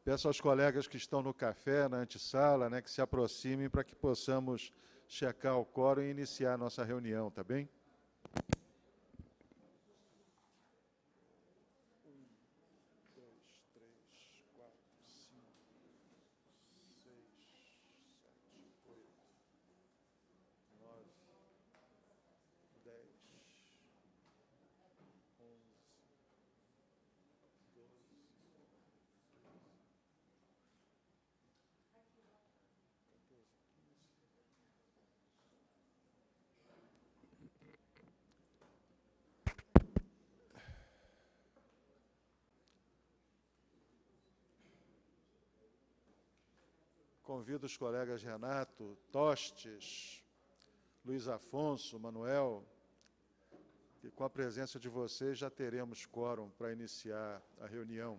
Peço aos colegas que estão no café, na antessala, né, que se aproximem para que possamos checar o quórum e iniciar a nossa reunião, tá bem? Convido os colegas Renato, Tostes, Luiz Afonso, Manuel, e com a presença de vocês já teremos quórum para iniciar a reunião.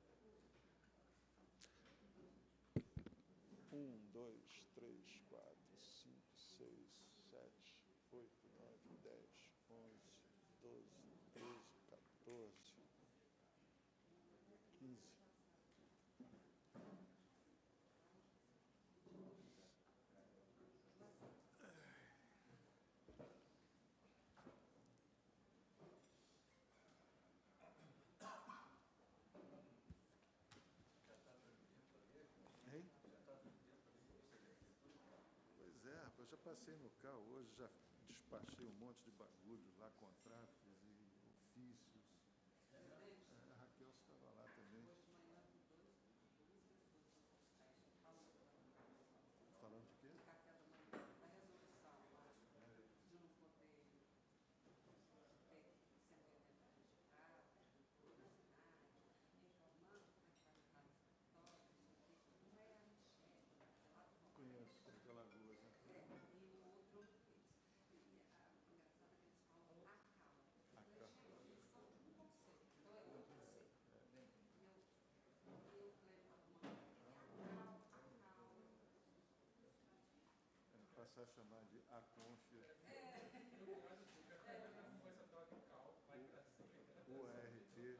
1, 2, 3, 4, 5, 6, 7, 8, 9, 10, 11, 12, 13, 14, 15. Eu já passei no carro hoje, já despachei um monte de bagulho lá, contratos e ofícios. A Raquel estava lá também. Falando de quê? Conheço, de Alagoas, né? Passar a chamar de Aconf. UART.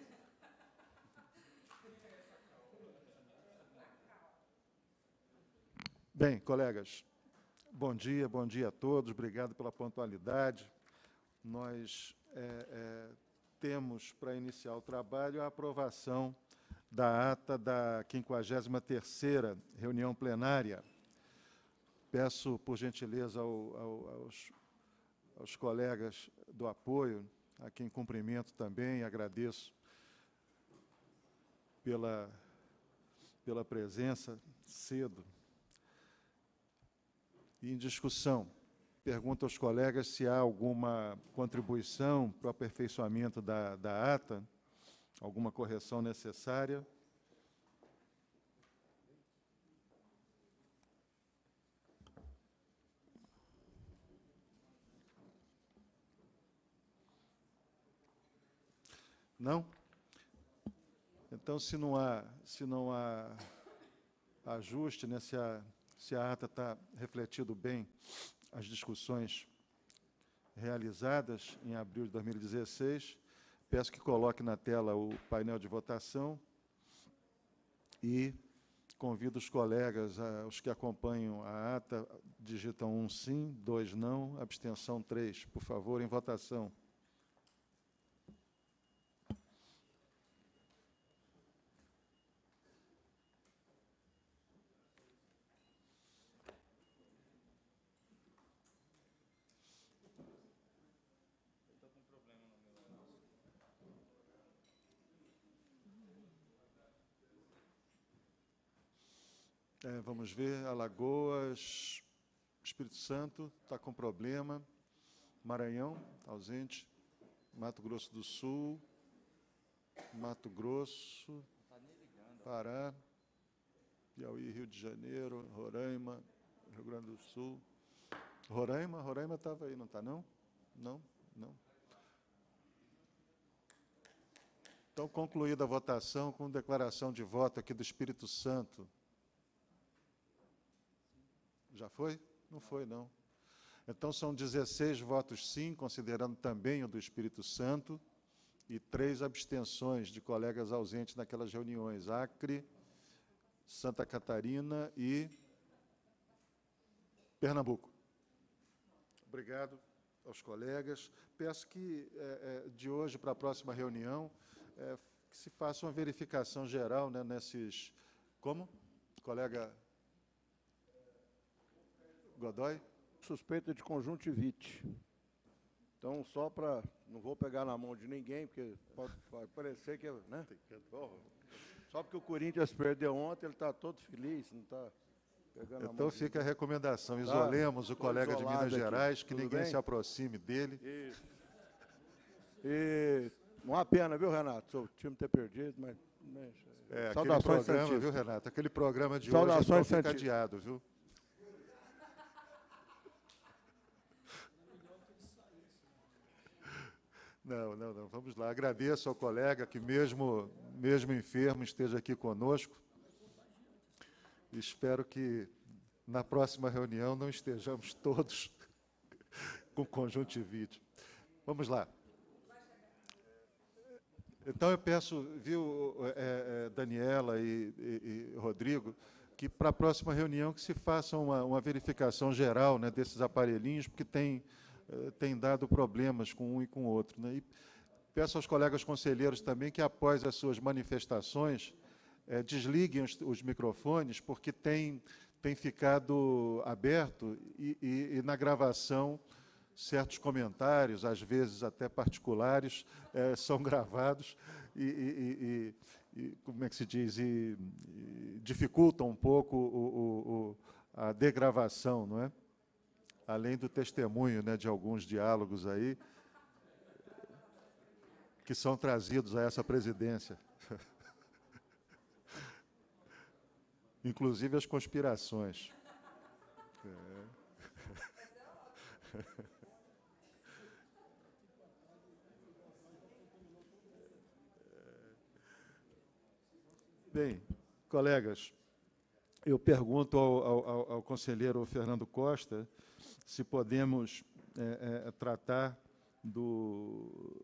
Bem, colegas, bom dia a todos, obrigado pela pontualidade. Nós temos para iniciar o trabalho a aprovação da ata da 53ª reunião plenária. Peço, por gentileza, aos colegas do apoio, a quem cumprimento também, agradeço pela presença cedo. E em discussão, pergunto aos colegas se há alguma contribuição para o aperfeiçoamento da ata, alguma correção necessária. Não? Então, se não há ajuste, né, se a ata está refletindo bem as discussões realizadas em abril de 2016, peço que coloque na tela o painel de votação e convido os colegas, os que acompanham a ata, digitam 1 sim, 2 não, abstenção 3. Por favor, em votação. Vamos ver, Alagoas, Espírito Santo, está com problema, Maranhão, ausente, Mato Grosso do Sul, Mato Grosso, Pará, Piauí, Rio de Janeiro, Roraima, Rio Grande do Sul. Roraima estava aí, não está, não? Não. Então, concluída a votação, com declaração de voto aqui do Espírito Santo. Já foi? Não foi, não. Então, são 16 votos sim, considerando também o do Espírito Santo, e 3 abstenções de colegas ausentes naquelas reuniões: Acre, Santa Catarina e Pernambuco. Obrigado aos colegas. Peço que, de hoje para a próxima reunião, que se faça uma verificação geral, né, nesses... Como? Colega Godoy? Suspeita de conjuntivite. Então, só para... Não vou pegar na mão de ninguém, porque pode parecer que... Né? Só porque o Corinthians perdeu ontem, ele está todo feliz, não está pegando a mão. Então fica a recomendação, isolemos o colega de Minas Gerais, que ninguém se aproxime dele. Isso. E uma pena, viu, Renato, seu time ter perdido, mas... Saudações, aquele programa, viu, Renato? Aquele programa de hoje então fica adiado, viu? Não. Vamos lá. Agradeço ao colega que, mesmo enfermo, esteja aqui conosco. Espero que, na próxima reunião, não estejamos todos com conjuntivite. Vamos lá. Então, eu peço, viu, Daniela e Rodrigo, que, para a próxima reunião, que se faça uma verificação geral, né, desses aparelhinhos, porque tem dado problemas com um e com o outro, né? E peço aos colegas conselheiros também que, após as suas manifestações, desliguem os microfones, porque tem ficado aberto e na gravação certos comentários, às vezes até particulares, são gravados e como é que se diz, e dificultam um pouco a degravação, não é? Além do testemunho, né, de alguns diálogos aí que são trazidos a essa presidência. Inclusive as conspirações. Bem, colegas, eu pergunto ao conselheiro Fernando Costa se podemos tratar do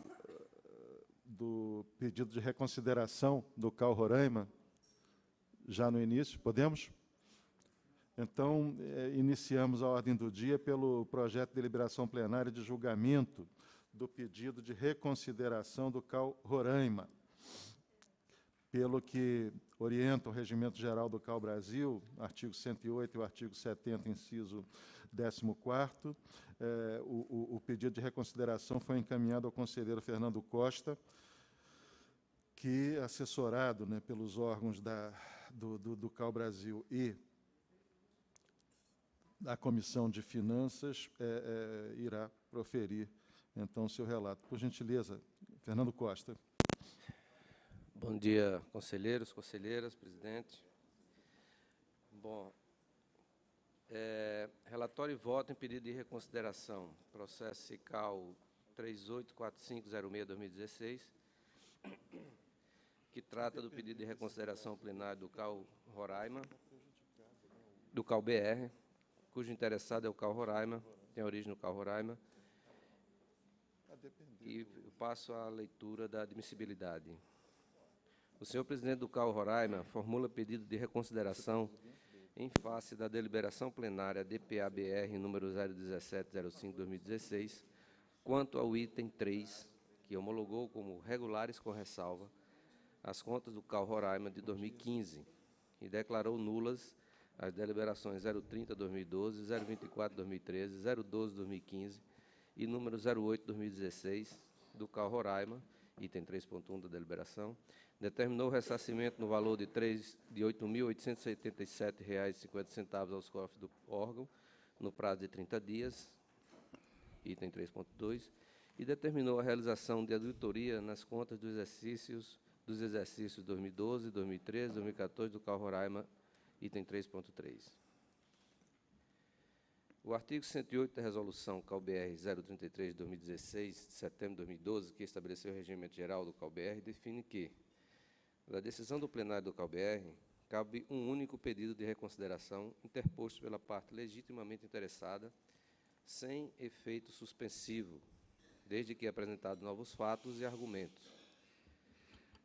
pedido de reconsideração do CAU Roraima já no início. Podemos? Então, iniciamos a ordem do dia pelo projeto de deliberação plenária de julgamento do pedido de reconsideração do CAU Roraima, pelo que orienta o Regimento Geral do CAU Brasil, artigo 108 e o artigo 70, inciso 14º, o pedido de reconsideração foi encaminhado ao conselheiro Fernando Costa, que, assessorado, né, pelos órgãos do CAU Brasil e da Comissão de Finanças, irá proferir, então, o seu relato. Por gentileza, Fernando Costa. Bom dia, conselheiros, conselheiras, presidente. Bom, relatório e voto em pedido de reconsideração, processo CICAU 384506-2016, que trata do pedido de reconsideração plenário do CAU Roraima, do CAU BR, cujo interessado é o CAU Roraima, tem origem no CAU Roraima, e eu passo à leitura da admissibilidade. O senhor presidente do CAU Roraima formula pedido de reconsideração em face da deliberação plenária DPA-BR número 01705/2016, quanto ao item 3, que homologou como regulares com ressalva as contas do CAU Roraima de 2015 e declarou nulas as deliberações 030/2012, 024/2013, 012/2015 e número 08/2016 do CAU Roraima, item 3.1 da deliberação, determinou o ressarcimento no valor de R$ 8.877,50 aos cofres do órgão, no prazo de 30 dias, item 3.2, e determinou a realização de auditoria nas contas dos exercícios 2012, 2013, 2014 do CAU Roraima, item 3.3. O artigo 108 da Resolução CAU-BR 033 de 2016, de setembro de 2012, que estabeleceu o regimento geral do CAU-BR, define que, da decisão do plenário do CAU-BR, cabe um único pedido de reconsideração interposto pela parte legitimamente interessada, sem efeito suspensivo, desde que apresentados novos fatos e argumentos.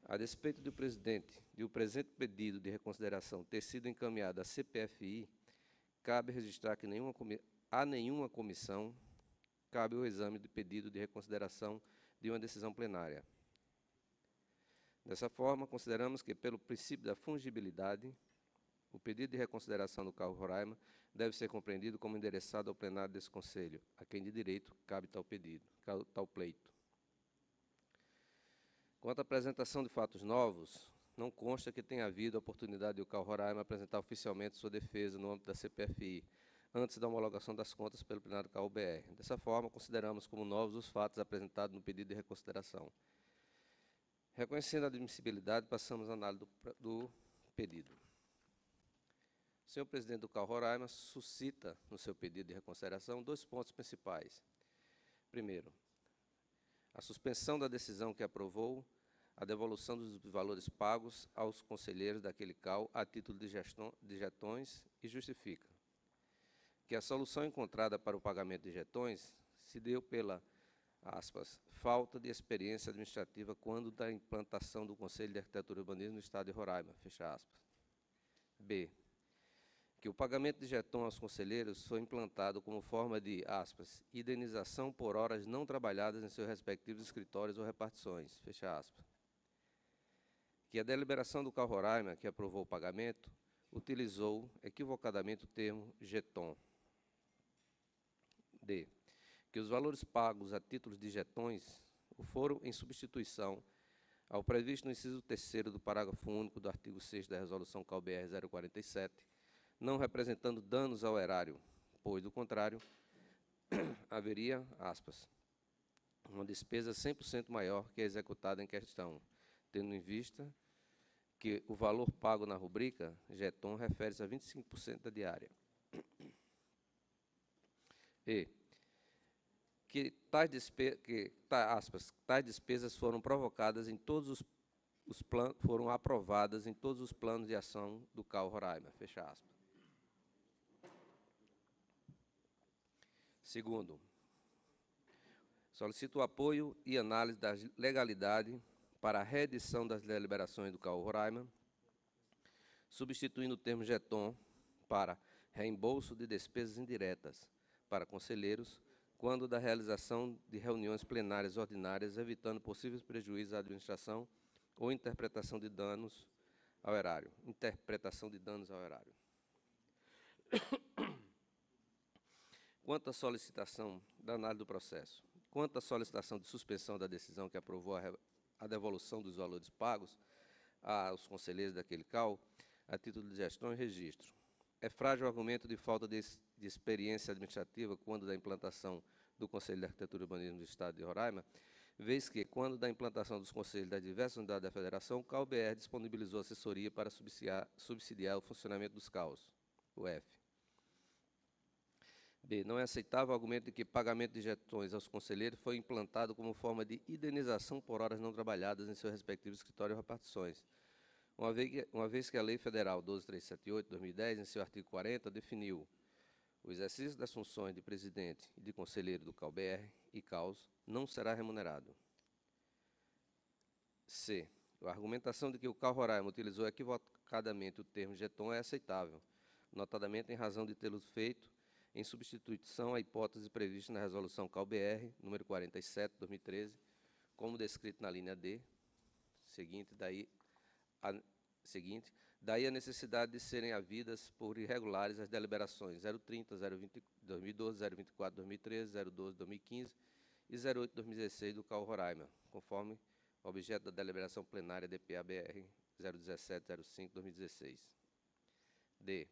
A despeito do presidente de o presente pedido de reconsideração ter sido encaminhado à CPFI, cabe registrar que a nenhuma comissão cabe o exame do pedido de reconsideração de uma decisão plenária. Dessa forma, consideramos que, pelo princípio da fungibilidade, o pedido de reconsideração do CAU Roraima deve ser compreendido como endereçado ao plenário desse Conselho, a quem de direito cabe tal pedido, tal pleito. Quanto à apresentação de fatos novos, não consta que tenha havido a oportunidade de o CAU Roraima apresentar oficialmente sua defesa no âmbito da CPFI, antes da homologação das contas pelo plenário do CAU-BR. Dessa forma, consideramos como novos os fatos apresentados no pedido de reconsideração. Reconhecendo a admissibilidade, passamos à análise do pedido. O senhor presidente do CAU Roraima suscita, no seu pedido de reconsideração, 2 pontos principais. Primeiro, a suspensão da decisão que aprovou a devolução dos valores pagos aos conselheiros daquele CAU a título de jetões e justifica que a solução encontrada para o pagamento de jetões se deu pela, aspas, falta de experiência administrativa quando da implantação do Conselho de Arquitetura e Urbanismo no Estado de Roraima, fecha aspas. B, que o pagamento de jetão aos conselheiros foi implantado como forma de, aspas, indenização por horas não trabalhadas em seus respectivos escritórios ou repartições, fecha aspas. Que a deliberação do CAU Roraima, que aprovou o pagamento, utilizou equivocadamente o termo jetão. D, que os valores pagos a títulos de jetões foram em substituição ao previsto no inciso 3º do parágrafo único do artigo 6º da Resolução CAU-BR 047, não representando danos ao erário, pois, do contrário, haveria, aspas, uma despesa 100% maior que a executada em questão, tendo em vista que o valor pago na rubrica jetão refere-se a 25% da diária. E que tais despesas foram provocadas em todos os planos, foram aprovadas em todos os planos de ação do CAU Roraima, fecha aspas. Segundo, solicito o apoio e análise da legalidade para a reedição das deliberações do CAU Roraima, substituindo o termo jetão para reembolso de despesas indiretas para conselheiros, quando da realização de reuniões plenárias ordinárias, evitando possíveis prejuízos à administração ou interpretação de danos ao erário. Quanto à solicitação da análise do processo, quanto à solicitação de suspensão da decisão que aprovou a devolução dos valores pagos aos conselheiros daquele CAU, a título de gestão e registro. É frágil o argumento de falta de experiência administrativa quando da implantação do Conselho de Arquitetura e Urbanismo do Estado de Roraima, vez que, quando da implantação dos conselhos das diversas unidades da Federação, o CAU-BR disponibilizou assessoria para subsidiar o funcionamento dos CAUs, o F. B, não é aceitável o argumento de que pagamento de jetões aos conselheiros foi implantado como forma de indenização por horas não trabalhadas em seus respectivos escritórios ou repartições, uma vez que a Lei Federal 12.378, 2010, em seu artigo 40, definiu o exercício das funções de presidente e de conselheiro do CAU-BR e CAUS não será remunerado. C, a argumentação de que o CAU Roraima utilizou equivocadamente o termo jetão é aceitável, notadamente em razão de tê-lo feito em substituição à hipótese prevista na Resolução CAU-BR, número 47, 2013, como descrito na linha D, daí a necessidade de serem havidas por irregulares as deliberações 030, 2012, 024, 2013, 012, 2015 e 08, 2016 do CAU Roraima, conforme objeto da deliberação plenária DPA-BR 017, 05, 2016. D.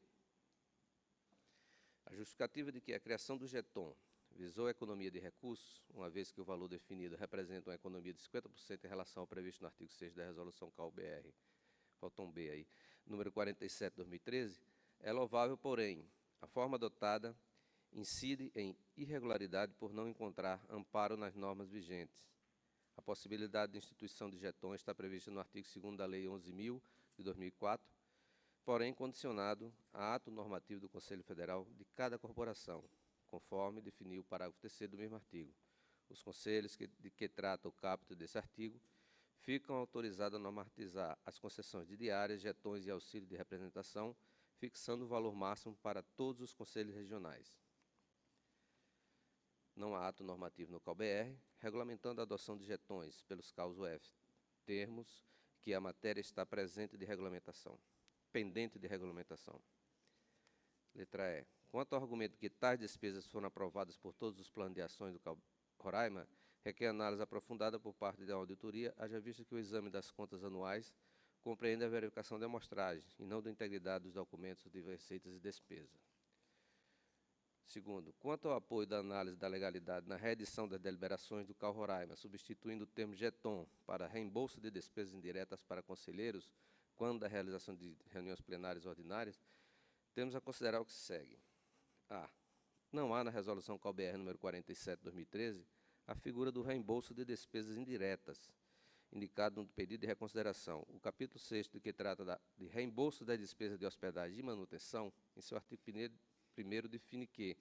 A justificativa de que a criação do jetão visou a economia de recursos, uma vez que o valor definido representa uma economia de 50% em relação ao previsto no artigo 6 da Resolução CAU-BR, faltam B aí, número 47, 2013, é louvável, porém, a forma adotada incide em irregularidade por não encontrar amparo nas normas vigentes. A possibilidade de instituição de jetões está prevista no artigo 2º da Lei 11.000, de 2004, porém condicionado a ato normativo do Conselho Federal de cada corporação, conforme definiu o parágrafo 3º do mesmo artigo. Os conselhos de que trata o caput desse artigo ficam autorizados a normatizar as concessões de diárias, jetões e auxílio de representação, fixando o valor máximo para todos os conselhos regionais. Não há ato normativo no CalBR, regulamentando a adoção de jetões pelos CAUs UF, termos que a matéria está presente de regulamentação, pendente de regulamentação. Letra E. Quanto ao argumento que tais despesas foram aprovadas por todos os planos de ações do CAU Roraima, requer análise aprofundada por parte da auditoria, haja vista que o exame das contas anuais compreende a verificação da amostragem e não da integridade dos documentos de receitas e despesas. Segundo, quanto ao apoio da análise da legalidade na reedição das deliberações do CAU Roraima, substituindo o termo jeton para reembolso de despesas indiretas para conselheiros, quando da realização de reuniões plenárias ordinárias, temos a considerar o que se segue. A. Não há na resolução CalBR número 47/2013 a figura do reembolso de despesas indiretas, indicado no pedido de reconsideração. O capítulo 6º, que trata de reembolso das despesas de hospedagem e manutenção, em seu artigo 1º define que,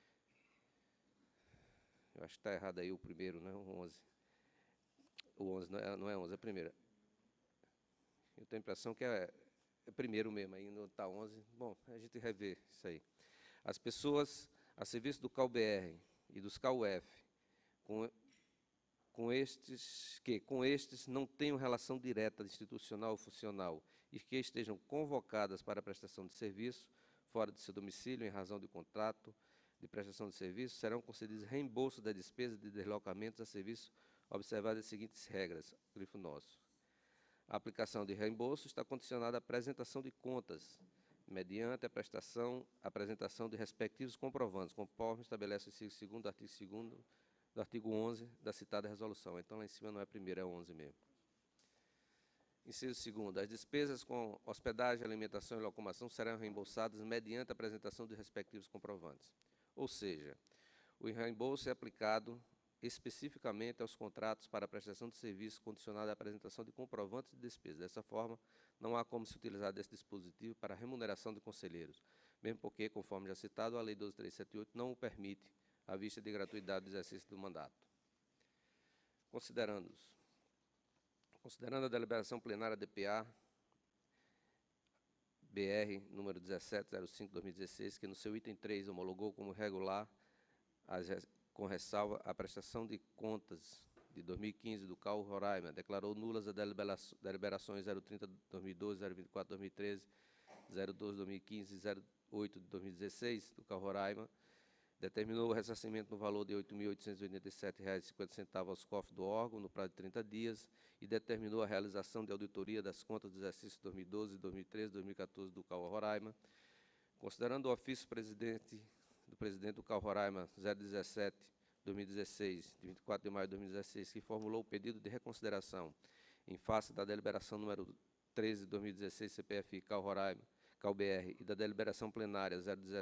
eu acho que está errado aí o primeiro, né, o 11. O 11 não é 11, é a primeira. Eu tenho a impressão que é primeiro mesmo, aí não está 11. Bom, a gente revê isso aí. As pessoas a serviço do CalBR e dos CAUF, com estes não tenham relação direta institucional ou funcional e que estejam convocadas para a prestação de serviço fora de seu domicílio em razão de contrato de prestação de serviço, serão concedidos reembolso da despesa de deslocamentos a serviço observadas as seguintes regras, grifo nosso. A aplicação de reembolso está condicionada à apresentação de contas, mediante a apresentação de respectivos comprovantes, conforme estabelece o inciso 2º do artigo 11 da citada resolução. Então, lá em cima não é primeiro, é 11 mesmo. Inciso 2º. As despesas com hospedagem, alimentação e locomoção serão reembolsadas mediante a apresentação de respectivos comprovantes. Ou seja, o reembolso é aplicado especificamente aos contratos para a prestação de serviço condicionado à apresentação de comprovantes de despesa. Dessa forma, não há como se utilizar desse dispositivo para a remuneração de conselheiros, mesmo porque, conforme já citado, a Lei 12.378 não o permite, à vista de gratuidade do exercício do mandato. Considerando a deliberação plenária DPA BR número 1705/2016, que no seu item 3 homologou como regular, com ressalva, a prestação de contas de 2015 do CAU Roraima, declarou nulas as deliberações 030/2012, 024/2013, 02/2015 e 08/2016 do CAU Roraima, determinou o ressarcimento no valor de R$ 8.887,50 aos cofres do órgão no prazo de 30 dias e determinou a realização de auditoria das contas do exercício 2012, 2013 e 2014 do CAU Roraima, considerando o ofício do presidente do CAU Roraima 017/2016, de 24 de maio de 2016, que formulou o pedido de reconsideração em face da deliberação número 13/2016 CPFI CAU Roraima, CalBR e da deliberação plenária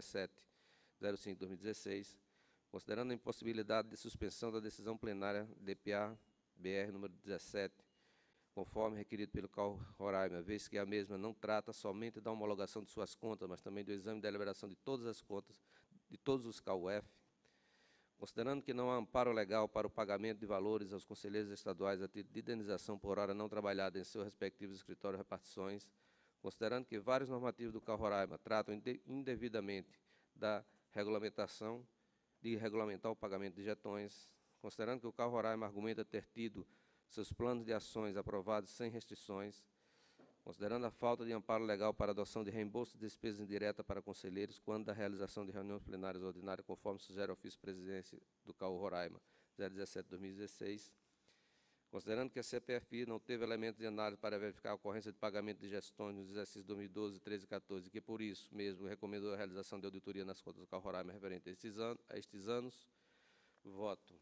017/05/2016, considerando a impossibilidade de suspensão da decisão plenária DPA-BR número 17, conforme requerido pelo CAU Roraima, vez que a mesma não trata somente da homologação de suas contas, mas também do exame de deliberação de todas as contas de todos os CAUF, considerando que não há amparo legal para o pagamento de valores aos conselheiros estaduais a título de indenização por hora não trabalhada em seus respectivos escritórios de repartições, considerando que vários normativos do CAU Roraima tratam indevidamente da regulamentação de regulamentar o pagamento de jetões, considerando que o CAU Roraima argumenta ter tido seus planos de ações aprovados sem restrições, considerando a falta de amparo legal para a adoção de reembolso de despesas indiretas para conselheiros quando da realização de reuniões plenárias ordinárias, conforme sugere o ofício de presidência do CAU Roraima 017/2016, considerando que a CPFI não teve elementos de análise para verificar a ocorrência de pagamento de gestões nos exercícios 2012, 13 e 14, e que, por isso mesmo, recomendou a realização de auditoria nas contas do CAU Roraima referente a estes anos, voto.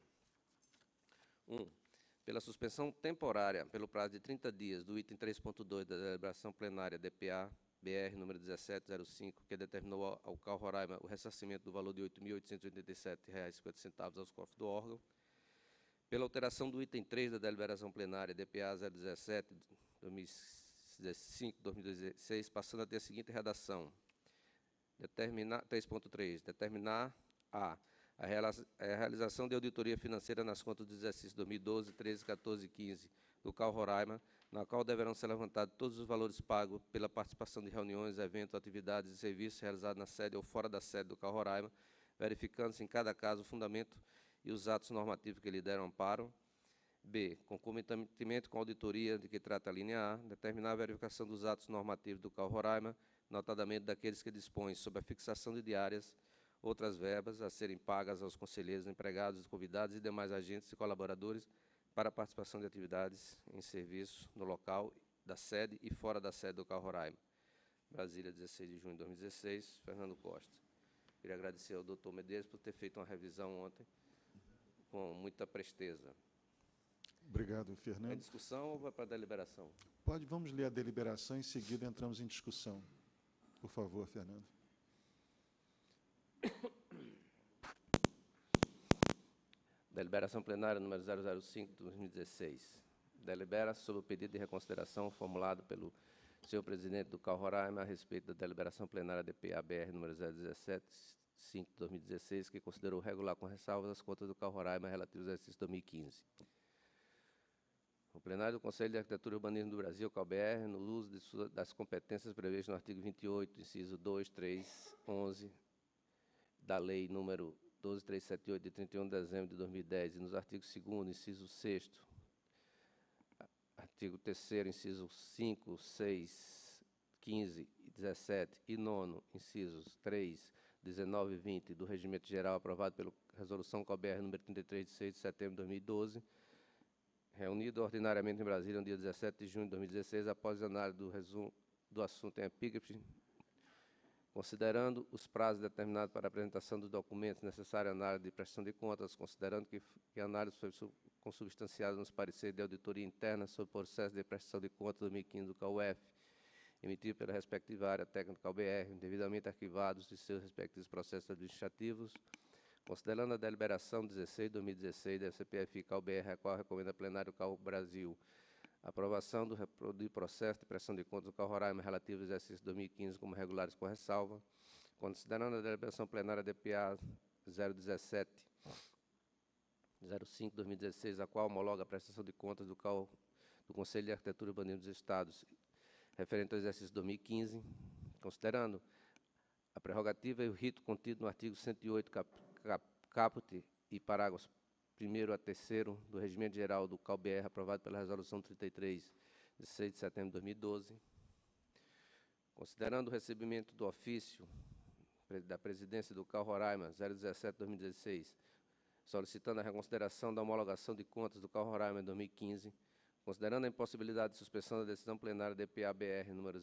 1. Pela suspensão temporária, pelo prazo de 30 dias, do item 3.2 da deliberação plenária DPA-BR número 1705, que determinou ao CAU Roraima o ressarcimento do valor de R$ 8.887,50 aos cofres do órgão. Pela alteração do item 3 da deliberação plenária DPA 017/2005-2016, passando a ter a seguinte redação. 3.3. Determinar a realização de auditoria financeira nas contas do exercício 2012, 13, 14 e 15 do CAU Roraima, na qual deverão ser levantados todos os valores pagos pela participação de reuniões, eventos, atividades e serviços realizados na sede ou fora da sede do CAU Roraima, verificando-se em cada caso o fundamento e os atos normativos que lhe deram amparo. B, concomitantemente com a auditoria de que trata a linha A, determinar a verificação dos atos normativos do CAU Roraima, notadamente daqueles que dispõem sobre a fixação de diárias, outras verbas a serem pagas aos conselheiros, empregados, convidados e demais agentes e colaboradores para a participação de atividades em serviço no local da sede e fora da sede do CAU Roraima. Brasília, 16 de junho de 2016, Fernando Costa. Queria agradecer ao doutor Medeiros por ter feito uma revisão ontem com muita presteza. Obrigado, Fernando. É discussão ou vai para a deliberação? Vamos ler a deliberação, em seguida entramos em discussão. Por favor, Fernando. Deliberação plenária número 005 de 2016. Delibera sobre o pedido de reconsideração formulado pelo senhor presidente do CAU Roraima a respeito da deliberação plenária DPA-BR número 017/5 de 2016, que considerou regular com ressalvas as contas do CAU Roraima relativas ao exercício 2015. O plenário do Conselho de Arquitetura e Urbanismo do Brasil, CAU-BR, no uso das competências previstas no artigo 28, inciso 2, 3, 11, da Lei número 12378, de 31 de dezembro de 2010, e nos artigos 2º, inciso 6º, artigo 3º, inciso 5, 6, 15, 17 e 9º, incisos 3, 19 e 20 do Regimento Geral aprovado pela Resolução CAU-BR número 33, de 6 de setembro de 2012, reunido ordinariamente em Brasília no dia 17 de junho de 2016, após a análise do resumo do assunto em epígrafe, considerando os prazos determinados para a apresentação dos documentos necessários à análise de prestação de contas, considerando que a análise foi consubstanciada nos pareceres de auditoria interna sobre o processo de prestação de contas 2015 do CAUF, emitido pela respectiva área técnica CAU-BR, devidamente arquivados de seus respectivos processos administrativos, considerando a deliberação 16/2016 da CPFI CAU-BR, a qual recomenda a plenário CAU Brasil a aprovação do processo de prestação de contas do CAU Roraima relativo ao exercício 2015 como regulares com ressalva, considerando a deliberação plenária DPA 017/05/2016, a qual homologa a prestação de contas do CAU do Conselho de Arquitetura e Urbanismo dos Estados referente ao exercício 2015, considerando a prerrogativa e o rito contido no artigo 108, caput e parágrafos 1º a 3º do Regimento Geral do CAU-BR, aprovado pela Resolução 33, de 6 de setembro de 2012, considerando o recebimento do ofício da presidência do CAU Roraima 017/2016, solicitando a reconsideração da homologação de contas do CAU Roraima em 2015, considerando a impossibilidade de suspensão da decisão plenária DPA-BR número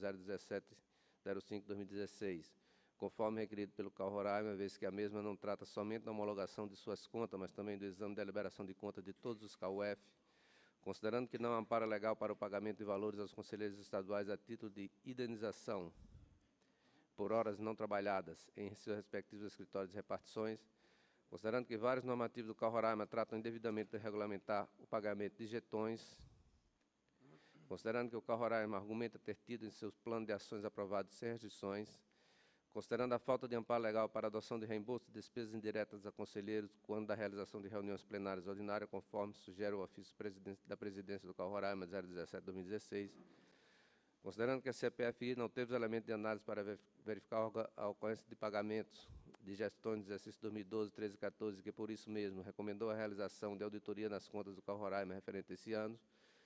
017/05/2016, conforme requerido pelo CAU Roraima, vez que a mesma não trata somente da homologação de suas contas, mas também do exame de deliberação de contas de todos os CAUF, considerando que não há amparo legal para o pagamento de valores aos conselheiros estaduais a título de indenização por horas não trabalhadas em seus respectivos escritórios de repartições, considerando que vários normativos do CAU Roraima tratam indevidamente de regulamentar o pagamento de jetões, considerando que o CAU Roraima argumenta ter tido em seus planos de ações aprovados sem restrições, considerando a falta de amparo legal para a adoção de reembolso de despesas indiretas a conselheiros quando da realização de reuniões plenárias ordinárias, conforme sugere o ofício da presidência do CAU Roraima 017/2016, considerando que a CPFI não teve os elementos de análise para verificar a ocorrência de pagamentos de gestões do exercício 2012, 13 e 14, que por isso mesmo recomendou a realização de auditoria nas contas do CAU Roraima referente a esse ano,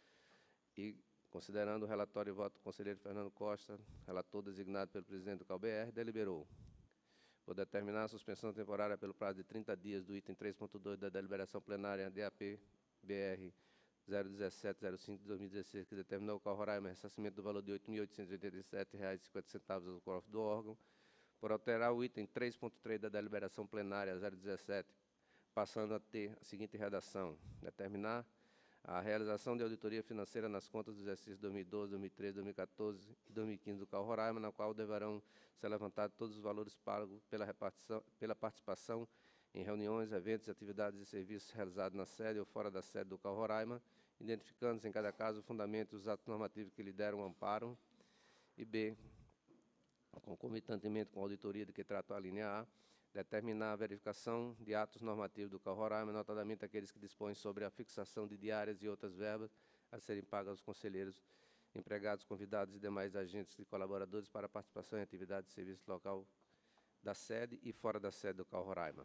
e considerando o relatório e voto do conselheiro Fernando Costa, relator designado pelo presidente do CAU-BR, deliberou por determinar a suspensão temporária pelo prazo de 30 dias do item 3.2 da deliberação plenária DAP-BR 017/05 de 2016, que determinou o CAU Roraima ressarcimento do valor de R$ 8.887,50 ao cofre do órgão, por alterar o item 3.3 da deliberação plenária 017, passando a ter a seguinte redação: determinar a realização de auditoria financeira nas contas do exercício 2012, 2013, 2014 e 2015 do CAU Roraima, na qual deverão ser levantados todos os valores pagos pela participação em reuniões, eventos, atividades e serviços realizados na sede ou fora da sede do CAU Roraima, identificando-se em cada caso o fundamento e os atos normativos que lhe deram amparo, e B, concomitantemente com a auditoria de que tratou a linha A, determinar a verificação de atos normativos do CAU Roraima, notadamente aqueles que dispõem sobre a fixação de diárias e outras verbas a serem pagas aos conselheiros, empregados, convidados e demais agentes e colaboradores para participação em atividades de serviço local da sede e fora da sede do CAU Roraima.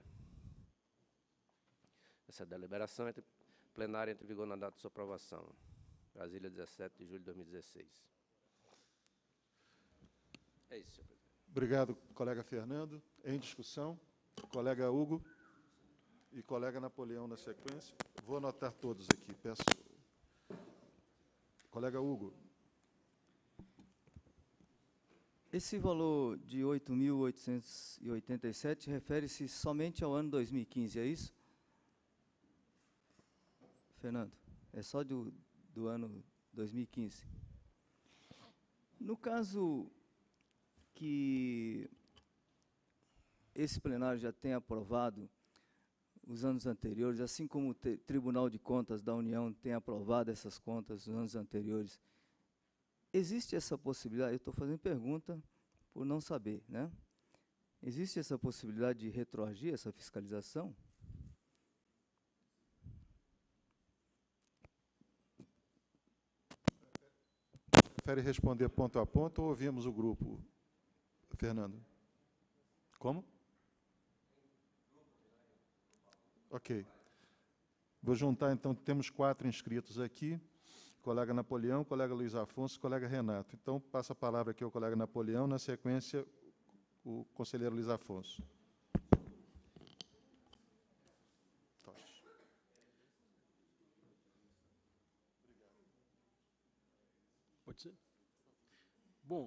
Essa deliberação plenária entra em vigor na data de sua aprovação. Brasília, 17 de julho de 2016. É isso, senhor presidente. Obrigado, colega Fernando. Em discussão, colega Hugo e colega Napoleão na sequência. Vou anotar todos aqui, peço. Colega Hugo. Esse valor de 8.887 refere-se somente ao ano 2015, é isso? Fernando, é só do ano 2015. No caso que esse plenário já tenha aprovado os anos anteriores, assim como o Tribunal de Contas da União tem aprovado essas contas nos anos anteriores, existe essa possibilidade? Eu estou fazendo pergunta por não saber, né? Existe essa possibilidade de retroagir essa fiscalização? Prefere responder ponto a ponto ou ouvimos o grupo, Fernando? Como? Ok. Vou juntar, então, temos 4 inscritos aqui. Colega Napoleão, colega Luiz Afonso, colega Renato. Então, passa a palavra aqui ao colega Napoleão, na sequência, o conselheiro Luiz Afonso. Pode ser? Bom,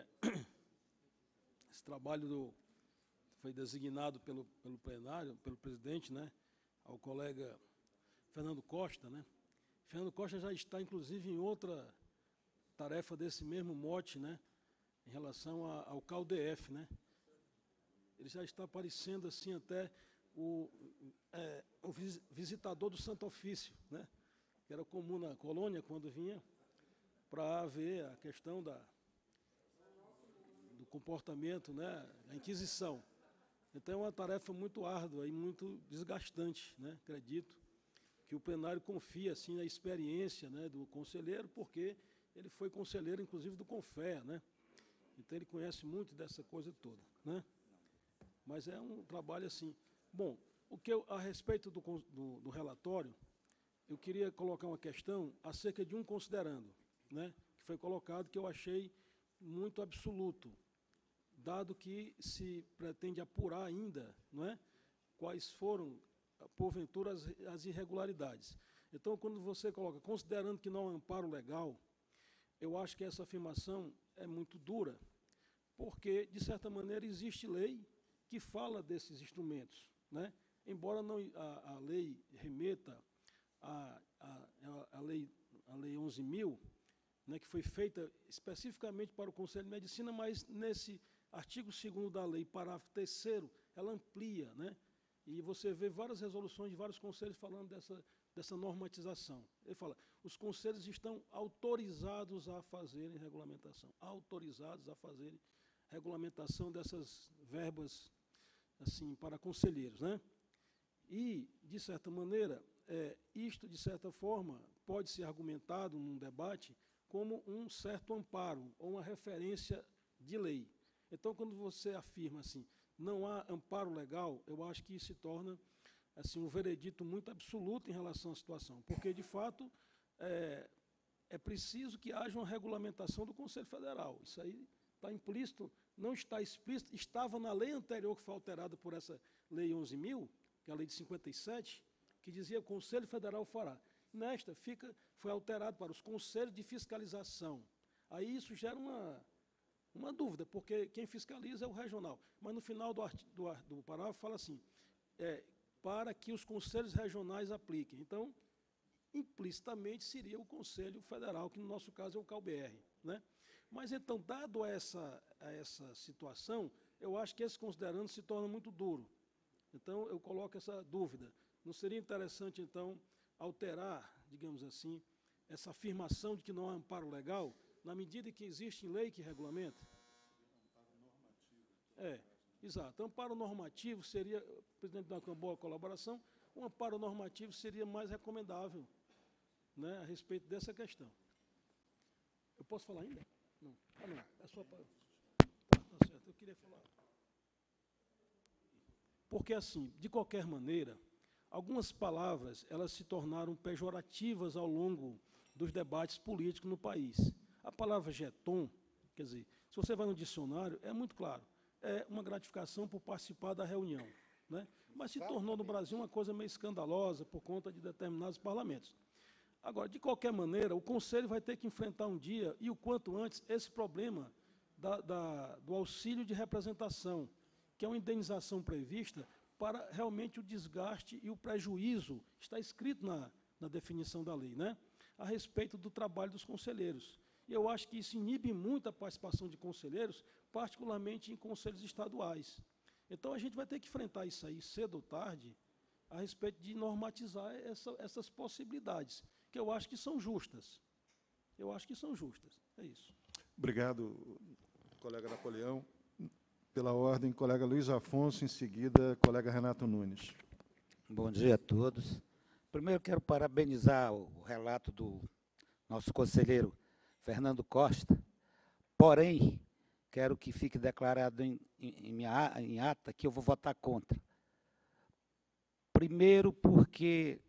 esse trabalho foi designado pelo plenário, pelo presidente, né, ao colega Fernando Costa, né? Fernando Costa já está, inclusive, em outra tarefa desse mesmo mote, né, em relação ao CAU-DF, né? Ele já está aparecendo, assim, até o visitador do Santo Ofício, né, que era comum na colônia, quando vinha, para ver a questão do comportamento, né, a Inquisição. Então, é uma tarefa muito árdua e muito desgastante, né? Acredito que o plenário confia, assim, na experiência, né, do conselheiro, porque ele foi conselheiro, inclusive, do CONFEA, né? Então, ele conhece muito dessa coisa toda, né? Mas é um trabalho assim. Bom, a respeito do relatório, eu queria colocar uma questão acerca de um considerando, né, que foi colocado, que eu achei muito absoluto, dado que se pretende apurar ainda, não é, quais foram, porventura, as irregularidades. Então, quando você coloca, considerando que não há amparo legal, eu acho que essa afirmação é muito dura, porque, de certa maneira, existe lei que fala desses instrumentos, né? Embora não, a lei remeta a lei 11.000, né, que foi feita especificamente para o Conselho de Medicina, mas nesse artigo 2º da lei, parágrafo 3º, ela amplia, né? E você vê várias resoluções de vários conselhos falando dessa normatização. Ele fala, os conselhos estão autorizados a fazerem regulamentação, autorizados a fazerem regulamentação dessas verbas, assim, para conselheiros, né? E, de certa maneira, isto, de certa forma, pode ser argumentado num debate como um certo amparo ou uma referência de lei. Então, quando você afirma assim, não há amparo legal, eu acho que isso se torna assim, um veredito muito absoluto em relação à situação, porque, de fato, é preciso que haja uma regulamentação do Conselho Federal. Isso aí está implícito, não está explícito, estava na lei anterior que foi alterada por essa lei 11.000, que é a lei de 57, que dizia que o Conselho Federal fará. Nesta, foi alterado para os conselhos de fiscalização. Aí isso gera uma dúvida, porque quem fiscaliza é o regional. Mas no final do parágrafo fala assim, para que os conselhos regionais apliquem. Então, implicitamente seria o Conselho Federal, que no nosso caso é o CAU-BR, né? Mas então, dado essa situação, eu acho que esse considerando se torna muito duro. Então, eu coloco essa dúvida. Não seria interessante, então, alterar, digamos assim, essa afirmação de que não há amparo legal, na medida em que existe lei que regulamenta? Exato. Amparo normativo seria, o presidente dá uma boa colaboração, um amparo normativo seria mais recomendável, né, a respeito dessa questão. Eu posso falar ainda? Não. Ah, não. É só para... Tá certo. Eu queria falar. Porque, assim, de qualquer maneira, algumas palavras elas se tornaram pejorativas ao longo dos debates políticos no país. A palavra jeton, quer dizer, se você vai no dicionário, é muito claro, é uma gratificação por participar da reunião, né? Mas se tornou no Brasil uma coisa meio escandalosa por conta de determinados parlamentos. Agora, de qualquer maneira, o Conselho vai ter que enfrentar um dia, e o quanto antes, esse problema do auxílio de representação, que é uma indenização prevista para realmente o desgaste e o prejuízo, está escrito na definição da lei, né, a respeito do trabalho dos conselheiros. E eu acho que isso inibe muito a participação de conselheiros, particularmente em conselhos estaduais. Então, a gente vai ter que enfrentar isso aí, cedo ou tarde, a respeito de normatizar essas possibilidades, que eu acho que são justas. Eu acho que são justas. É isso. Obrigado, colega Napoleão. Pela ordem, colega Luiz Afonso, em seguida, colega Renato Nunes. Bom dia a todos. Primeiro, quero parabenizar o relato do nosso conselheiro Fernando Costa, porém, quero que fique declarado em ata que eu vou votar contra. Primeiro, porque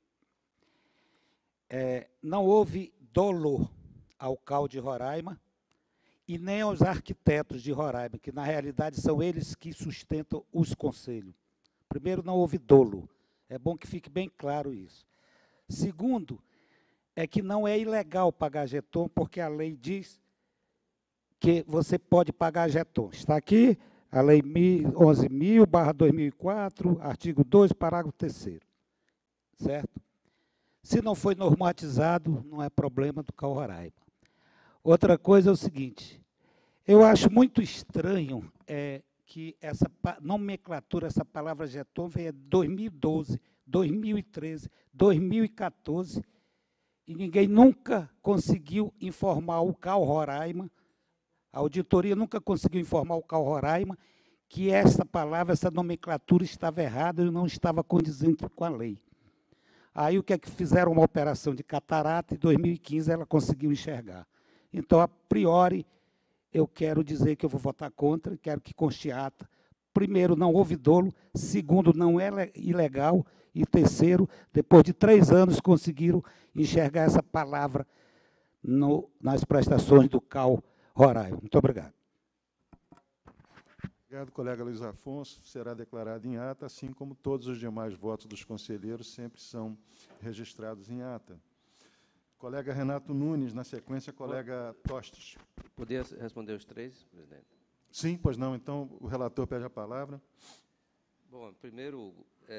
não houve dolo ao CAU de Roraima e nem aos arquitetos de Roraima, que, na realidade, são eles que sustentam os conselhos. Primeiro, não houve dolo. É bom que fique bem claro isso. Segundo, é que não é ilegal pagar jeton, porque a lei diz que você pode pagar jeton. Está aqui a Lei 11.000/2004, artigo 2, parágrafo 3º. Certo? Se não foi normatizado, não é problema do CAU Roraima. Outra coisa é o seguinte, eu acho muito estranho que essa nomenclatura, essa palavra jeton, venha de 2012, 2013, 2014, e ninguém nunca conseguiu informar o CAU Roraima, a auditoria nunca conseguiu informar o CAU Roraima que essa palavra, essa nomenclatura estava errada e não estava condizente com a lei. Aí o que é que fizeram? Uma operação de catarata, em 2015 ela conseguiu enxergar. Então, a priori, eu quero dizer que eu vou votar contra, quero que conste ata. Primeiro, não houve dolo. Segundo, não é ilegal. E terceiro, depois de 3 anos, conseguiram enxergar essa palavra nas prestações do CAU Roraima. Muito obrigado. Obrigado, colega Luiz Afonso. Será declarado em ata, assim como todos os demais votos dos conselheiros sempre são registrados em ata. Colega Renato Nunes, na sequência, colega Tostes. Poderia responder os 3, presidente? Sim, pois não. Então, o relator pede a palavra. Bom, primeiro,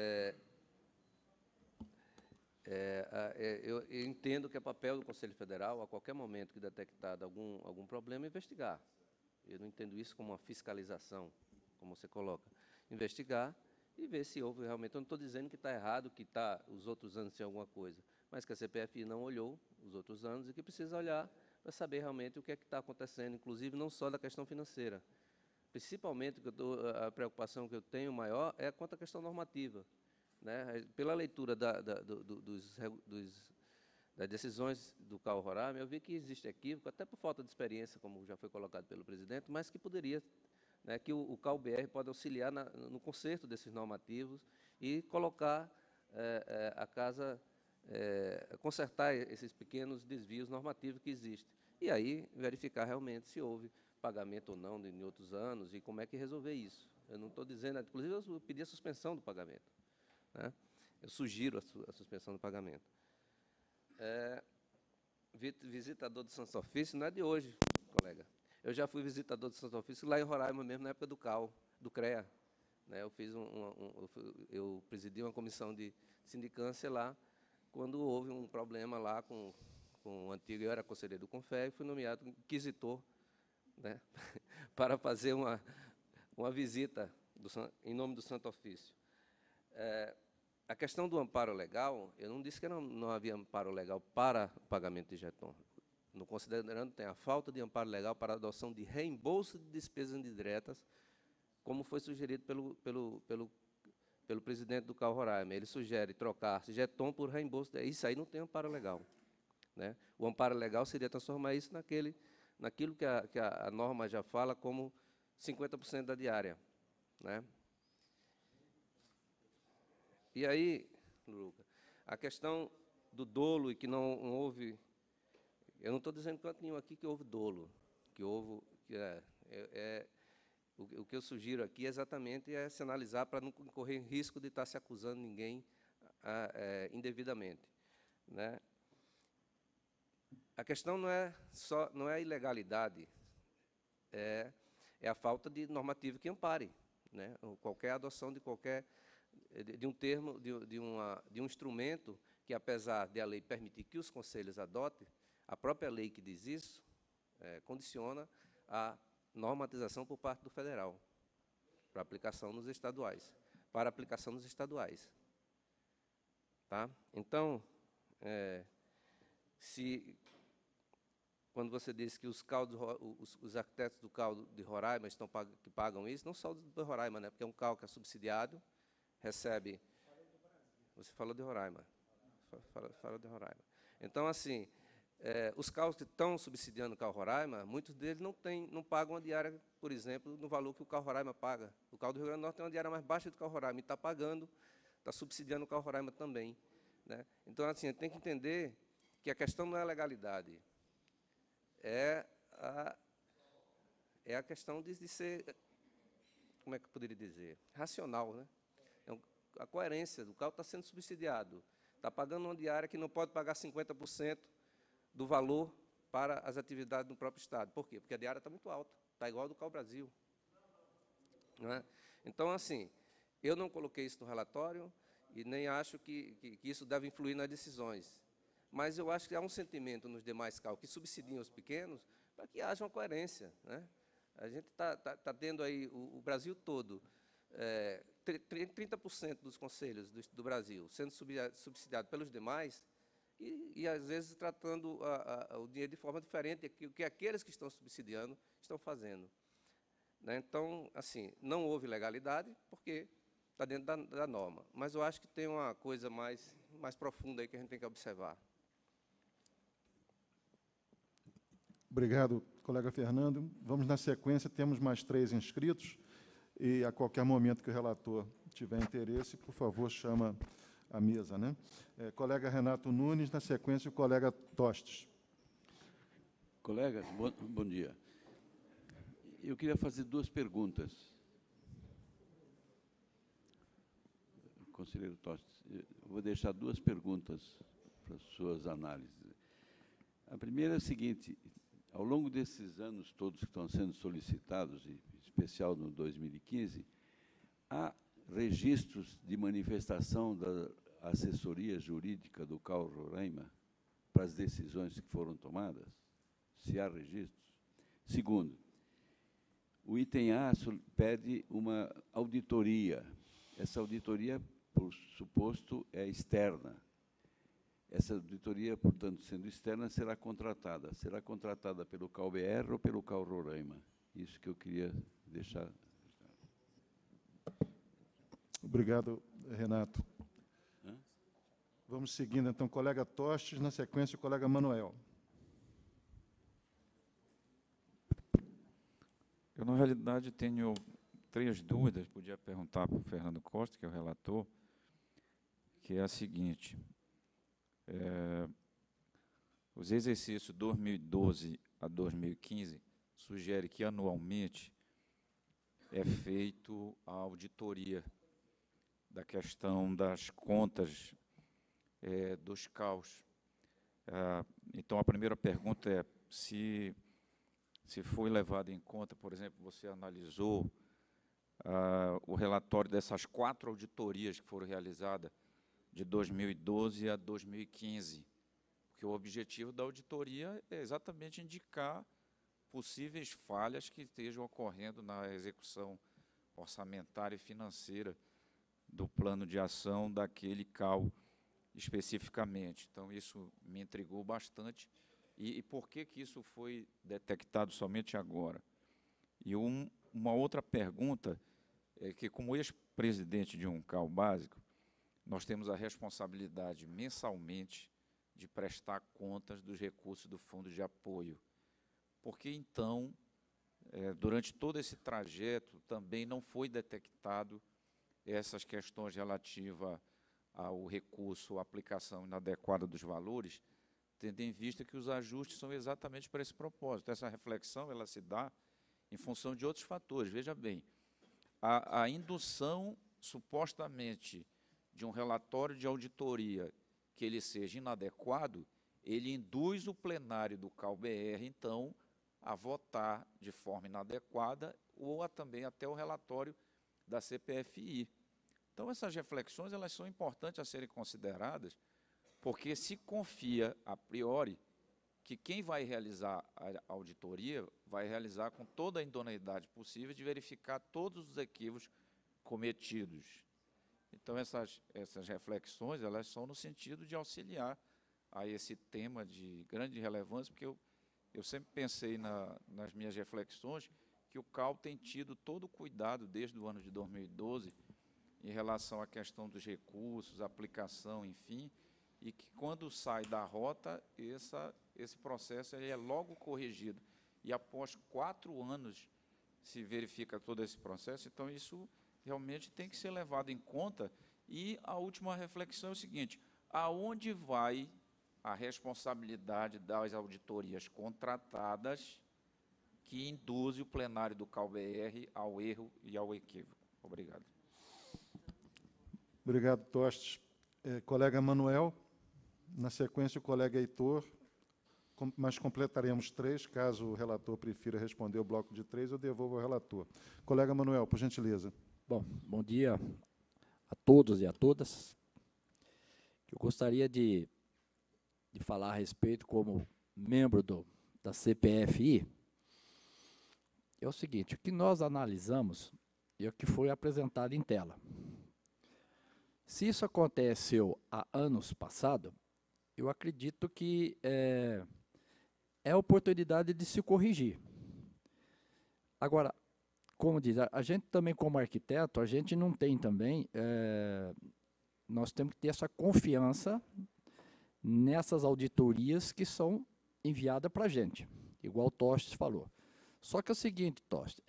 eu entendo que é papel do Conselho Federal, a qualquer momento que detectado algum problema, investigar. Eu não entendo isso como uma fiscalização, como você coloca. Investigar e ver se houve realmente. Eu não estou dizendo que está errado, que os outros anos tem alguma coisa, mas que a CPFI não olhou os outros anos e que precisa olhar para saber realmente o que é que está acontecendo, inclusive não só da questão financeira. Principalmente, a preocupação que eu tenho maior é quanto à questão normativa, né? Pela leitura das decisões do CAU Roraima, eu vi que existe equívoco, até por falta de experiência, como já foi colocado pelo presidente, mas que poderia, né, que o CAU-BR pode auxiliar no conserto desses normativos e colocar a casa, consertar esses pequenos desvios normativos que existem. E aí verificar realmente se houve pagamento ou não em outros anos e como é que resolver isso. Eu não estou dizendo, inclusive eu pedi a suspensão do pagamento, né? Eu sugiro a suspensão do pagamento. Visitador do Santo Ofício não é de hoje, colega. Eu já fui visitador do Santo Ofício lá em Roraima mesmo, na época do CAU, do CREA. Né? Eu presidi uma comissão de sindicância lá, quando houve um problema lá com o antigo, eu era conselheiro do CONFER, e fui nomeado inquisitor, né, para fazer uma visita em nome do Santo Ofício. A questão do amparo legal, eu não disse que não havia amparo legal para o pagamento de jeton. No considerando, tem a falta de amparo legal para a adoção de reembolso de despesas indiretas, como foi sugerido pelo presidente do CAU Roraima. Ele sugere trocar jeton por reembolso. Isso aí não tem amparo legal. né? O amparo legal seria transformar isso naquilo que a norma já fala como 50% da diária, né? E aí, Luca, a questão do dolo e que não houve... Eu não estou dizendo canto nenhum aqui que houve dolo, o que eu sugiro aqui exatamente é se analisar para não correr risco de estar se acusando ninguém indevidamente, né? A questão não é a ilegalidade, é a falta de normativo que ampare, né? Qualquer adoção de um termo, de um instrumento que, apesar de a lei permitir que os conselhos adotem, a própria lei que diz isso condiciona a normatização por parte do federal para aplicação nos estaduais, tá? Então, quando você diz que os arquitetos do CAU de Roraima que pagam isso, não só o de Roraima, né? Porque é um CAU que é subsidiado, recebe... Você falou de Roraima. Falou de Roraima. Então, assim, os CAUs que estão subsidiando o CAU Roraima, muitos deles não pagam a diária, por exemplo, no valor que o CAU Roraima paga. O CAU do Rio Grande do Norte tem uma diária mais baixa do que o CAU Roraima, e está pagando, está subsidiando o CAU Roraima também, né? Então, assim, a gente tem que entender que a questão não é a legalidade, é a questão de ser, como é que eu poderia dizer, racional, né? A coerência do CAU está sendo subsidiado, está pagando uma diária que não pode pagar 50% do valor para as atividades do próprio Estado. Por quê? Porque a diária está muito alta, está igual ao do CAU Brasil, não é? Então, assim, eu não coloquei isso no relatório e nem acho que isso deve influir nas decisões, mas eu acho que há um sentimento nos demais CAU que subsidiam os pequenos para que haja uma coerência, né? A gente está tendo aí o Brasil todo, 30% dos conselhos do Brasil sendo subsidiado pelos demais e às vezes, tratando o dinheiro de forma diferente do que aqueles que estão subsidiando estão fazendo, né? Então, assim, não houve legalidade, porque está dentro da norma. Mas eu acho que tem uma coisa mais profunda aí que a gente tem que observar. Obrigado, colega Fernando. Vamos na sequência, temos mais 3 inscritos, e a qualquer momento que o relator tiver interesse, por favor, chama a mesa, né? Colega Renato Nunes, na sequência, o colega Tostes. Colegas, bom dia. Eu queria fazer 2 perguntas. Conselheiro Tostes, eu vou deixar 2 perguntas para suas análises. A primeira é a seguinte: ao longo desses anos todos que estão sendo solicitados, em especial no 2015, há registros de manifestação da assessoria jurídica do CAU Roraima para as decisões que foram tomadas? Se há registros. Segundo, o item A pede uma auditoria. Essa auditoria, por suposto, é externa. Essa auditoria, portanto, sendo externa, será contratada. Será contratada pelo CAU-BR ou pelo CAU Roraima? Isso que eu queria deixar. Obrigado, Renato. Vamos seguindo, então, colega Tostes, na sequência, o colega Manuel. Eu, na realidade, tenho 3 dúvidas, podia perguntar para o Fernando Costa, que é o relator, que é a seguinte: os exercícios 2012 a 2015 sugerem que, anualmente, é feito a auditoria da questão das contas dos CAUs. Então, a primeira pergunta é se foi levado em conta, por exemplo, você analisou o relatório dessas 4 auditorias que foram realizadas de 2012 a 2015, porque o objetivo da auditoria é exatamente indicar possíveis falhas que estejam ocorrendo na execução orçamentária e financeira do plano de ação daquele CAU especificamente. Então, isso me intrigou bastante. E por que isso foi detectado somente agora? E uma outra pergunta é que, como ex-presidente de um CAU básico, nós temos a responsabilidade mensalmente de prestar contas dos recursos do Fundo de Apoio. Porque, então, durante todo esse trajeto, também não foi detectado essas questões relativas ao recurso, à aplicação inadequada dos valores, tendo em vista que os ajustes são exatamente para esse propósito. Essa reflexão ela se dá em função de outros fatores. Veja bem, a indução, supostamente, de um relatório de auditoria que ele seja inadequado, ele induz o plenário do CAU-BR, então, a votar de forma inadequada ou também até o relatório da CPFI. Então, essas reflexões elas são importantes a serem consideradas, porque se confia, a priori, que quem vai realizar a auditoria vai realizar com toda a idoneidade possível de verificar todos os equívocos cometidos. Então, essas reflexões elas são no sentido de auxiliar a esse tema de grande relevância, porque eu sempre pensei nas minhas reflexões que o CAU tem tido todo o cuidado desde o ano de 2012 em relação à questão dos recursos, aplicação, enfim, e que quando sai da rota, esse processo ele é logo corrigido. E após 4 anos se verifica todo esse processo, então isso realmente tem que ser levado em conta. E a última reflexão é o seguinte: aonde vai a responsabilidade das auditorias contratadas que induzem o plenário do CAU-BR ao erro e ao equívoco? Obrigado. Obrigado, Tostes. Colega Manuel, na sequência, o colega Heitor, mas completaremos 3, caso o relator prefira responder o bloco de 3, eu devolvo ao relator. Colega Manuel, por gentileza. Bom dia a todos e a todas. Eu gostaria de falar a respeito, como membro da CPFI, é o seguinte: o que nós analisamos é o que foi apresentado em tela. Se isso aconteceu há anos passados, eu acredito que é oportunidade de se corrigir. Agora, como diz, a gente também, como arquiteto, a gente não tem também, nós temos que ter essa confiança nessas auditorias que são enviadas para a gente, igual o Tostes falou. Só que é o seguinte, Tostes,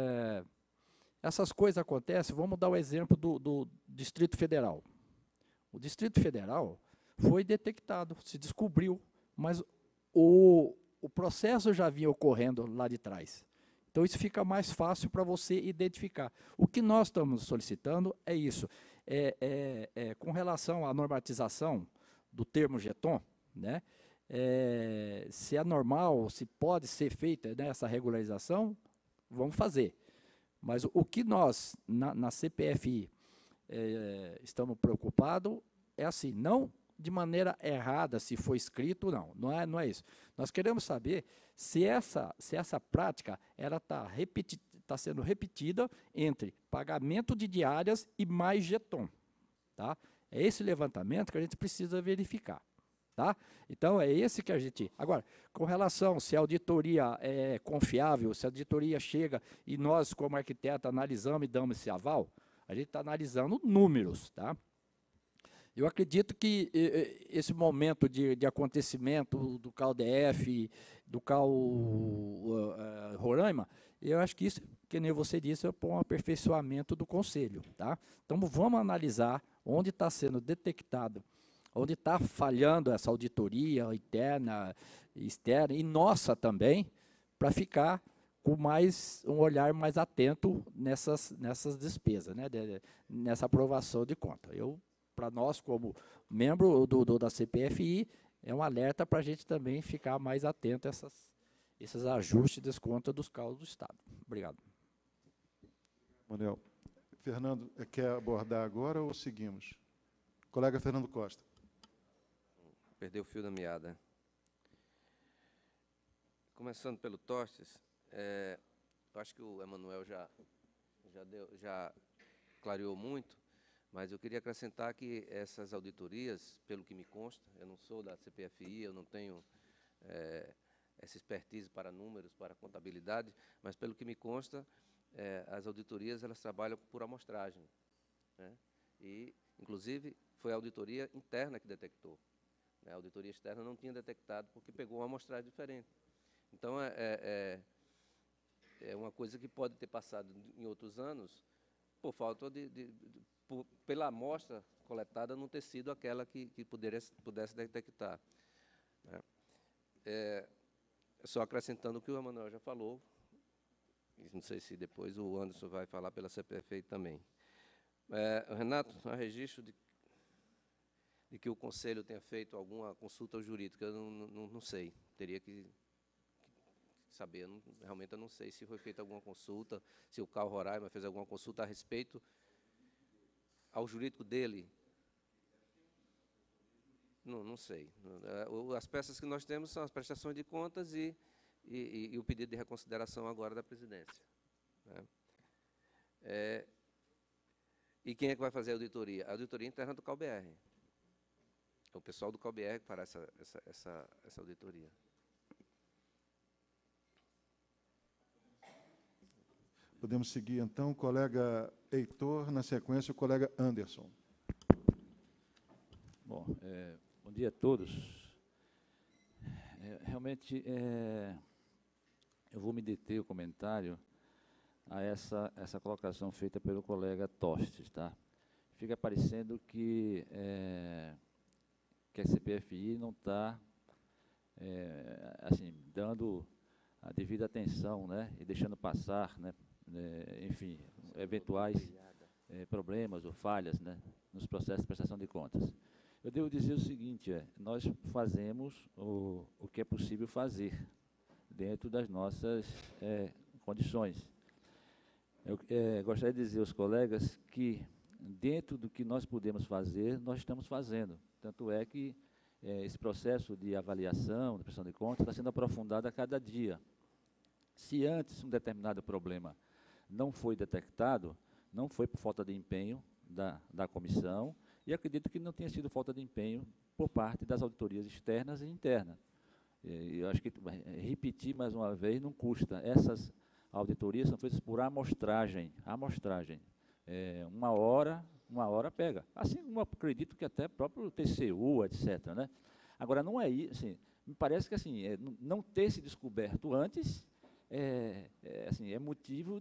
essas coisas acontecem, vamos dar o exemplo do Distrito Federal. O Distrito Federal foi detectado, se descobriu, mas o processo já vinha ocorrendo lá de trás. Então, isso fica mais fácil para você identificar. O que nós estamos solicitando é isso. Com relação à normatização do termo jeton, né, se é normal, se pode ser feita, né, essa regularização, vamos fazer. Mas o que nós, na CPFI, estamos preocupados é assim, não de maneira errada, se foi escrito, não é isso. Nós queremos saber se essa prática está sendo repetida entre pagamento de diárias e mais jeton. Tá? É esse levantamento que a gente precisa verificar. Tá? Então, é esse que a gente... Agora, com relação se a auditoria é confiável, se a auditoria chega e nós, como arquiteto, analisamos e damos esse aval, a gente está analisando números. Tá? Eu acredito que esse momento de acontecimento do CAU-DF, do CAU Roraima, eu acho que isso, que nem você disse, é para um aperfeiçoamento do Conselho. Tá? Então, vamos analisar onde está sendo detectado, onde está falhando essa auditoria interna, externa, e nossa também, para ficar com um olhar mais atento nessas despesas, né, nessa aprovação de conta. Para nós, como membro da CPFI, é um alerta para a gente também ficar mais atento a esses ajustes das contas dos CAUs do Estado. Obrigado. Manuel. Fernando, quer abordar agora ou seguimos? Colega Fernando Costa. Perdeu o fio da meada. Começando pelo Tostes, eu acho que o Emanuel já clareou muito, mas eu queria acrescentar que essas auditorias, pelo que me consta, eu não sou da CPFI, eu não tenho essa expertise para números, para contabilidade, mas pelo que me consta, as auditorias elas trabalham por amostragem, né? E, inclusive, foi a auditoria interna que detectou. A auditoria externa não tinha detectado porque pegou uma amostragem diferente. Então, é uma coisa que pode ter passado em outros anos por falta pela amostra coletada não ter sido aquela que pudesse detectar. Só acrescentando o que o Emanuel já falou, não sei se depois o Anderson vai falar pela CPFI também. Renato, há registro de que o Conselho tenha feito alguma consulta jurídica, eu não sei, teria que saber, realmente eu não sei se foi feita alguma consulta, se o Carl Roraima fez alguma consulta a respeito ao jurídico dele. Não sei. As peças que nós temos são as prestações de contas e o pedido de reconsideração agora da presidência. E quem é que vai fazer a auditoria? A auditoria interna do CalBR. É o pessoal do CalBR que fará essa auditoria. Podemos seguir, então, o colega Heitor, na sequência, o colega Anderson. Bom, bom dia a todos. Realmente, eu vou me deter o comentário a essa colocação feita pelo colega Tostes, tá? Fica parecendo que a CPFI não está, assim, dando a devida atenção, né, e deixando passar, né, enfim, eventuais problemas ou falhas, né, nos processos de prestação de contas. Eu devo dizer o seguinte, nós fazemos o que é possível fazer dentro das nossas condições. Eu gostaria de dizer aos colegas que, dentro do que nós podemos fazer, nós estamos fazendo. Tanto é que esse processo de avaliação, de prestação de contas, está sendo aprofundado a cada dia. Se antes um determinado problema não foi detectado, não foi por falta de empenho da comissão, e acredito que não tenha sido falta de empenho por parte das auditorias externas e internas. Eu acho que repetir mais uma vez não custa. Essas auditorias são feitas por amostragem. Uma hora pega. Assim como eu acredito que até próprio TCU, etc., né? Agora, não é isso, assim, me parece que assim, não ter se descoberto antes assim, é motivo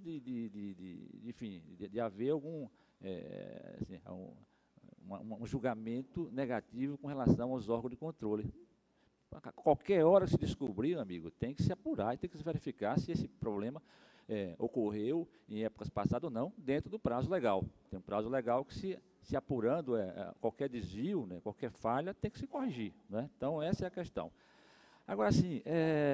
de haver algum assim, um julgamento negativo com relação aos órgãos de controle. A qualquer hora que se descobrir, amigo, tem que se apurar e tem que se verificar se esse problema ocorreu em épocas passadas ou não, dentro do prazo legal. Tem um prazo legal que, se apurando qualquer desvio, né, qualquer falha, tem que se corrigir, né? Então, essa é a questão. Agora, assim,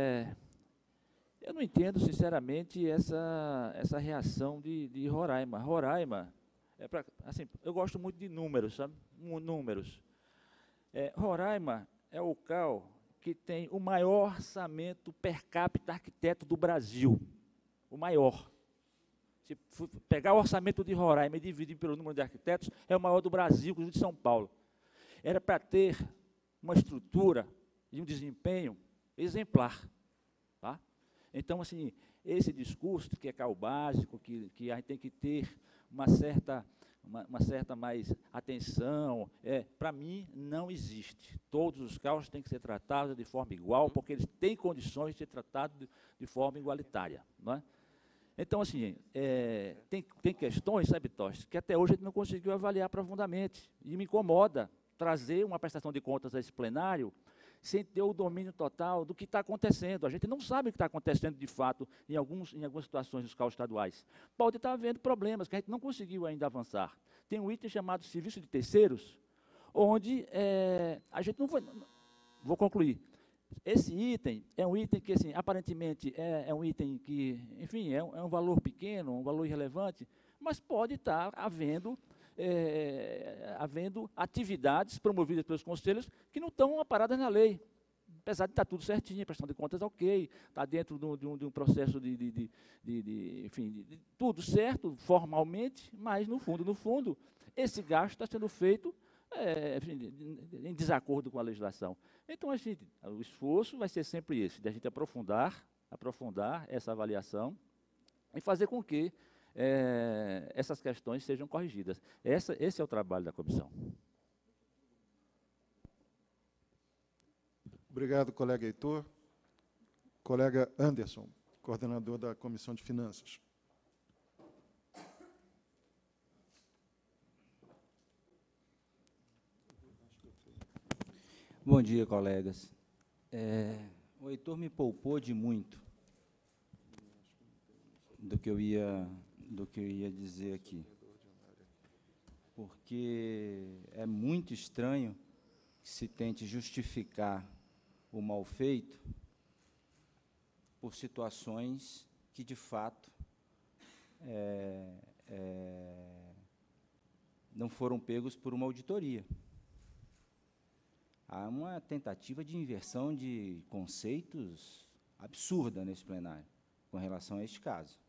eu não entendo, sinceramente, essa reação de Roraima. Roraima, assim, eu gosto muito de números, sabe? Números. Roraima é o CAL que tem o maior orçamento per capita arquiteto do Brasil. O maior. Se pegar o orçamento de Roraima e dividir pelo número de arquitetos, é o maior do Brasil, inclusive de São Paulo. Era para ter uma estrutura e um desempenho exemplar. Tá? Então, assim, esse discurso que é CAL básico, que a gente tem que ter uma certa mais atenção, para mim, não existe. Todos os CAUs têm que ser tratados de forma igual, porque eles têm condições de ser tratados de forma igualitária. Não é? Então, assim, tem questões, sabe, Tostes, que até hoje a gente não conseguiu avaliar profundamente. E me incomoda trazer uma prestação de contas a esse plenário sem ter o domínio total do que está acontecendo. A gente não sabe o que está acontecendo, de fato, em algumas situações dos CAUs estaduais. Pode estar havendo problemas que a gente não conseguiu ainda avançar. Tem um item chamado serviço de terceiros, onde a gente não foi... Vou concluir. Esse item é um item que, assim, aparentemente, é um item que, enfim, é um valor pequeno, um valor irrelevante, mas pode estar havendo atividades promovidas pelos conselhos que não estão amparadas na lei, apesar de estar tudo certinho, a prestação de contas ok, está dentro de um processo enfim, de tudo certo, formalmente, mas, no fundo, esse gasto está sendo feito em desacordo com a legislação. Então, o esforço vai ser sempre esse, de a gente aprofundar essa avaliação e fazer com que essas questões sejam corrigidas. Esse é o trabalho da comissão. Obrigado, colega Heitor. Colega Anderson, coordenador da Comissão de Finanças. Bom dia, colegas. O Heitor me poupou de muito do que eu ia dizer aqui, porque é muito estranho que se tente justificar o mal feito por situações que, de fato, não foram pegos por uma auditoria. Há uma tentativa de inversão de conceitos absurda nesse plenário, com relação a este caso.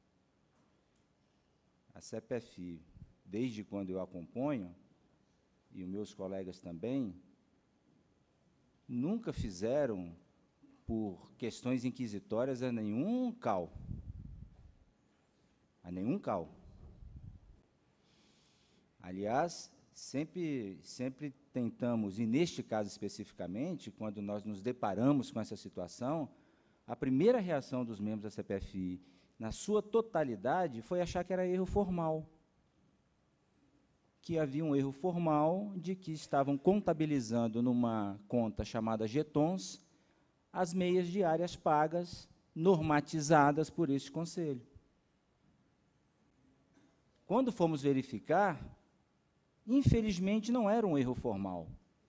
A CPFI, desde quando eu acompanho, e os meus colegas também, nunca fizeram, por questões inquisitórias, a nenhum CAL. A nenhum CAL. Aliás, sempre tentamos, e neste caso especificamente, quando nós nos deparamos com essa situação, a primeira reação dos membros da CPFI, na sua totalidade, foi achar que era erro formal. Que havia um erro formal de que estavam contabilizando numa conta chamada Getons as meias diárias pagas, normatizadas por este conselho. Quando fomos verificar, infelizmente, não era um erro formal.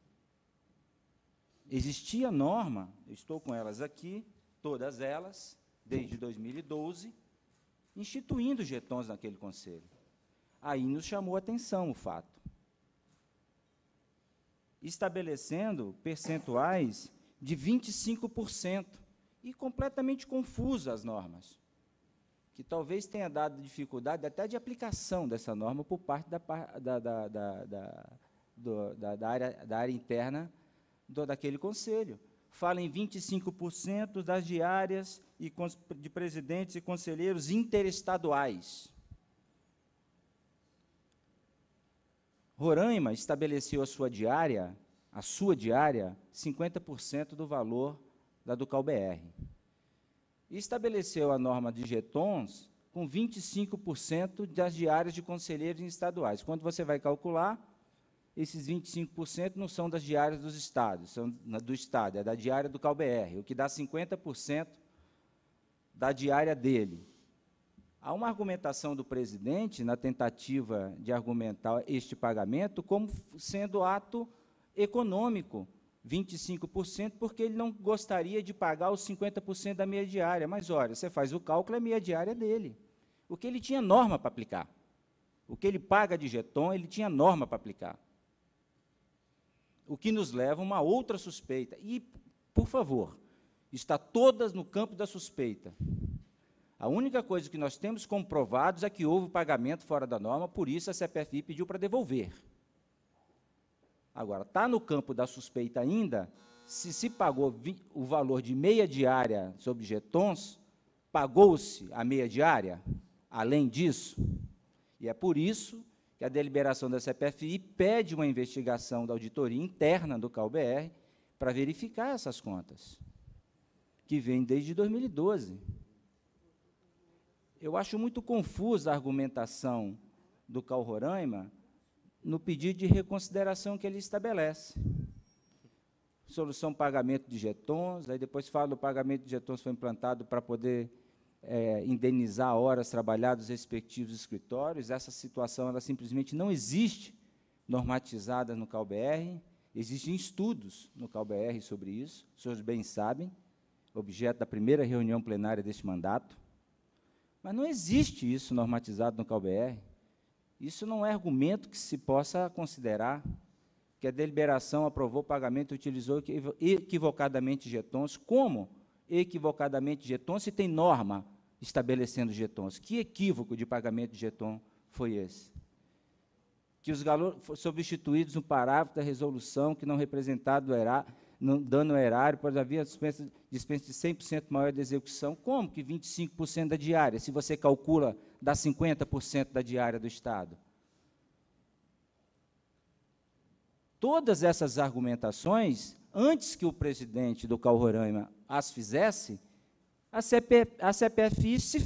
Existia norma, eu estou com elas aqui, todas elas, desde 2012, instituindo Getons naquele conselho. Aí nos chamou a atenção o fato. Estabelecendo percentuais de 25%, e completamente confusas as normas, que talvez tenha dado dificuldade até de aplicação dessa norma por parte da área interna daquele conselho. Fala em 25% das diárias de presidentes e conselheiros interestaduais. Roraima estabeleceu a sua diária, 50% do valor da do CalBR. E estabeleceu a norma de Getons com 25% das diárias de conselheiros estaduais. Quando você vai calcular, esses 25% não são das diárias dos estados, são do estado, é da diária do CalBR, o que dá 50% da diária dele. Há uma argumentação do presidente, na tentativa de argumentar este pagamento, como sendo ato econômico, 25%, porque ele não gostaria de pagar os 50% da meia diária. Mas, olha, você faz o cálculo, é a meia diária dele. O que ele tinha norma para aplicar. O que ele paga de Geton, ele tinha norma para aplicar. O que nos leva a uma outra suspeita. E, por favor, está todas no campo da suspeita. A única coisa que nós temos comprovados é que houve pagamento fora da norma, por isso a CPFI pediu para devolver. Agora, está no campo da suspeita ainda, se pagou o valor de meia diária sobre Getons, pagou-se a meia diária, além disso, e é por isso que a deliberação da CPFI pede uma investigação da auditoria interna do CalBR para verificar essas contas, que vem desde 2012. Eu acho muito confusa a argumentação do CAL Roraima no pedido de reconsideração que ele estabelece. Solução pagamento de Getons, aí depois fala o pagamento de Getons foi implantado para poder indenizar horas trabalhadas dos respectivos escritórios. Essa situação ela simplesmente não existe normatizada no CalBR. Existem estudos no CalBR sobre isso, os senhores bem sabem, objeto da primeira reunião plenária deste mandato. Mas não existe isso normatizado no CalBR. Isso não é argumento que se possa considerar que a deliberação aprovou o pagamento e utilizou equivocadamente Getons. Como equivocadamente Getons se tem norma estabelecendo Getons? Que equívoco de pagamento de Geton foi esse? Que os valores foram substituídos no parágrafo da resolução que não representado dano erário, pois havia dispensa de 100% maior de execução. Como que 25% da diária, se você calcula, dá 50% da diária do Estado? Todas essas argumentações antes que o presidente do CAU Roraima as fizesse, a CPFI se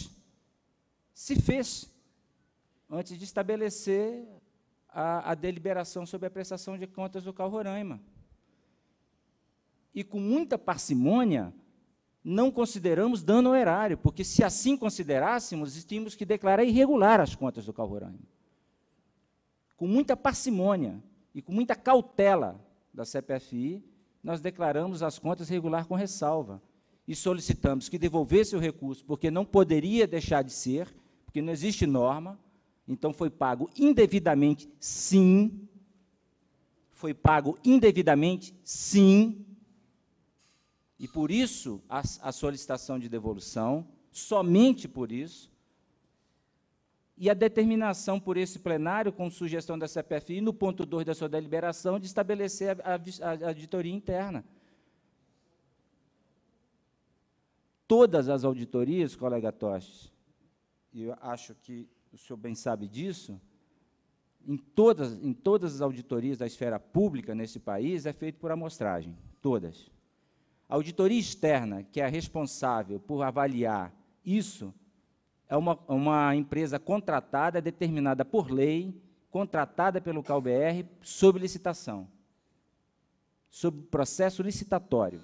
fez, antes de estabelecer a deliberação sobre a prestação de contas do CAU Roraima. E, com muita parcimônia, não consideramos dano ao erário, porque, se assim considerássemos, tínhamos que declarar irregular as contas do CAU Roraima. Com muita parcimônia e com muita cautela da CPFI, nós declaramos as contas regular com ressalva e solicitamos que devolvesse o recurso, porque não poderia deixar de ser, porque não existe norma, então foi pago indevidamente, sim. Foi pago indevidamente, sim. E, por isso, a solicitação de devolução, somente por isso, e a determinação por esse plenário, com sugestão da CPFI, no ponto 2 da sua deliberação, de estabelecer a auditoria interna. Todas as auditorias, colega Tostes, e eu acho que o senhor bem sabe disso, em todas as auditorias da esfera pública nesse país, é feito por amostragem, todas. A auditoria externa, que é a responsável por avaliar isso, é uma empresa contratada, determinada por lei, contratada pelo CAU-BR, sob licitação, sob processo licitatório.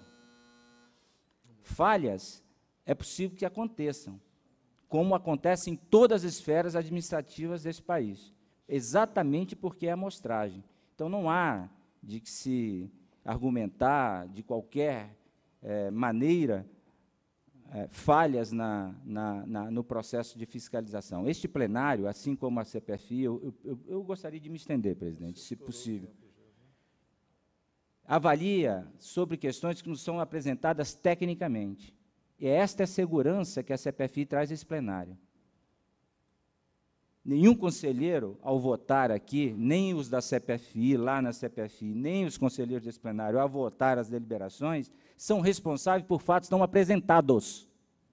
Falhas é possível que aconteçam, como acontece em todas as esferas administrativas desse país, exatamente porque é amostragem. Então, não há de que se argumentar de qualquer maneira falhas no processo de fiscalização. Este plenário, assim como a CPFI, eu gostaria de me estender, presidente, se possível, avalia sobre questões que nos são apresentadas tecnicamente. E esta é a segurança que a CPFI traz a esse plenário. Nenhum conselheiro, ao votar aqui, nem os da CPFI, lá na CPFI, nem os conselheiros desse plenário, ao votar as deliberações, são responsáveis por fatos não apresentados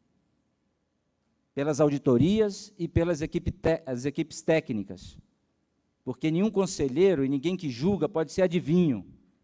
pelas auditorias e pelas equipes técnicas, porque nenhum conselheiro e ninguém que julga pode ser adivinho.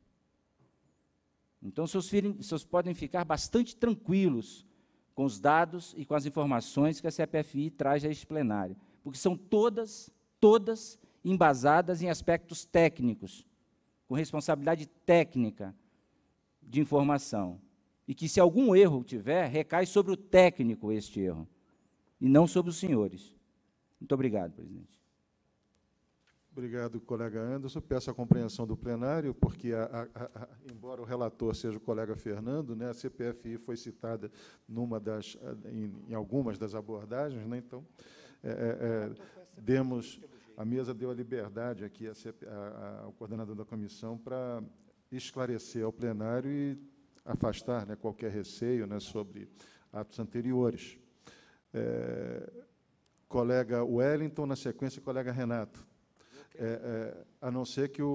Então, seus podem ficar bastante tranquilos com os dados e com as informações que a CPFI traz a este plenário, porque são todas embasadas em aspectos técnicos, com responsabilidade técnica de informação, e que, se algum erro tiver, recai sobre o técnico este erro, e não sobre os senhores. Muito obrigado, presidente. Obrigado, colega Anderson. Peço a compreensão do plenário, porque, embora o relator seja o colega Fernando, né, a CPFI foi citada em algumas das abordagens, né, então, a mesa deu a liberdade aqui ao coordenador da comissão para esclarecer ao plenário e afastar, né, qualquer receio, né, sobre atos anteriores. Colega Wellington, na sequência, colega Renato. A não ser que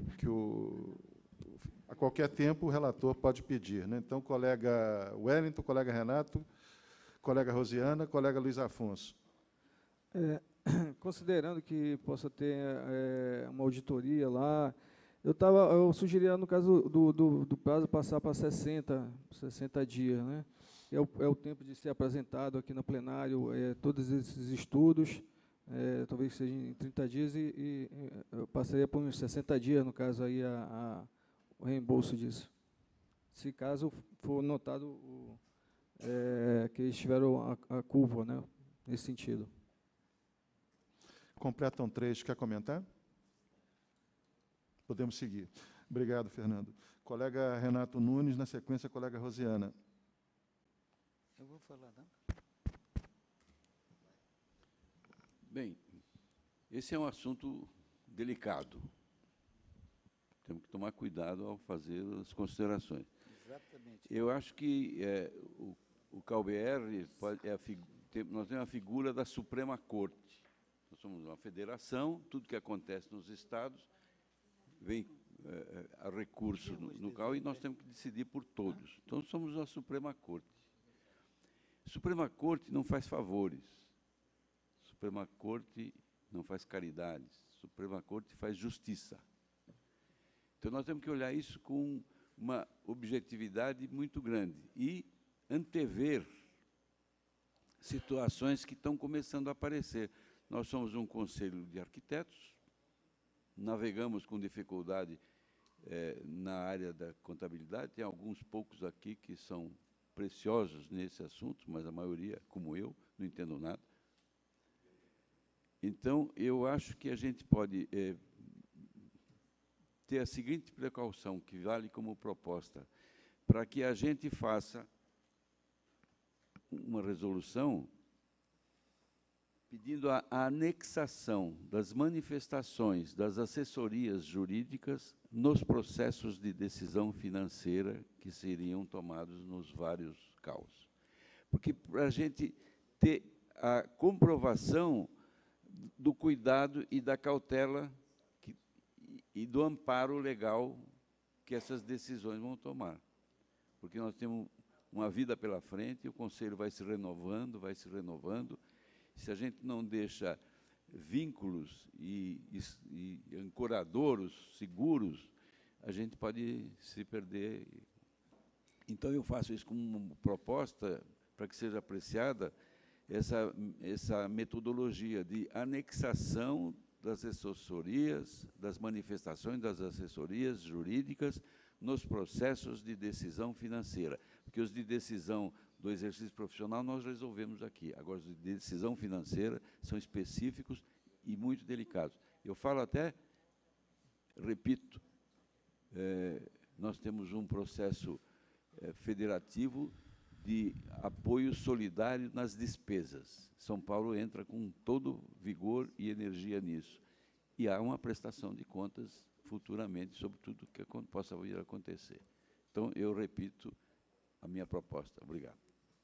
a qualquer tempo o relator pode pedir, né? Então, colega Wellington, colega Renato, colega Rosiana, colega Luiz Afonso. Considerando que possa ter uma auditoria lá, eu sugeria, no caso do prazo, passar para 60 dias, né? É o tempo de ser apresentado aqui no plenário todos esses estudos, talvez seja em 30 dias, e eu passaria por uns 60 dias, no caso, aí, o reembolso disso. Se caso for notado que eles tiveram a curva, né, nesse sentido. Completam 3. Quer comentar? Podemos seguir. Obrigado, Fernando. Colega Renato Nunes, na sequência, colega Rosiana. Eu vou falar, não? Bem, esse é um assunto delicado. Temos que tomar cuidado ao fazer as considerações. Exatamente. Eu acho que o CAU-BR nós temos a figura da Suprema Corte. Nós somos uma federação, tudo que acontece nos estados vem a recurso no CAU e nós temos que decidir por todos. Então, somos a Suprema Corte. A Suprema Corte não faz favores. A Suprema Corte não faz caridades. A Suprema Corte faz justiça. Então, nós temos que olhar isso com uma objetividade muito grande e antever situações que estão começando a aparecer. Nós somos um conselho de arquitetos, navegamos com dificuldade na área da contabilidade, tem alguns poucos aqui que são preciosos nesse assunto, mas a maioria, como eu, não entendo nada. Então, eu acho que a gente pode ter a seguinte precaução, que vale como proposta, para que a gente faça uma resolução pedindo a anexação das manifestações das assessorias jurídicas nos processos de decisão financeira que seriam tomados nos vários CAUs. Porque, para a gente ter a comprovação do cuidado e da cautela e do amparo legal que essas decisões vão tomar. Porque nós temos uma vida pela frente, o Conselho vai se renovando, vai se renovando. Se a gente não deixa vínculos e ancoradouros seguros, a gente pode se perder. Então, eu faço isso como uma proposta para que seja apreciada essa metodologia de anexação das assessorias, das manifestações das assessorias jurídicas nos processos de decisão financeira. Porque os de decisão do exercício profissional nós resolvemos aqui. Agora, os de decisão financeira são específicos e muito delicados. Eu falo até, repito, nós temos um processo federativo de apoio solidário nas despesas. São Paulo entra com todo vigor e energia nisso. E há uma prestação de contas futuramente sobre tudo que possa vir a acontecer. Então, eu repito a minha proposta. Obrigado.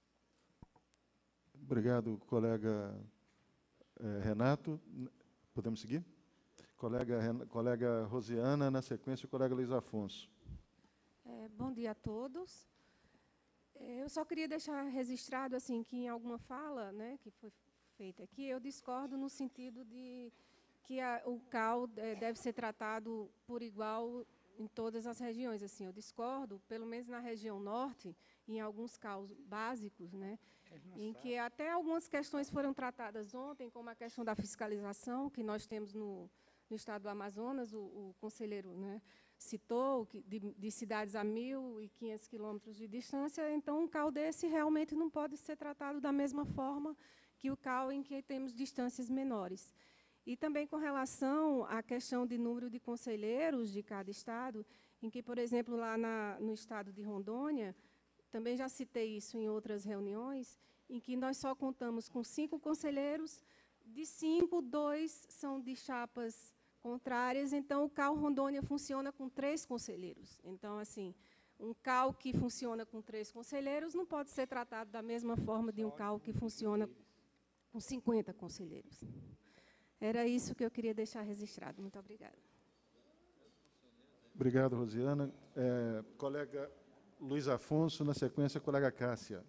Obrigado, colega Renato. Podemos seguir? Colega Rosiana, na sequência, o colega Luiz Afonso. Bom dia a todos. Eu só queria deixar registrado assim, que em alguma fala, né, que foi feita aqui, eu discordo no sentido de que o CAU deve ser tratado por igual em todas as regiões. Assim, eu discordo, pelo menos na região norte, em alguns CAUs básicos, né, em que até algumas questões foram tratadas ontem, como a questão da fiscalização, que nós temos no estado do Amazonas, o conselheiro, né, citou, de cidades a 1.500 quilômetros de distância. Então, um CAU desse realmente não pode ser tratado da mesma forma que o CAU em que temos distâncias menores. E também com relação à questão de número de conselheiros de cada estado, em que, por exemplo, lá no estado de Rondônia, também já citei isso em outras reuniões, em que nós só contamos com 5 conselheiros, de 5, 2 são de chapas contrárias. Então, o CAU Rondônia funciona com 3 conselheiros. Então, assim, um CAU que funciona com 3 conselheiros não pode ser tratado da mesma forma de um CAU que funciona com 50 conselheiros. Era isso que eu queria deixar registrado. Muito obrigada. Obrigado, Rosiana. Colega Luiz Afonso, na sequência, colega Cássia.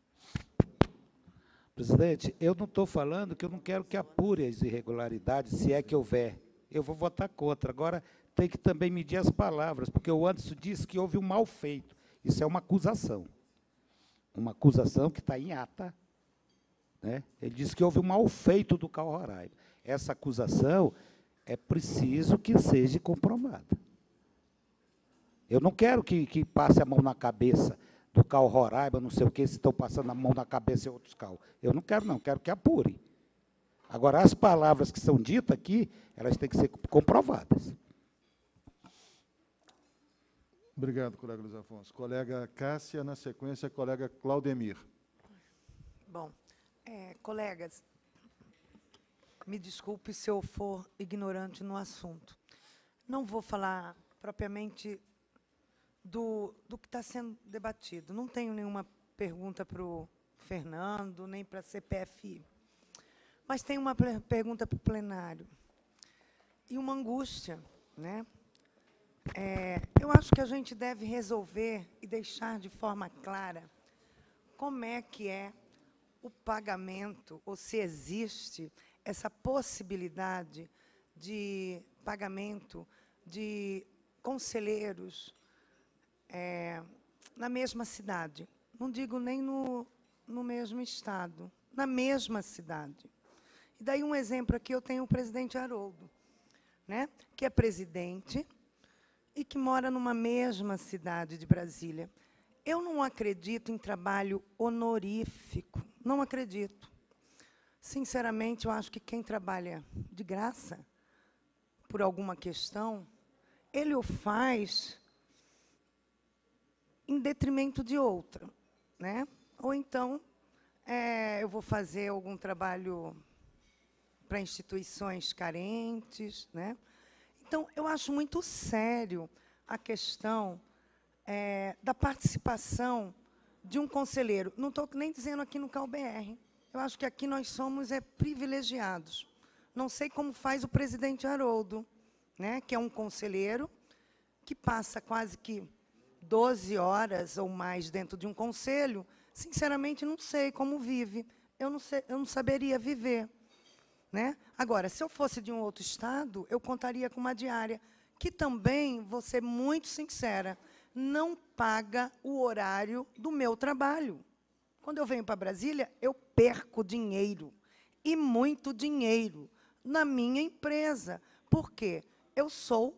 Presidente, eu não estou falando que eu não quero que apure as irregularidades, se é que houver. Eu vou votar contra. Agora, tem que também medir as palavras, porque o Anderson disse que houve um mal feito. Isso é uma acusação. Uma acusação que está em ata. Né? Ele disse que houve um mal feito do CAU Roraima. Essa acusação é preciso que seja comprovada. Eu não quero que passe a mão na cabeça do CAU Roraima, não sei o que, se estão passando a mão na cabeça em outros CAU. Eu não quero, não. Quero que apure. Agora, as palavras que são ditas aqui, elas têm que ser comprovadas. Obrigado, colega Luiz Afonso. Colega Cássia, na sequência, colega Claudemir. Bom, colegas, me desculpe se eu for ignorante no assunto. Não vou falar propriamente do que está sendo debatido. Não tenho nenhuma pergunta para o Fernando, nem para a CPFI. Mas tenho uma pergunta para o plenário. E uma angústia, né? Eu acho que a gente deve resolver e deixar de forma clara como é que é o pagamento, ou se existe essa possibilidade de pagamento de conselheiros na mesma cidade. Não digo nem no mesmo estado, na mesma cidade. E daí um exemplo aqui, eu tenho o presidente Haroldo, né, que é presidente e que mora numa mesma cidade de Brasília. Eu não acredito em trabalho honorífico, não acredito. Sinceramente, eu acho que quem trabalha de graça, por alguma questão, ele o faz em detrimento de outra, né? Ou então, eu vou fazer algum trabalho para instituições carentes, né? Então, eu acho muito sério a questão da participação de um conselheiro. Não estou nem dizendo aqui no CalBR. Eu acho que aqui nós somos privilegiados. Não sei como faz o presidente Haroldo, né, que é um conselheiro que passa quase que 12 horas ou mais dentro de um conselho. Sinceramente, não sei como vive. Eu não saberia viver, né? Agora, se eu fosse de um outro estado, eu contaria com uma diária, que também, vou ser muito sincera, não paga o horário do meu trabalho. Quando eu venho para Brasília, eu perco dinheiro, e muito dinheiro, na minha empresa. Por quê? Eu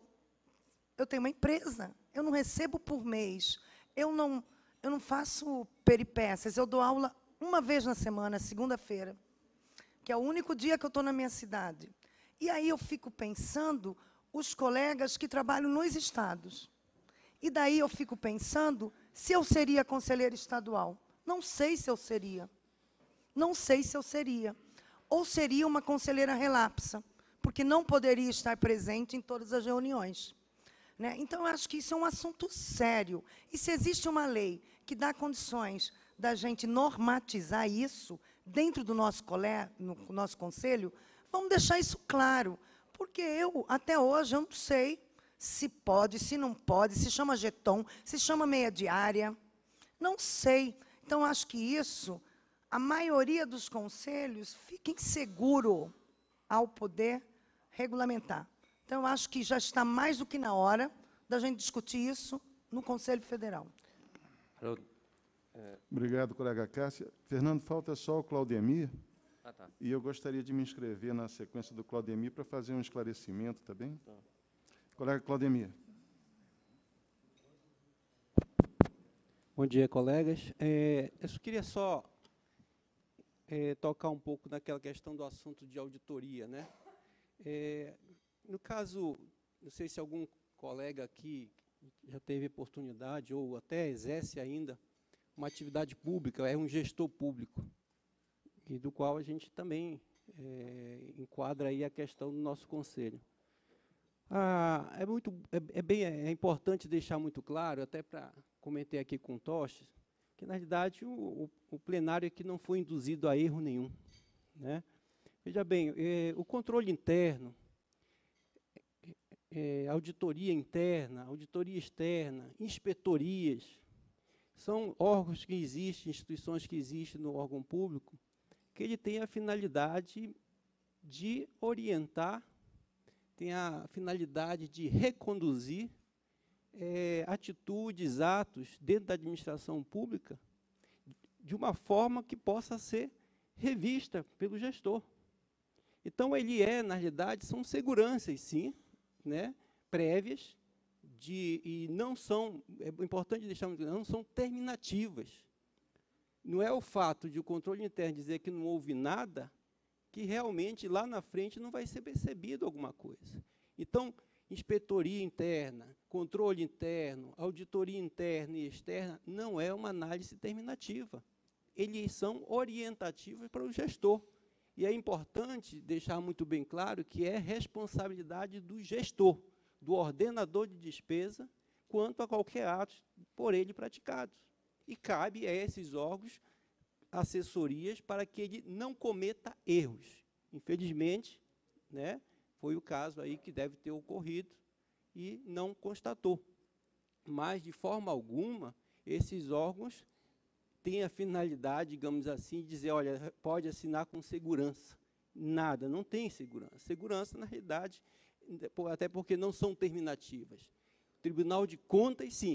tenho uma empresa, eu não recebo por mês, eu não faço peripécias, eu dou aula uma vez na semana, segunda-feira, que é o único dia que eu estou na minha cidade. E aí eu fico pensando os colegas que trabalham nos estados. E daí eu fico pensando se eu seria conselheira estadual. Não sei se eu seria. Não sei se eu seria. Ou seria uma conselheira relapsa, porque não poderia estar presente em todas as reuniões, né? Então, eu acho que isso é um assunto sério. E se existe uma lei que dá condições da gente normatizar isso dentro do nosso conselho, vamos deixar isso claro. Porque até hoje, eu não sei se pode, se não pode, se chama jeton, se chama meia diária. Não sei. Então, acho que isso, a maioria dos conselhos fica inseguro ao poder regulamentar. Então, eu acho que já está mais do que na hora da gente discutir isso no Conselho Federal. Obrigado, colega Cássia. Fernando, falta só o Claudemir. Tá. E eu gostaria de me inscrever na sequência do Claudemir para fazer um esclarecimento, tá bem? Tá. Colega Claudemir. Bom dia, colegas. Eu queria só tocar um pouco naquela questão do assunto de auditoria, né? No caso, não sei se algum colega aqui já teve oportunidade ou até exerce ainda uma atividade pública, é um gestor público, e do qual a gente também enquadra aí a questão do nosso conselho. É importante deixar muito claro, até para comentei aqui com o Toches, que, na realidade, o plenário aqui não foi induzido a erro nenhum, né? Veja bem, o controle interno, auditoria interna, auditoria externa, inspetorias, são órgãos que existem, instituições que existem no órgão público, que ele tem a finalidade de orientar, tem a finalidade de reconduzir atitudes, atos dentro da administração pública de uma forma que possa ser revista pelo gestor. Então, na realidade, são seguranças, sim, né, prévias, e não são, é importante deixar muito claro, não são terminativas. Não é o fato de o controle interno dizer que não houve nada, que realmente lá na frente não vai ser percebido alguma coisa. Então, inspetoria interna, controle interno, auditoria interna e externa, não é uma análise terminativa. Eles são orientativos para o gestor. E é importante deixar muito bem claro que é responsabilidade do gestor, do ordenador de despesa, quanto a qualquer ato por ele praticado. E cabe a esses órgãos assessorias para que ele não cometa erros. Infelizmente, né, foi o caso aí que deve ter ocorrido e não constatou. Mas, de forma alguma, esses órgãos têm a finalidade, digamos assim, de dizer, olha, pode assinar com segurança. Nada, não tem segurança. Segurança, na realidade, até porque não são terminativas. O Tribunal de Contas, sim,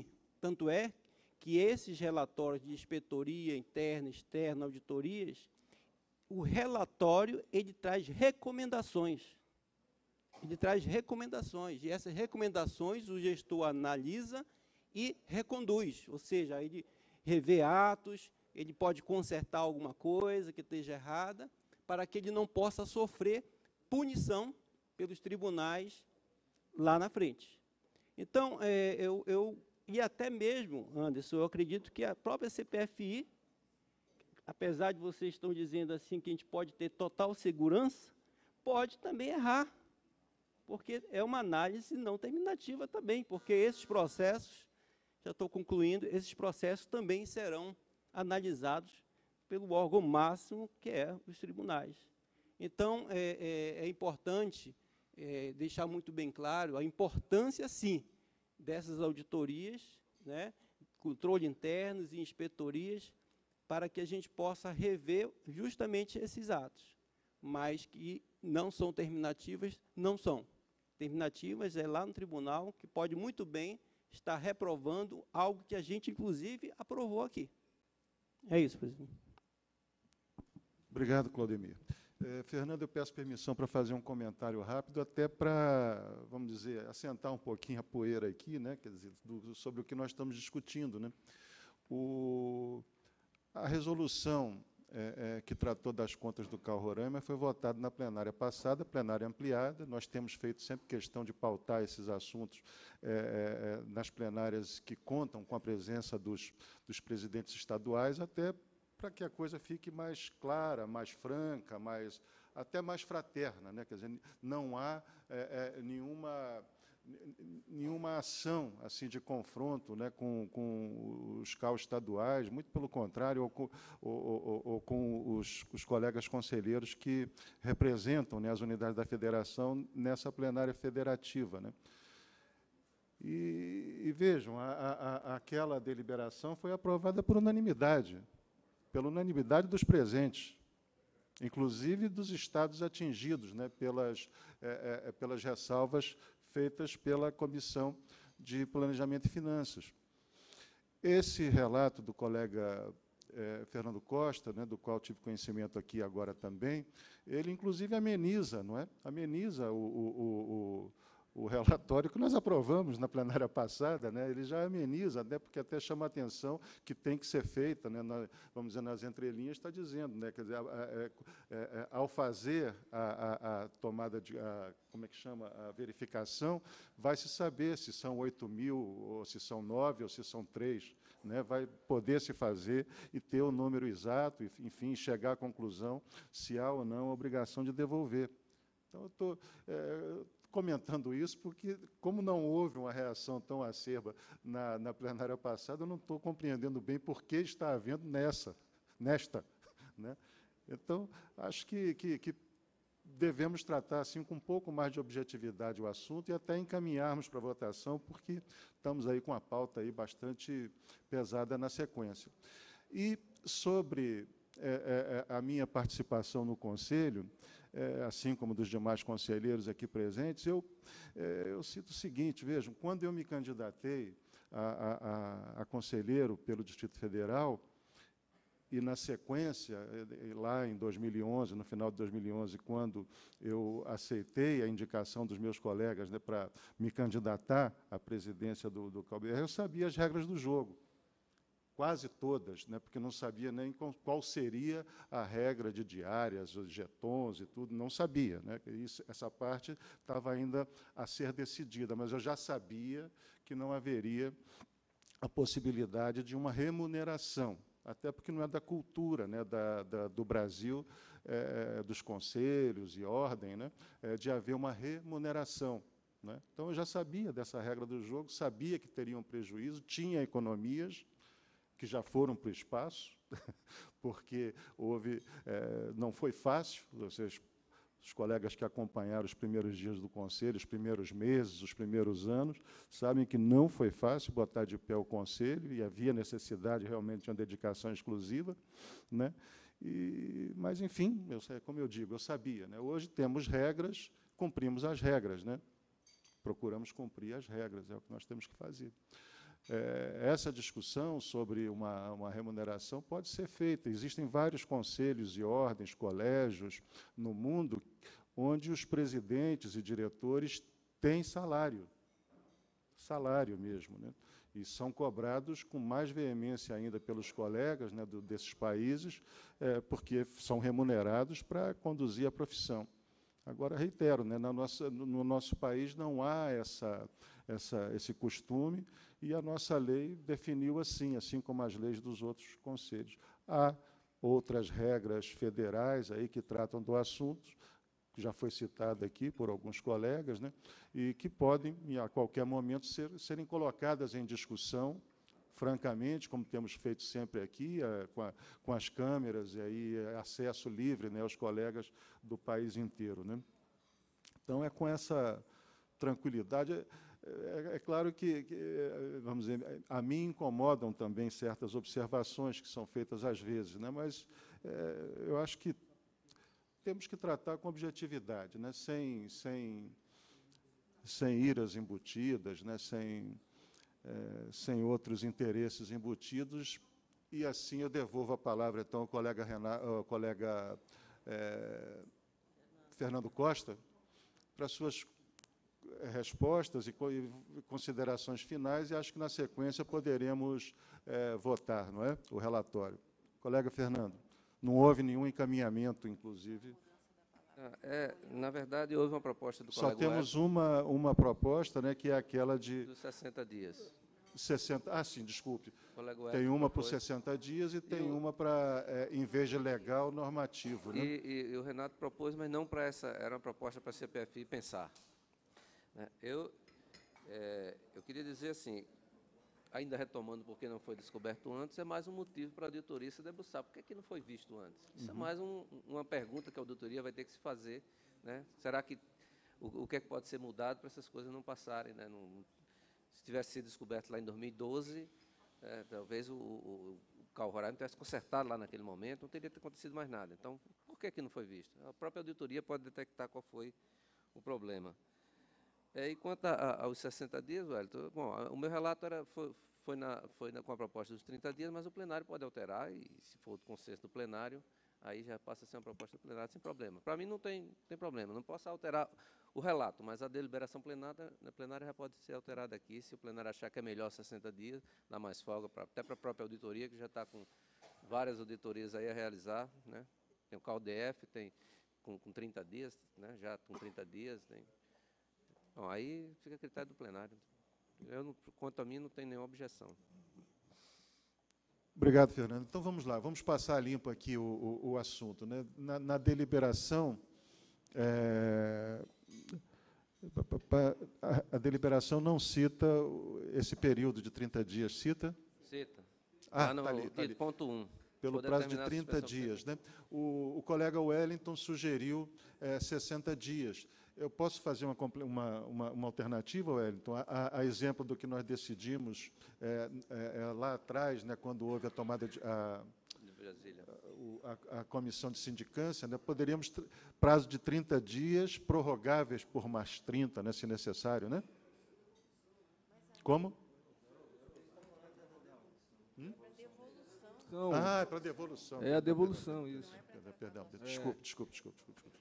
Tanto é que esses relatórios de inspetoria interna, externa, auditorias, o relatório ele traz recomendações. Ele traz recomendações, e essas recomendações o gestor analisa e reconduz, ou seja, ele revê atos, ele pode consertar alguma coisa que esteja errada, para que ele não possa sofrer punição pelos tribunais lá na frente. Então, e até mesmo, Anderson, eu acredito que a própria CPFI, apesar de vocês estão dizendo assim que a gente pode ter total segurança, pode também errar, porque é uma análise não terminativa também, porque esses processos, já estou concluindo, esses processos também serão analisados pelo órgão máximo, que é os tribunais. Então, é importante deixar muito bem claro a importância, sim, dessas auditorias, né, controle internos e inspetorias, para que a gente possa rever justamente esses atos, mas que não são terminativas, não são. Terminativas é lá no tribunal, que pode muito bem estar reprovando algo que a gente, inclusive, aprovou aqui. É isso, presidente. Obrigado, Claudemir. Fernando, eu peço permissão para fazer um comentário rápido, até para, vamos dizer, assentar um pouquinho a poeira aqui, né, quer dizer, sobre o que nós estamos discutindo, né. A resolução que tratou das contas do CAU Roraima foi votada na plenária passada, plenária ampliada. Nós temos feito sempre questão de pautar esses assuntos nas plenárias que contam com a presença dos presidentes estaduais, até para que a coisa fique mais clara, mais franca, até mais fraterna, né? Quer dizer, não há nenhuma ação assim de confronto, né, com os CAU estaduais, muito pelo contrário, ou com os colegas conselheiros que representam, né, as unidades da federação nessa plenária federativa, né. E vejam, aquela deliberação foi aprovada por unanimidade, pela unanimidade dos presentes, inclusive dos estados atingidos, né, pelas ressalvas feitas pela Comissão de Planejamento e Finanças. Esse relato do colega Fernando Costa, né, do qual tive conhecimento aqui agora também, ele, inclusive, ameniza, não é? Ameniza o relatório que nós aprovamos na plenária passada, né, ele já ameniza, né, porque até chama a atenção que tem que ser feita, né, vamos dizer, nas entrelinhas, está dizendo, né, quer dizer, ao fazer a tomada de, como é que chama, a verificação, vai se saber se são 8.000, ou se são 9, ou se são 3, né, vai poder se fazer e ter o número exato, enfim, chegar à conclusão se há ou não a obrigação de devolver. Então, eu estou comentando isso porque, como não houve uma reação tão acerba na plenária passada, eu não estou compreendendo bem por que está havendo nesta. Né? Então, acho que devemos tratar assim, com um pouco mais de objetividade o assunto e até encaminharmos para a votação, porque estamos aí com a pauta aí bastante pesada na sequência. E sobre a minha participação no Conselho, assim como dos demais conselheiros aqui presentes, eu cito o seguinte, vejam, quando eu me candidatei a conselheiro pelo Distrito Federal, e, na sequência, lá em 2011, no final de 2011, quando eu aceitei a indicação dos meus colegas, né, para me candidatar à presidência do CAU-BR, eu sabia as regras do jogo, quase todas, né, porque não sabia nem qual seria a regra de diárias, os jetons e tudo, não sabia. Né, essa parte estava ainda a ser decidida, mas eu já sabia que não haveria a possibilidade de uma remuneração, até porque não é da cultura, né, do Brasil, dos conselhos e ordem, né, de haver uma remuneração. Né. Então, eu já sabia dessa regra do jogo, sabia que teria um prejuízo, tinha economias que já foram para o espaço, porque não foi fácil, vocês, os colegas que acompanharam os primeiros dias do Conselho, os primeiros meses, os primeiros anos, sabem que não foi fácil botar de pé o Conselho, e havia necessidade realmente de uma dedicação exclusiva. Né? Mas, enfim, como eu digo, eu sabia. Né? Hoje temos regras, cumprimos as regras. Né? Procuramos cumprir as regras, é o que nós temos que fazer. essa discussão sobre uma remuneração pode ser feita. Existem vários conselhos e ordens, colégios no mundo, onde os presidentes e diretores têm salário mesmo, né? E são cobrados com mais veemência ainda pelos colegas, né, desses países, porque são remunerados para conduzir a profissão. Agora, reitero, né, no nosso país não há esse costume, e a nossa lei definiu assim como as leis dos outros conselhos. Há outras regras federais aí que tratam do assunto, que já foi citado aqui por alguns colegas, né, e que podem, a qualquer momento, serem colocadas em discussão, francamente, como temos feito sempre aqui, com as câmeras, e aí acesso livre, né, aos colegas do país inteiro, né. Então, é com essa tranquilidade. É claro que, vamos dizer, a mim incomodam também certas observações que são feitas às vezes, né, mas eu acho que temos que tratar com objetividade, né, sem iras embutidas, né, sem outros interesses embutidos. E assim eu devolvo a palavra, então, ao colega Fernando Costa, para suas respostas e considerações finais, e acho que, na sequência, poderemos votar, não é, o relatório. Colega Fernando, não houve nenhum encaminhamento, inclusive. Na verdade, houve uma proposta do colega Só temos uma proposta, né, que é aquela dos 60 dias. 60, sim, desculpe. Tem uma para os 60 dias e tem uma para, em vez de legal, normativo. Né? E o Renato propôs, mas não para essa, era uma proposta para a CPFI pensar. Eu queria dizer assim, ainda retomando porque não foi descoberto antes, é mais um motivo para a auditoria se debruçar. Por que não foi visto antes? Isso é mais uma pergunta que a auditoria vai ter que se fazer. Né? Será que o que é que pode ser mudado para essas coisas não passarem? Né? Se tivesse sido descoberto lá em 2012, talvez o Cal Roraima tivesse consertado lá naquele momento, não teria acontecido mais nada. Então, por que não foi visto? A própria auditoria pode detectar qual foi o problema. E quanto aos 60 dias, Wellington, bom, o meu relato foi com a proposta dos 30 dias, mas o plenário pode alterar, e se for do consenso do plenário, aí já passa a ser uma proposta do plenário sem problema. Para mim não tem problema, não posso alterar o relato, mas a deliberação plenária já pode ser alterada aqui, se o plenário achar que é melhor 60 dias, dá mais folga, até para a própria auditoria, que já está com várias auditorias aí a realizar, né? Tem o CalDF, tem com 30 dias, né? Já com 30 dias, tem... Bom, aí fica a critério do plenário. Quanto a mim, não tem nenhuma objeção. Obrigado, Fernando. Então, vamos lá, vamos passar limpo aqui o assunto. Né? Na deliberação, a deliberação não cita esse período de 30 dias, cita? Cita. Tá ali. Ponto 1. Pelo prazo de 30 dias. Né? O colega Wellington sugeriu 60 dias. Eu posso fazer uma alternativa, Wellington? A exemplo do que nós decidimos lá atrás, né, quando houve a tomada de Brasília. A comissão de sindicância, né, poderíamos, prazo de 30 dias, prorrogáveis por mais 30, né, se necessário, né? Como? É para devolução. É a devolução, isso. Perdão. Desculpe.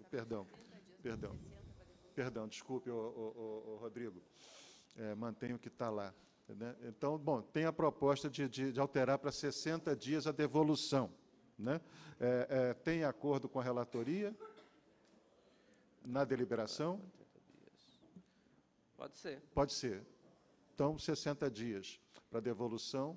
Perdão, desculpe, Rodrigo. Mantenho o que está lá. Né? Então, bom, tem a proposta de alterar para 60 dias a devolução. Né? Tem acordo com a relatoria na deliberação? Pode ser. Pode ser. Então, 60 dias para devolução.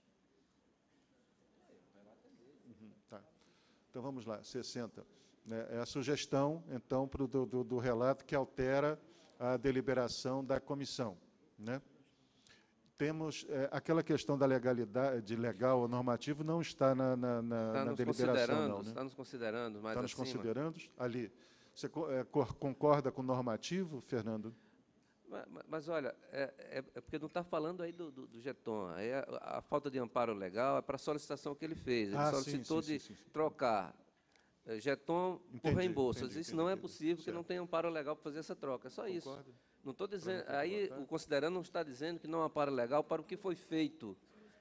Tá. Então, vamos lá, 60. É a sugestão, então, do relato que altera a deliberação da comissão. Né? Temos aquela questão da legalidade, legal ou normativo, não está na deliberação, não. Né? Está nos considerando, mas está nos considerando ali. Você concorda com o normativo, Fernando? Mas olha, é porque não está falando aí do Geton. Aí a falta de amparo legal é para a solicitação que ele fez. Ele solicitou de trocar jeton por Entendi, reembolso. entendi, Isso não é entendi. possível, porque Certo. não tem amparo legal para fazer essa troca. É só isso. Concordo. Não estou dizendo. Pronto, Aí, boa o considerando não está dizendo que não há amparo legal para o que foi feito.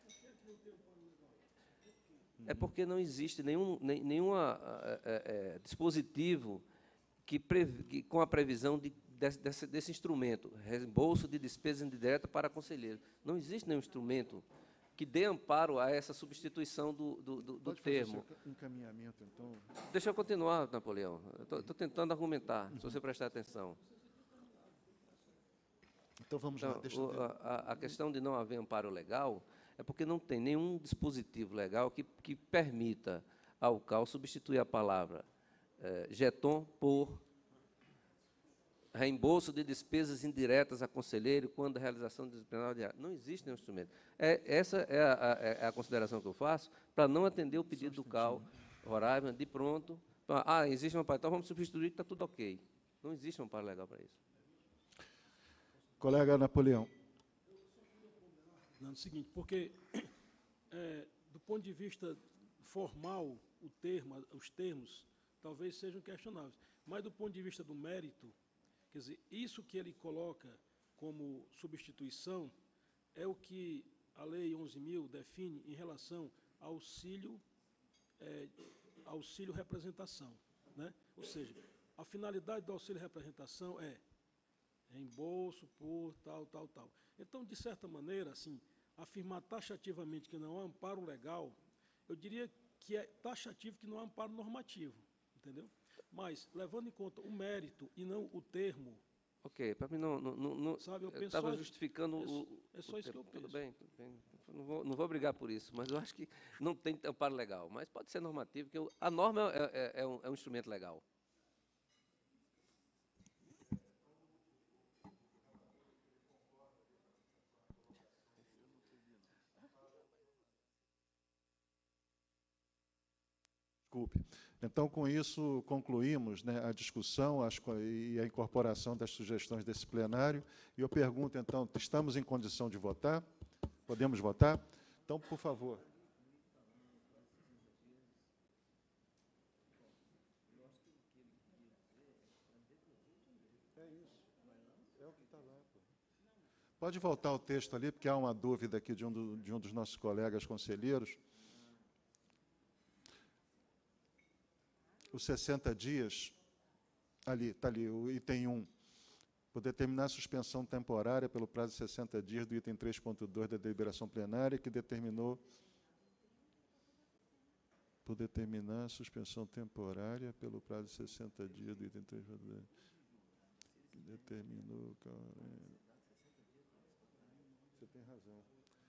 É porque não existe nenhum dispositivo que com a previsão desse instrumento, reembolso de despesas indiretas para conselheiro. Não existe nenhum instrumento que dê amparo a essa substituição do Pode termo. fazer seu encaminhamento, então. Deixa eu continuar, Napoleão. Estou tentando argumentar, se você prestar atenção. Então vamos lá. Então, a questão de não haver amparo legal é porque não tem nenhum dispositivo legal que permita ao CAL substituir a palavra jeton por reembolso de despesas indiretas a conselheiro quando a realização do disciplinar diário. Não existe nenhum instrumento. Essa é a consideração que eu faço para não atender o pedido do CAL, Roraima, de pronto. Existe um amparo, então vamos substituir que está tudo ok. Não existe um amparo legal para isso. Colega Napoleão. Não, é o seguinte, porque, do ponto de vista formal, os termos talvez sejam questionáveis, mas do ponto de vista do mérito, quer dizer, isso que ele coloca como substituição é o que a Lei 11.000 define em relação ao auxílio representação, né? Ou seja, a finalidade do auxílio representação é reembolso por tal. Então, de certa maneira, assim, afirmar taxativamente que não há amparo legal, eu diria que é taxativo que não há amparo normativo, entendeu? Mas, levando em conta o mérito e não o termo... Ok, para mim não sabe, eu estava justificando é só isso que eu penso. Tudo bem. Não vou brigar por isso, mas eu acho que não tem amparo legal. Mas pode ser normativo, porque a norma é um instrumento legal. Desculpe. Então, com isso, concluímos, né, a discussão e a incorporação das sugestões desse plenário. E eu pergunto, então, estamos em condição de votar? Podemos votar? Então, por favor. Pode voltar o texto ali, porque há uma dúvida aqui de um dos nossos colegas conselheiros. Os 60 dias, ali, está ali, o item 1, por determinar a suspensão temporária pelo prazo de 60 dias do item 3.2 da deliberação plenária, que determinou, por determinar a suspensão temporária pelo prazo de 60 dias do item 3.2, que determinou... Você tem razão.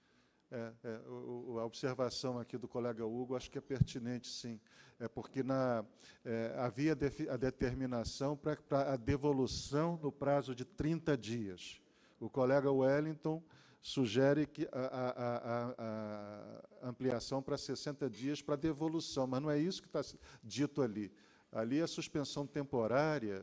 A observação aqui do colega Hugo, acho que é pertinente, sim. É porque havia a determinação para a devolução no prazo de 30 dias. O colega Wellington sugere que a ampliação para 60 dias para devolução, mas não é isso que está dito ali. Ali a suspensão temporária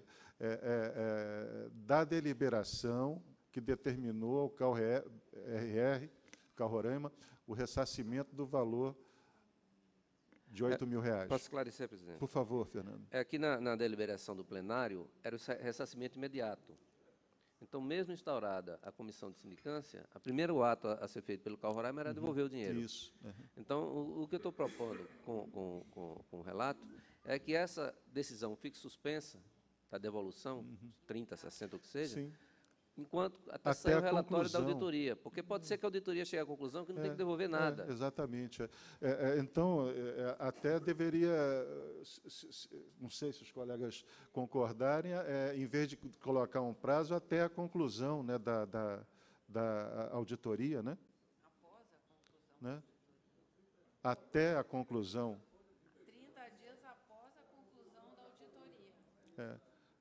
da deliberação que determinou ao CAL-RR, CAL-Roraima, o ressarcimento do valor de R$8.000. Posso esclarecer, presidente? Por favor, Fernando. Aqui na deliberação do plenário, era o ressarcimento imediato. Então, mesmo instaurada a comissão de sindicância, o primeiro ato a ser feito pelo CAL-Roraima era devolver o dinheiro. Isso. Então, o que eu estou propondo com o relato é que essa decisão fique suspensa, da devolução, 30, 60, o que seja, sim, enquanto até sair o relatório da auditoria, porque pode ser que a auditoria chegue à conclusão que não tem que devolver nada. Exatamente. Então, até deveria, não sei se os colegas concordarem, em vez de colocar um prazo, até a conclusão, né, da auditoria, né? Após a conclusão. Né? Até a conclusão. 30 dias após a conclusão da auditoria.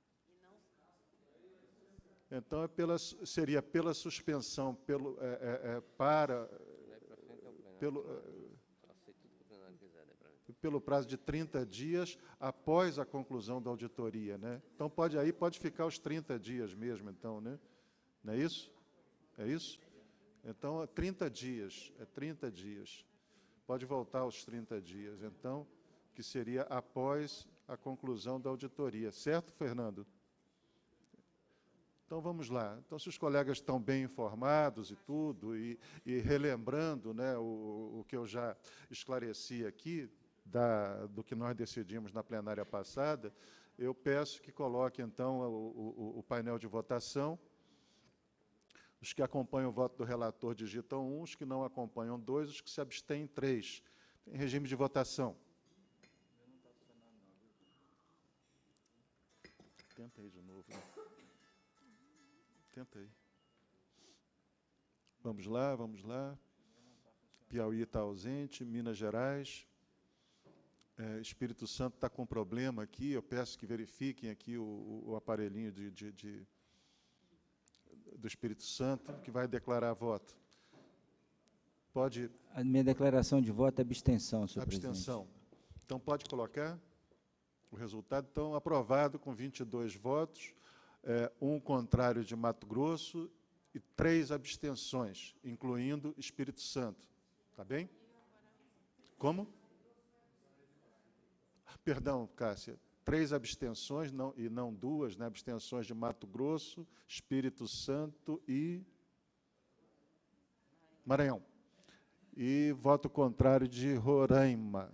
Então, seria pela suspensão, pelo prazo de 30 dias após a conclusão da auditoria, né? Então, pode ficar os 30 dias mesmo, então, né? Não é isso? É isso? Então, 30 dias, 30 dias. Pode voltar aos 30 dias, então, que seria após a conclusão da auditoria. Certo, Fernando? Então, vamos lá. Então, se os colegas estão bem informados e tudo, e relembrando, né, o que eu já esclareci aqui, do que nós decidimos na plenária passada, eu peço que coloque, então, o painel de votação. Os que acompanham o voto do relator digitam 1, os que não acompanham 2, os que se abstêm 3. Tem regime de votação. Tenta aí de novo. Né? Tenta aí. Vamos lá, vamos lá. Piauí está ausente, Minas Gerais. Espírito Santo está com problema aqui, eu peço que verifiquem aqui o aparelhinho do Espírito Santo, que vai declarar voto. Pode... A minha declaração de voto é abstenção, senhor abstenção. Presidente. Então, pode colocar o resultado. Então, aprovado com 22 votos, 1 contrário de Mato Grosso e 3 abstenções, incluindo Espírito Santo. Está bem? Como? Perdão, Cássia. 3 abstenções, e não 2, né? Abstenções de Mato Grosso, Espírito Santo e Maranhão. E voto contrário de Roraima.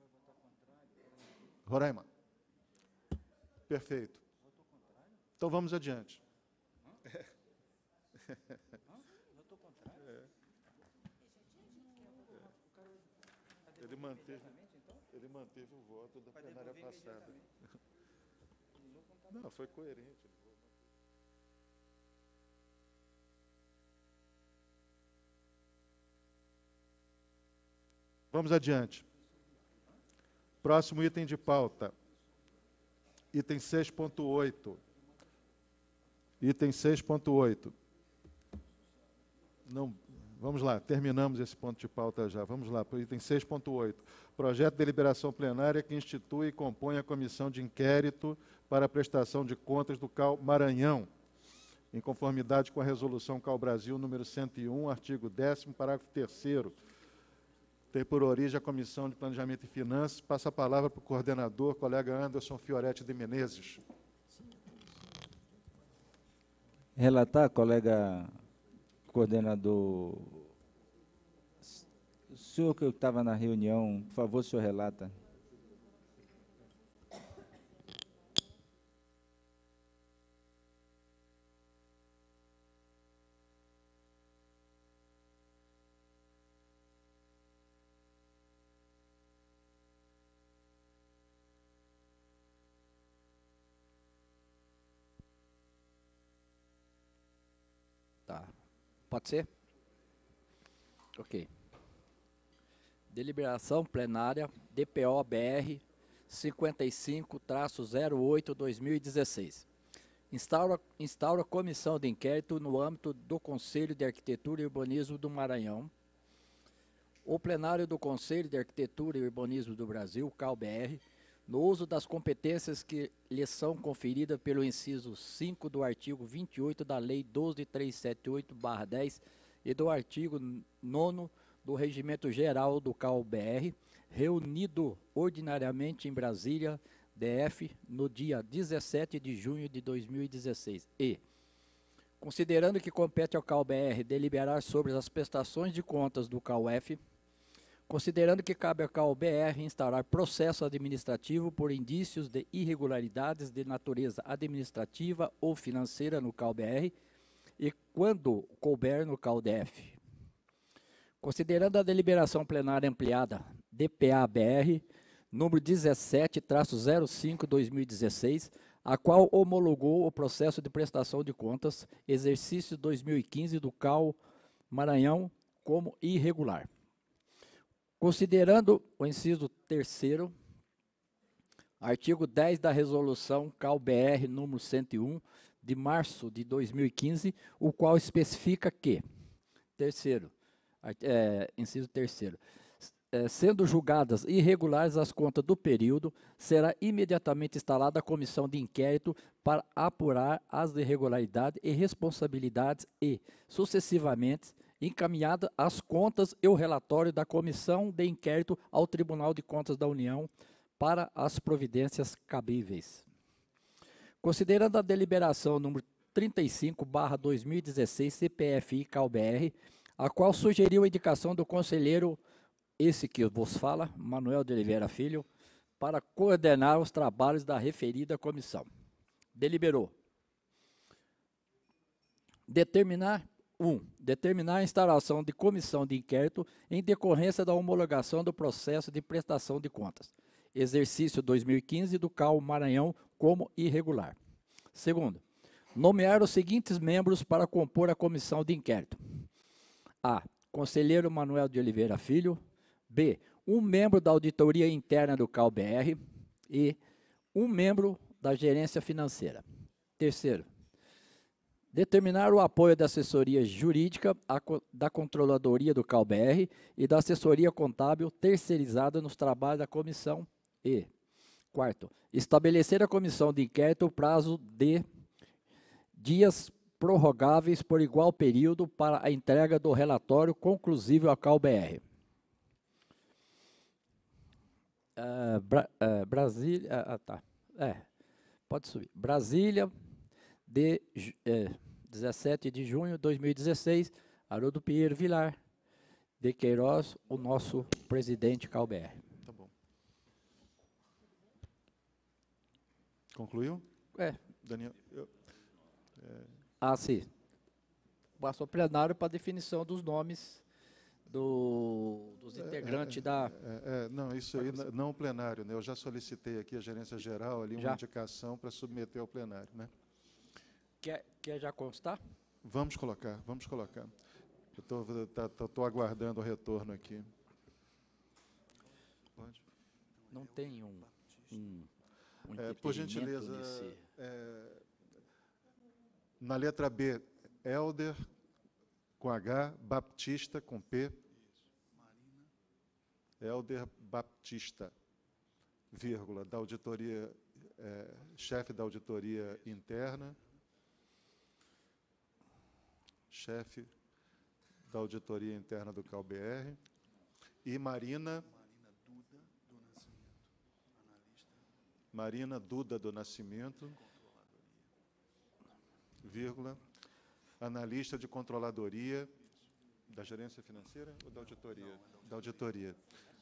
Roraima. Perfeito. Então, vamos adiante. Ele manteve o voto da plenária passada. Não, foi coerente. Vamos adiante. Próximo item de pauta. Item 6.8. Item 6.8. Não, vamos lá, terminamos esse ponto de pauta já. Vamos lá, para o item 6.8. Projeto de deliberação plenária que institui e compõe a comissão de inquérito para a prestação de contas do CAU Maranhão, em conformidade com a resolução CAU Brasil número 101, artigo 10º, parágrafo 3º. Tem por origem a Comissão de Planejamento e Finanças. Passa a palavra para o coordenador, colega Anderson Fioretti de Menezes. Relatar, colega coordenador. O senhor que estava na reunião, por favor, o senhor relata. Tá. Pode ser? Ok. Deliberação plenária DPO-BR 55-08-2016. Instaura comissão de inquérito no âmbito do Conselho de Arquitetura e Urbanismo do Maranhão. O plenário do Conselho de Arquitetura e Urbanismo do Brasil, CAU-BR, no uso das competências que lhes são conferidas pelo inciso 5 do artigo 28 da Lei 12.378/10 e do artigo 9º do Regimento Geral do CAU-BR, reunido ordinariamente em Brasília, DF, no dia 17 de junho de 2016. E, considerando que compete ao CAU-BR deliberar sobre as prestações de contas do CAU-F, considerando que cabe ao CAU-BR instaurar processo administrativo por indícios de irregularidades de natureza administrativa ou financeira no CAU-BR e, quando couber, no CAU-DF. Considerando a deliberação plenária ampliada DPA-BR, número 17-05/2016, a qual homologou o processo de prestação de contas, exercício 2015 do CAU Maranhão como irregular. Considerando o inciso 3º, artigo 10 da resolução CAU-BR número 101, de março de 2015, o qual especifica que, inciso 3º, sendo julgadas irregulares as contas do período, será imediatamente instalada a comissão de inquérito para apurar as irregularidades e responsabilidades e, sucessivamente, encaminhada as contas e o relatório da comissão de inquérito ao Tribunal de Contas da União para as providências cabíveis. Considerando a deliberação número 35/2016 CPFI-CAL-BR, a qual sugeriu a indicação do conselheiro, esse que vos fala, Manuel de Oliveira Filho, para coordenar os trabalhos da referida comissão. Deliberou. Determinar a instalação de comissão de inquérito em decorrência da homologação do processo de prestação de contas. Exercício 2015 do CAU Maranhão como irregular. Segundo, nomear os seguintes membros para compor a comissão de inquérito. A. Conselheiro Manuel de Oliveira Filho. B. Um membro da auditoria interna do CAU-BR. E um membro da gerência financeira. Terceiro, determinar o apoio da assessoria jurídica da controladoria do CAU-BR e da assessoria contábil terceirizada nos trabalhos da comissão. E, quarto, estabelecer a comissão de inquérito o prazo de dias prorrogáveis por igual período para a entrega do relatório conclusivo ao CAU-BR. Brasília, pode subir. Brasília, de 17 de junho de 2016, Haroldo Pinheiro Vilar de Queiroz, o nosso presidente CAU-BR. Tá bom. Concluiu? Daniel, sim. Passou plenário para definição dos nomes dos integrantes da... não, isso aí não o plenário, né? Eu já solicitei aqui a gerência geral ali uma indicação para submeter ao plenário, né? Quer já constar? Vamos colocar. Eu estou aguardando o retorno aqui. Pode? Não tem um por gentileza, na letra B, Helder, com H, Baptista, com P. Helder Baptista, vírgula, da auditoria, chefe da auditoria interna. Chefe da auditoria interna do CAU-BR. E Marina Duda do Nascimento, vírgula, analista de controladoria da gerência financeira ou da auditoria? Da auditoria.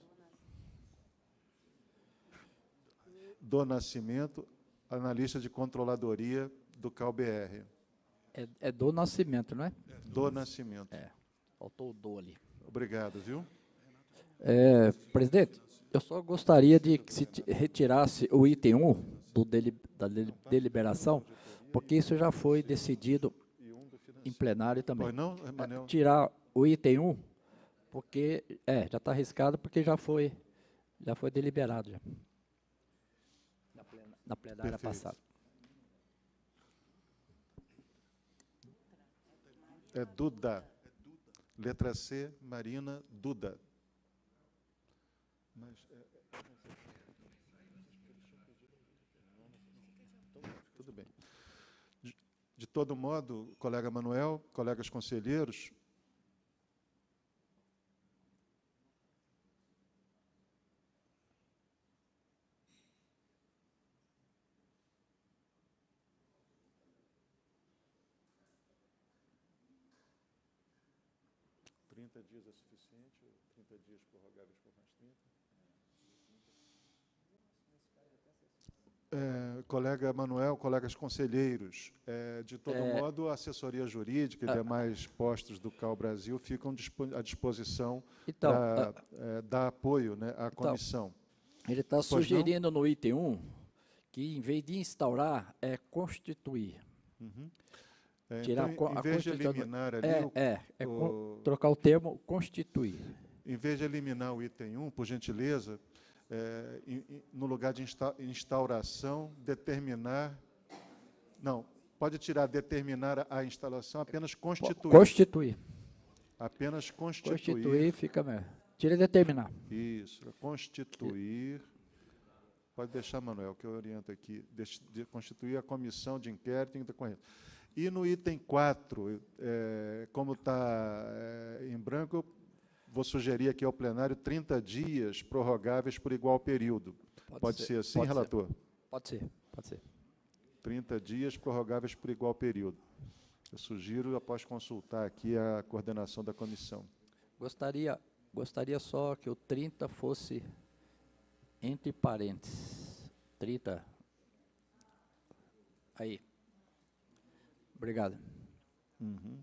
Do Nascimento, analista de controladoria do CAU-BR. É do Nascimento, não é? Do Nascimento. Faltou o do ali. Obrigado, viu? Presidente, eu só gostaria de que se retirasse o item 1 da deliberação, porque isso já foi decidido em plenário também. Tirar o item 1, porque já está arriscado, porque já foi deliberado já. Na plenária passada. É Duda. Letra C, Marina Duda. Tudo bem. De todo modo, colega Manuel, colegas conselheiros, dias é suficiente, ou 30 dias prorrogáveis por mais 30? Colega Manuel, colegas conselheiros, de todo modo, a assessoria jurídica e demais postos do CAU Brasil ficam à disposição para dar apoio, né, à comissão. Ele está sugerindo no item 1 que, em vez de instaurar, constituir. Tirar então, em vez de eliminar ali... trocar o termo constituir. Em vez de eliminar o item 1, por gentileza, no lugar de instauração, determinar... Não, pode tirar determinar a instalação, apenas constituir. Constituir. Apenas constituir. Constituir fica melhor. Tira determinar. Isso, constituir... Pode deixar, Manuel, que eu oriento aqui. De constituir a comissão de inquérito em decorrência. E no item 4, como está em branco, vou sugerir aqui ao plenário 30 dias prorrogáveis por igual período. Pode ser assim, relator? Pode ser, pode ser. 30 dias prorrogáveis por igual período. Eu sugiro, após consultar aqui a coordenação da comissão. Gostaria só que o 30 fosse entre parênteses. 30. Aí. Obrigado. Uhum.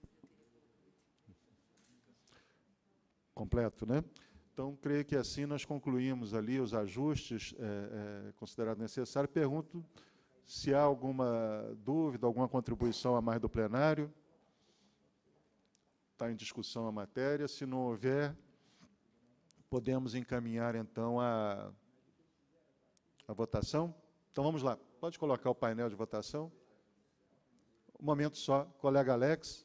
Completo, né? Então, creio que assim nós concluímos ali os ajustes considerados necessários. Pergunto se há alguma dúvida, alguma contribuição a mais do plenário. Está em discussão a matéria. Se não houver, podemos encaminhar, então, a votação. Então, vamos lá. Pode colocar o painel de votação. Um momento só. Colega Alex.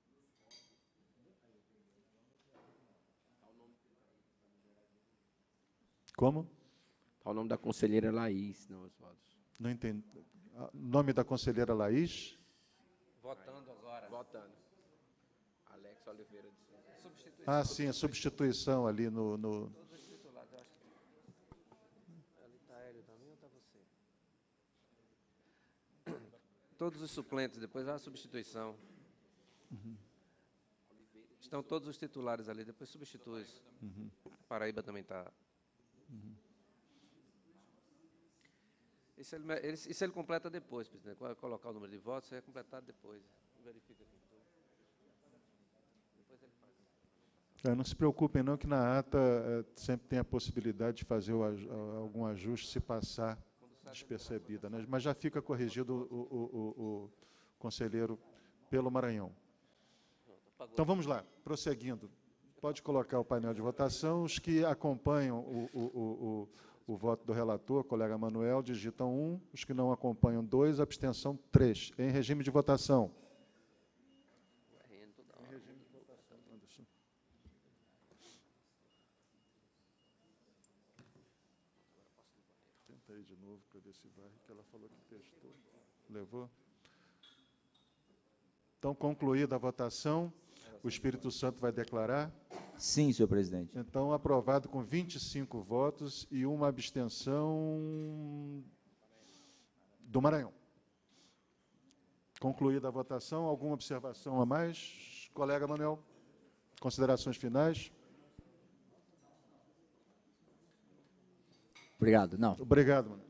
Como? O nome da conselheira Laís, não, Oswaldo. Não entendi. Nome da conselheira Laís? Votando agora. Votando. Alex Oliveira de Souza. Substituição. Ah, sim, a substituição ali no... Todos os titulares, eu acho que... Ali está Hélio também ou está você? Todos os suplentes, depois há a substituição. Uhum. Estão todos os titulares ali, depois substitui. Uhum. Paraíba também está... Uhum. Isso ele completa depois, presidente. Quando colocar o número de votos, isso é completado depois. Verifica aqui. Depois ele faz. Não se preocupem não, que na ata sempre tem a possibilidade de fazer algum ajuste se passar despercebida, né? Mas já fica corrigido o conselheiro pelo Maranhão. Então vamos lá, prosseguindo. Pode colocar o painel de votação. Os que acompanham o voto do relator, colega Manuel, digitam 1. Os que não acompanham, 2. Abstenção, 3. Em regime de votação. Em regime de votação, Anderson. Tenta aí de novo para ver se vai, que ela falou que testou. Levou? Então, concluída a votação, o Espírito Santo vai declarar? Sim, senhor presidente. Então, aprovado com 25 votos e uma abstenção do Maranhão. Concluída a votação, alguma observação a mais? Colega Manuel, considerações finais? Obrigado. Não. Obrigado, Manuel.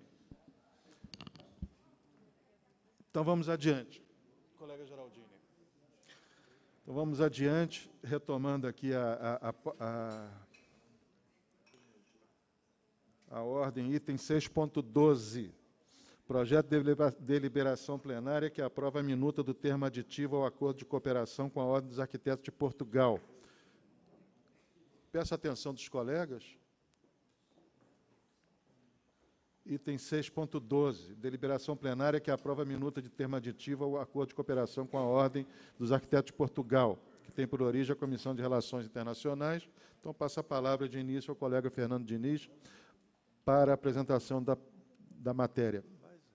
Então, vamos adiante. Colega Geraldini. Então, vamos adiante, retomando aqui a ordem, item 6.12, projeto de deliberação plenária que aprova a minuta do termo aditivo ao acordo de cooperação com a Ordem dos Arquitetos de Portugal. Peço a atenção dos colegas. Item 6.12, deliberação plenária que aprova a minuta de termo aditivo ao acordo de cooperação com a Ordem dos Arquitetos de Portugal, que tem por origem a Comissão de Relações Internacionais. Então, passo a palavra de início ao colega Fernando Diniz para a apresentação da matéria.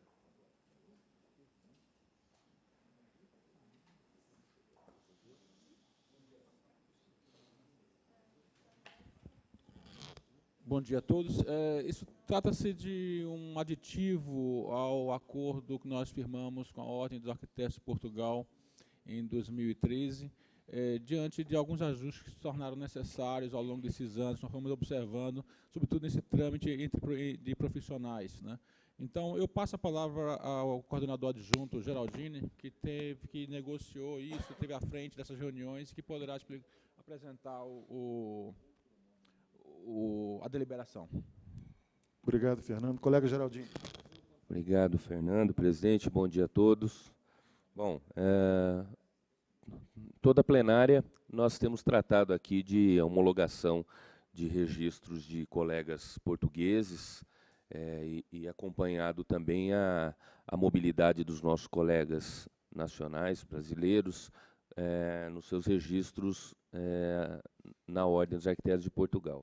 Bom dia a todos. Isso trata-se de um aditivo ao acordo que nós firmamos com a Ordem dos Arquitetos de Portugal em 2013, diante de alguns ajustes que se tornaram necessários ao longo desses anos, nós fomos observando, sobretudo nesse trâmite de profissionais, né? Então, eu passo a palavra ao coordenador adjunto, Geraldini, que negociou isso, esteve à frente dessas reuniões, que poderá apresentar a deliberação. Obrigado, Fernando. Colega Geraldinho. Obrigado, Fernando. Presidente, bom dia a todos. Bom, toda a plenária, nós temos tratado aqui de homologação de registros de colegas portugueses e acompanhado também a mobilidade dos nossos colegas nacionais, brasileiros, nos seus registros na Ordem dos Arquitetos de Portugal.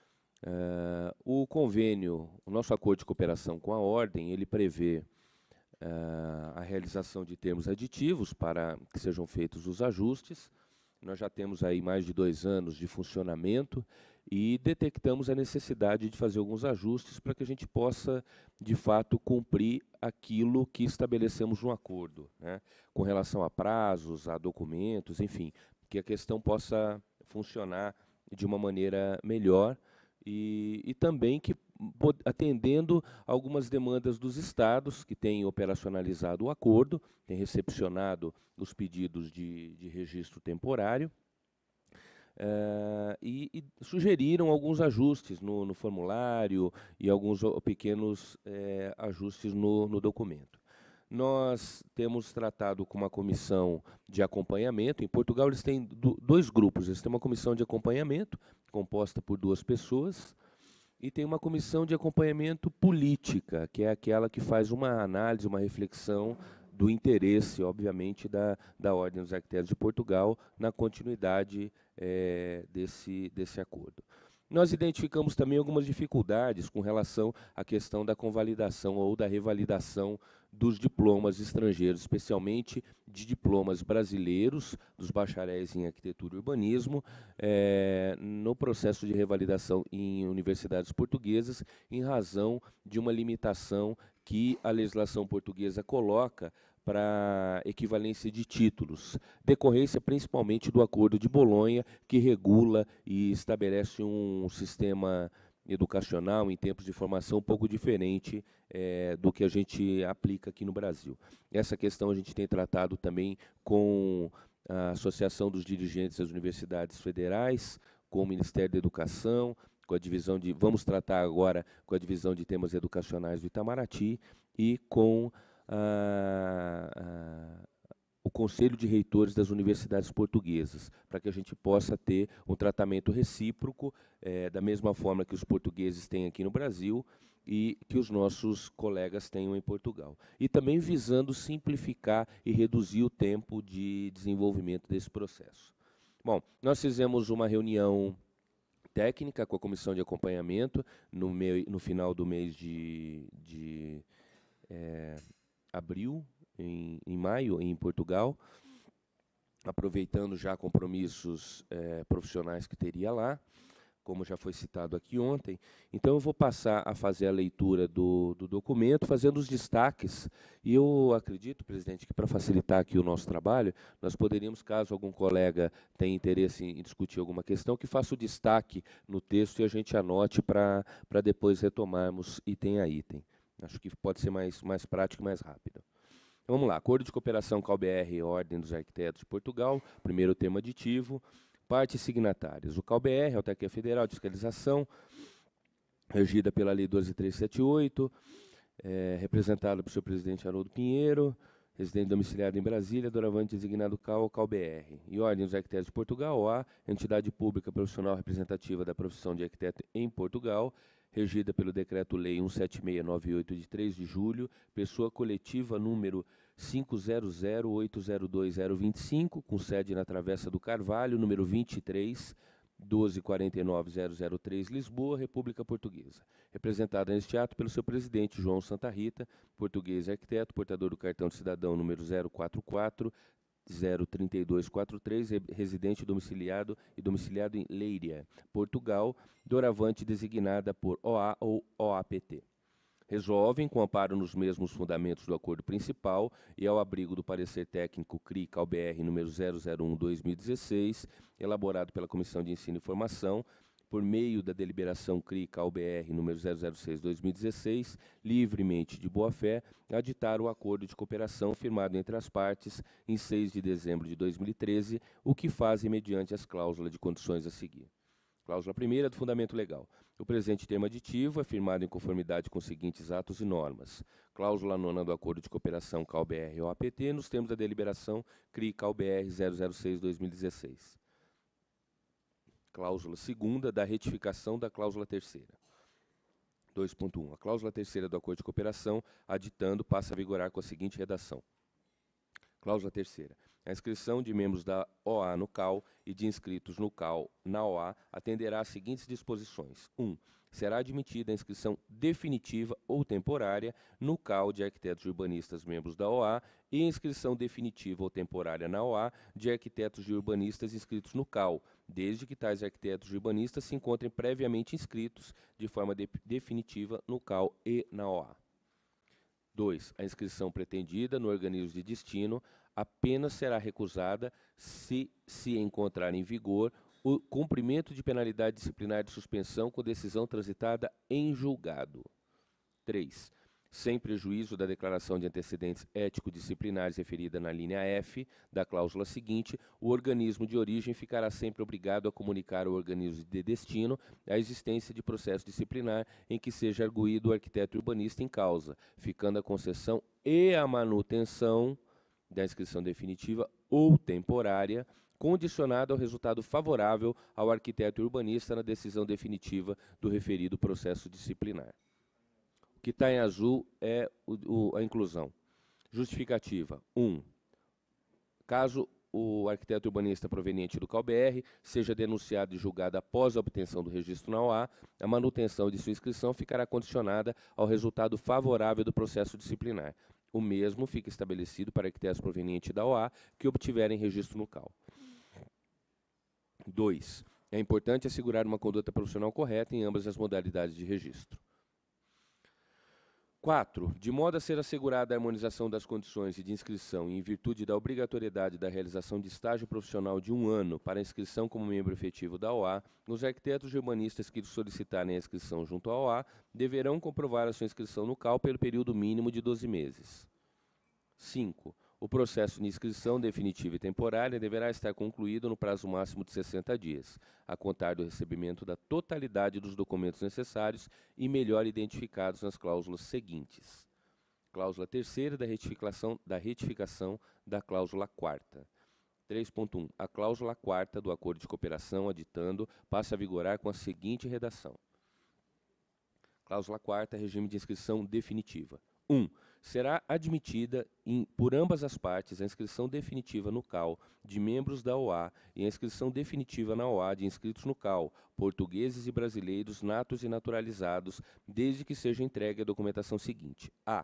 O convênio, o nosso acordo de cooperação com a Ordem, ele prevê a realização de termos aditivos para que sejam feitos os ajustes. Nós já temos aí mais de 2 anos de funcionamento e detectamos a necessidade de fazer alguns ajustes para que a gente possa, de fato, cumprir aquilo que estabelecemos no acordo, né, com relação a prazos, a documentos, enfim, que a questão possa funcionar de uma maneira melhor e também que atendendo algumas demandas dos estados que têm operacionalizado o acordo, têm recepcionado os pedidos de registro temporário e sugeriram alguns ajustes no formulário e alguns pequenos ajustes no documento. Nós temos tratado com uma comissão de acompanhamento. Em Portugal, eles têm 2 grupos. Eles têm uma comissão de acompanhamento, composta por 2 pessoas, e tem uma comissão de acompanhamento política, que é aquela que faz uma análise, uma reflexão do interesse, obviamente, da Ordem dos Arquitetos de Portugal na continuidade desse acordo. Nós identificamos também algumas dificuldades com relação à questão da convalidação ou da revalidação dos diplomas estrangeiros, especialmente de diplomas brasileiros, dos bacharéis em arquitetura e urbanismo, no processo de revalidação em universidades portuguesas, em razão de uma limitação que a legislação portuguesa coloca para equivalência de títulos, decorrência principalmente do Acordo de Bolonha, que regula e estabelece um sistema educacional em tempos de formação um pouco diferente do que a gente aplica aqui no Brasil. Essa questão a gente tem tratado também com a Associação dos Dirigentes das Universidades Federais, com o Ministério da Educação, com a divisão de... Vamos tratar agora com a divisão de temas educacionais do Itamaraty e com o Conselho de Reitores das Universidades Portuguesas, para que a gente possa ter um tratamento recíproco, da mesma forma que os portugueses têm aqui no Brasil e que os nossos colegas tenham em Portugal. E também visando simplificar e reduzir o tempo de desenvolvimento desse processo. Bom, nós fizemos uma reunião técnica com a comissão de acompanhamento no final do mês de abril, em maio, em Portugal, aproveitando já compromissos profissionais que teria lá, como já foi citado aqui ontem. Então, eu vou passar a fazer a leitura do documento, fazendo os destaques, e eu acredito, presidente, que para facilitar aqui o nosso trabalho, nós poderíamos, caso algum colega tenha interesse em discutir alguma questão, que faça o destaque no texto e a gente anote para depois retomarmos item a item. Acho que pode ser mais prático e mais rápido. Então, vamos lá. Acordo de cooperação com a CalBR, Ordem dos Arquitetos de Portugal, primeiro termo aditivo. Partes signatárias. O CalBR, Autarquia Federal de Fiscalização, regida pela Lei 12378, representada pelo seu presidente Haroldo Pinheiro, residente domiciliado em Brasília, doravante designado CalBR. E Ordem dos Arquitetos de Portugal, OA, entidade pública profissional representativa da profissão de arquiteto em Portugal, regida pelo Decreto-Lei 17698 de 3 de julho, pessoa coletiva número 500802025, com sede na Travessa do Carvalho, número 23, 1249-003, Lisboa, República Portuguesa. Representada neste ato pelo seu presidente, João Santa Rita, português e arquiteto, portador do cartão de cidadão número 044-03243, residente domiciliado e domiciliado em Leiria, Portugal, doravante designada por OA ou OAPT. Resolvem, com amparo nos mesmos fundamentos do acordo principal e ao abrigo do parecer técnico CRI-CalBR número 001/2016, elaborado pela Comissão de Ensino e Formação, por meio da deliberação CRI-CalBR número 006/2016, livremente de boa-fé, aditar o acordo de cooperação firmado entre as partes em 6 de dezembro de 2013, o que fazem mediante as cláusulas de condições a seguir. Cláusula primeira do fundamento legal. O presente termo aditivo é firmado em conformidade com os seguintes atos e normas. Cláusula 9ª do Acordo de Cooperação CalBR-OAPT, nos termos da deliberação CRI-CalBR 006/2016. Cláusula 2ª da retificação da cláusula 3ª. 2.1. A cláusula 3ª do Acordo de Cooperação, aditando, passa a vigorar com a seguinte redação. Cláusula terceira. A inscrição de membros da OA no CAL e de inscritos no CAL na OA atenderá às seguintes disposições. 1. Será admitida a inscrição definitiva ou temporária no CAL de arquitetos e urbanistas membros da OA e a inscrição definitiva ou temporária na OA de arquitetos e urbanistas inscritos no CAL, desde que tais arquitetos e urbanistas se encontrem previamente inscritos de forma definitiva no CAL e na OA. 2. A inscrição pretendida no organismo de destino apenas será recusada se encontrar em vigor o cumprimento de penalidade disciplinar de suspensão com decisão transitada em julgado. 3. Sem prejuízo da declaração de antecedentes ético-disciplinares referida na linha F da cláusula seguinte, o organismo de origem ficará sempre obrigado a comunicar ao organismo de destino a existência de processo disciplinar em que seja arguido o arquiteto urbanista em causa, ficando a concessão e a manutenção da inscrição definitiva ou temporária, condicionado ao resultado favorável ao arquiteto urbanista na decisão definitiva do referido processo disciplinar. O que está em azul é a inclusão. Justificativa. 1. Caso o arquiteto urbanista proveniente do CAL-BR seja denunciado e julgado após a obtenção do registro na OA, a manutenção de sua inscrição ficará condicionada ao resultado favorável do processo disciplinar. O mesmo fica estabelecido para arquitetos provenientes da OA que obtiverem registro no CAL. 2. É importante assegurar uma conduta profissional correta em ambas as modalidades de registro. 4. De modo a ser assegurada a harmonização das condições de inscrição e em virtude da obrigatoriedade da realização de estágio profissional de 1 ano para inscrição como membro efetivo da OA, os arquitetos e urbanistas que solicitarem a inscrição junto à OA deverão comprovar a sua inscrição no CAL pelo período mínimo de 12 meses. 5. O processo de inscrição definitiva e temporária deverá estar concluído no prazo máximo de 60 dias, a contar do recebimento da totalidade dos documentos necessários e melhor identificados nas cláusulas seguintes. Cláusula terceira da retificação da cláusula quarta. 3.1. A cláusula quarta do acordo de cooperação aditando passa a vigorar com a seguinte redação. Cláusula quarta, regime de inscrição definitiva. 1. Será admitida por ambas as partes a inscrição definitiva no CAL de membros da OA e a inscrição definitiva na OA de inscritos no CAL, portugueses e brasileiros natos e naturalizados, desde que seja entregue a documentação seguinte. A.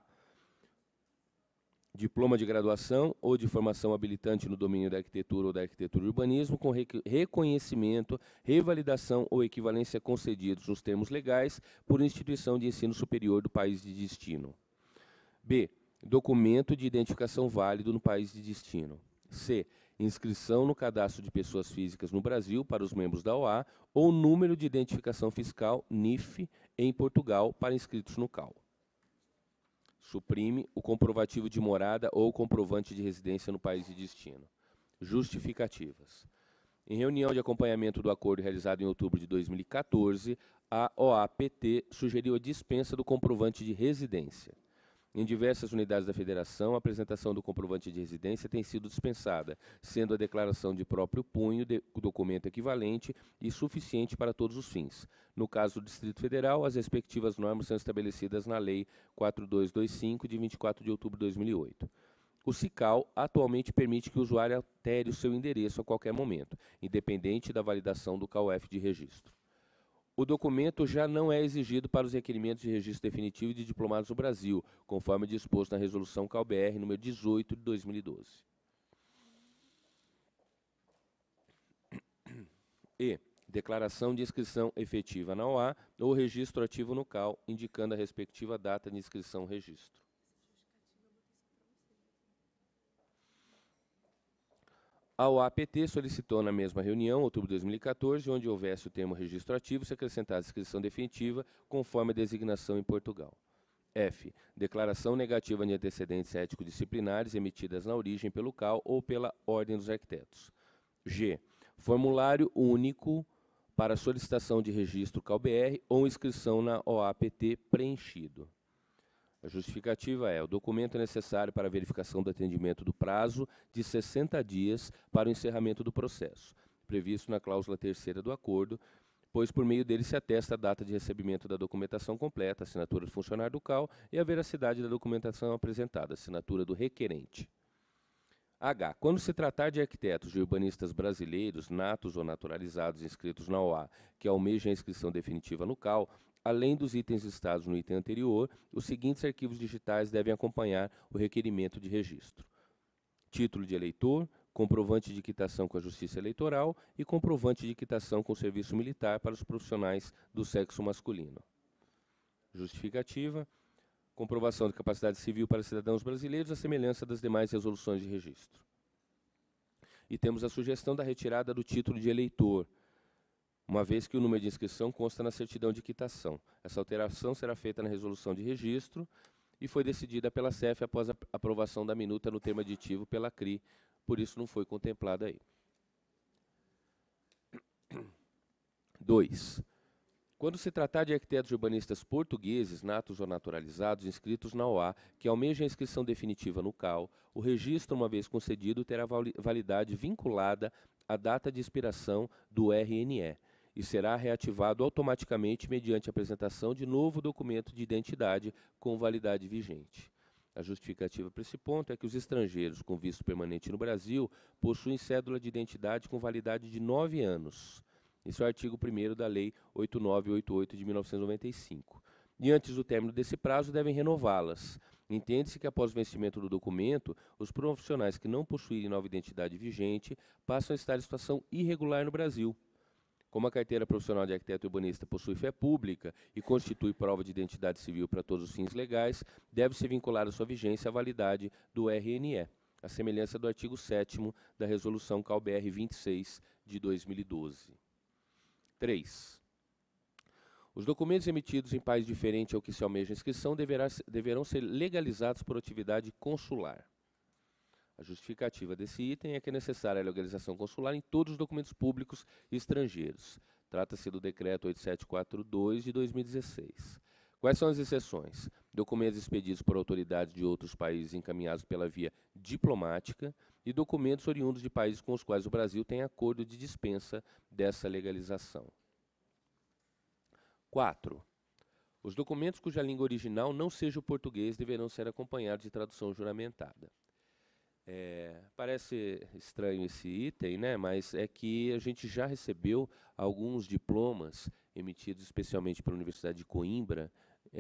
Diploma de graduação ou de formação habilitante no domínio da arquitetura ou da arquitetura e urbanismo com reconhecimento, revalidação ou equivalência concedidos nos termos legais por instituição de ensino superior do país de destino. B. Documento de identificação válido no país de destino. C. Inscrição no cadastro de pessoas físicas no Brasil para os membros da OA ou número de identificação fiscal NIF em Portugal para inscritos no CAL. Suprime o comprovativo de morada ou comprovante de residência no país de destino. Justificativas. Em reunião de acompanhamento do acordo realizado em outubro de 2014, a OAPT sugeriu a dispensa do comprovante de residência. Em diversas unidades da Federação, a apresentação do comprovante de residência tem sido dispensada, sendo a declaração de próprio punho documento equivalente e suficiente para todos os fins. No caso do Distrito Federal, as respectivas normas são estabelecidas na Lei 4225, de 24 de outubro de 2008. O SICAL atualmente permite que o usuário altere o seu endereço a qualquer momento, independente da validação do CAUF de registro. O documento já não é exigido para os requerimentos de registro definitivo de diplomados no Brasil, conforme disposto na Resolução CAL-BR número 18 de 2012. E. Declaração de inscrição efetiva na OA ou registro ativo no CAL, indicando a respectiva data de inscrição-registro. A OAPT solicitou na mesma reunião, outubro de 2014, onde houvesse o termo registro ativo, se acrescentasse inscrição definitiva, conforme a designação em Portugal. F. Declaração negativa de antecedentes ético-disciplinares emitidas na origem pelo CAL ou pela Ordem dos Arquitetos. G. Formulário único para solicitação de registro CAL-BR ou inscrição na OAPT preenchido. A justificativa é: o documento é necessário para a verificação do atendimento do prazo de 60 dias para o encerramento do processo, previsto na cláusula terceira do acordo, pois por meio dele se atesta a data de recebimento da documentação completa, assinatura do funcionário do CAL e a veracidade da documentação apresentada, assinatura do requerente. H. Quando se tratar de arquitetos e urbanistas brasileiros, natos ou naturalizados inscritos na OA, que almejam a inscrição definitiva no CAL, além dos itens listados no item anterior, os seguintes arquivos digitais devem acompanhar o requerimento de registro: título de eleitor, comprovante de quitação com a Justiça Eleitoral e comprovante de quitação com o serviço militar para os profissionais do sexo masculino. Justificativa: comprovação de capacidade civil para cidadãos brasileiros, à semelhança das demais resoluções de registro. E temos a sugestão da retirada do título de eleitor, uma vez que o número de inscrição consta na certidão de quitação. Essa alteração será feita na resolução de registro e foi decidida pela CEF após a aprovação da minuta no termo aditivo pela CRI, por isso não foi contemplada aí. 2. Quando se tratar de arquitetos urbanistas portugueses, natos ou naturalizados, inscritos na OA, que almejam a inscrição definitiva no CAL, o registro, uma vez concedido, terá validade vinculada à data de expiração do RNE e será reativado automaticamente mediante a apresentação de novo documento de identidade com validade vigente. A justificativa para esse ponto é que os estrangeiros com visto permanente no Brasil possuem cédula de identidade com validade de 9 anos. Esse é o artigo 1º da Lei 8988 de 1995. E antes do término desse prazo, devem renová-las. Entende-se que, após o vencimento do documento, os profissionais que não possuírem nova identidade vigente passam a estar em situação irregular no Brasil. Como a carteira profissional de arquiteto urbanista possui fé pública e constitui prova de identidade civil para todos os fins legais, deve-se vincular a sua vigência à validade do RNE, à semelhança do artigo 7º da Resolução CAL-BR 26 de 2012. 3. Os documentos emitidos em país diferente ao que se almeja a inscrição deverão ser legalizados por atividade consular. A justificativa desse item é que é necessária a legalização consular em todos os documentos públicos estrangeiros. Trata-se do Decreto 8742 de 2016. Quais são as exceções? Documentos expedidos por autoridades de outros países encaminhados pela via diplomática e documentos oriundos de países com os quais o Brasil tem acordo de dispensa dessa legalização. 4. Os documentos cuja língua original não seja o português deverão ser acompanhados de tradução juramentada. Parece estranho esse item, né? Mas é que a gente já recebeu alguns diplomas emitidos especialmente pela Universidade de Coimbra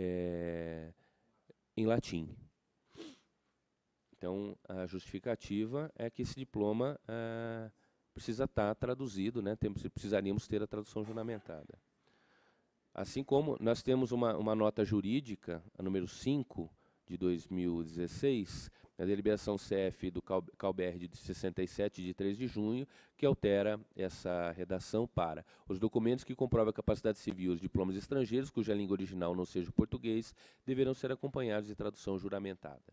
em latim. Então, a justificativa é que esse diploma precisa estar traduzido, né? Precisaríamos ter a tradução juramentada. Assim como nós temos uma nota jurídica, a número 5 de 2016, a deliberação CF do CAL-BR de 67, de 3 de junho, que altera essa redação para os documentos que comprovam a capacidade civil e os diplomas estrangeiros, cuja língua original não seja o português, deverão ser acompanhados de tradução juramentada.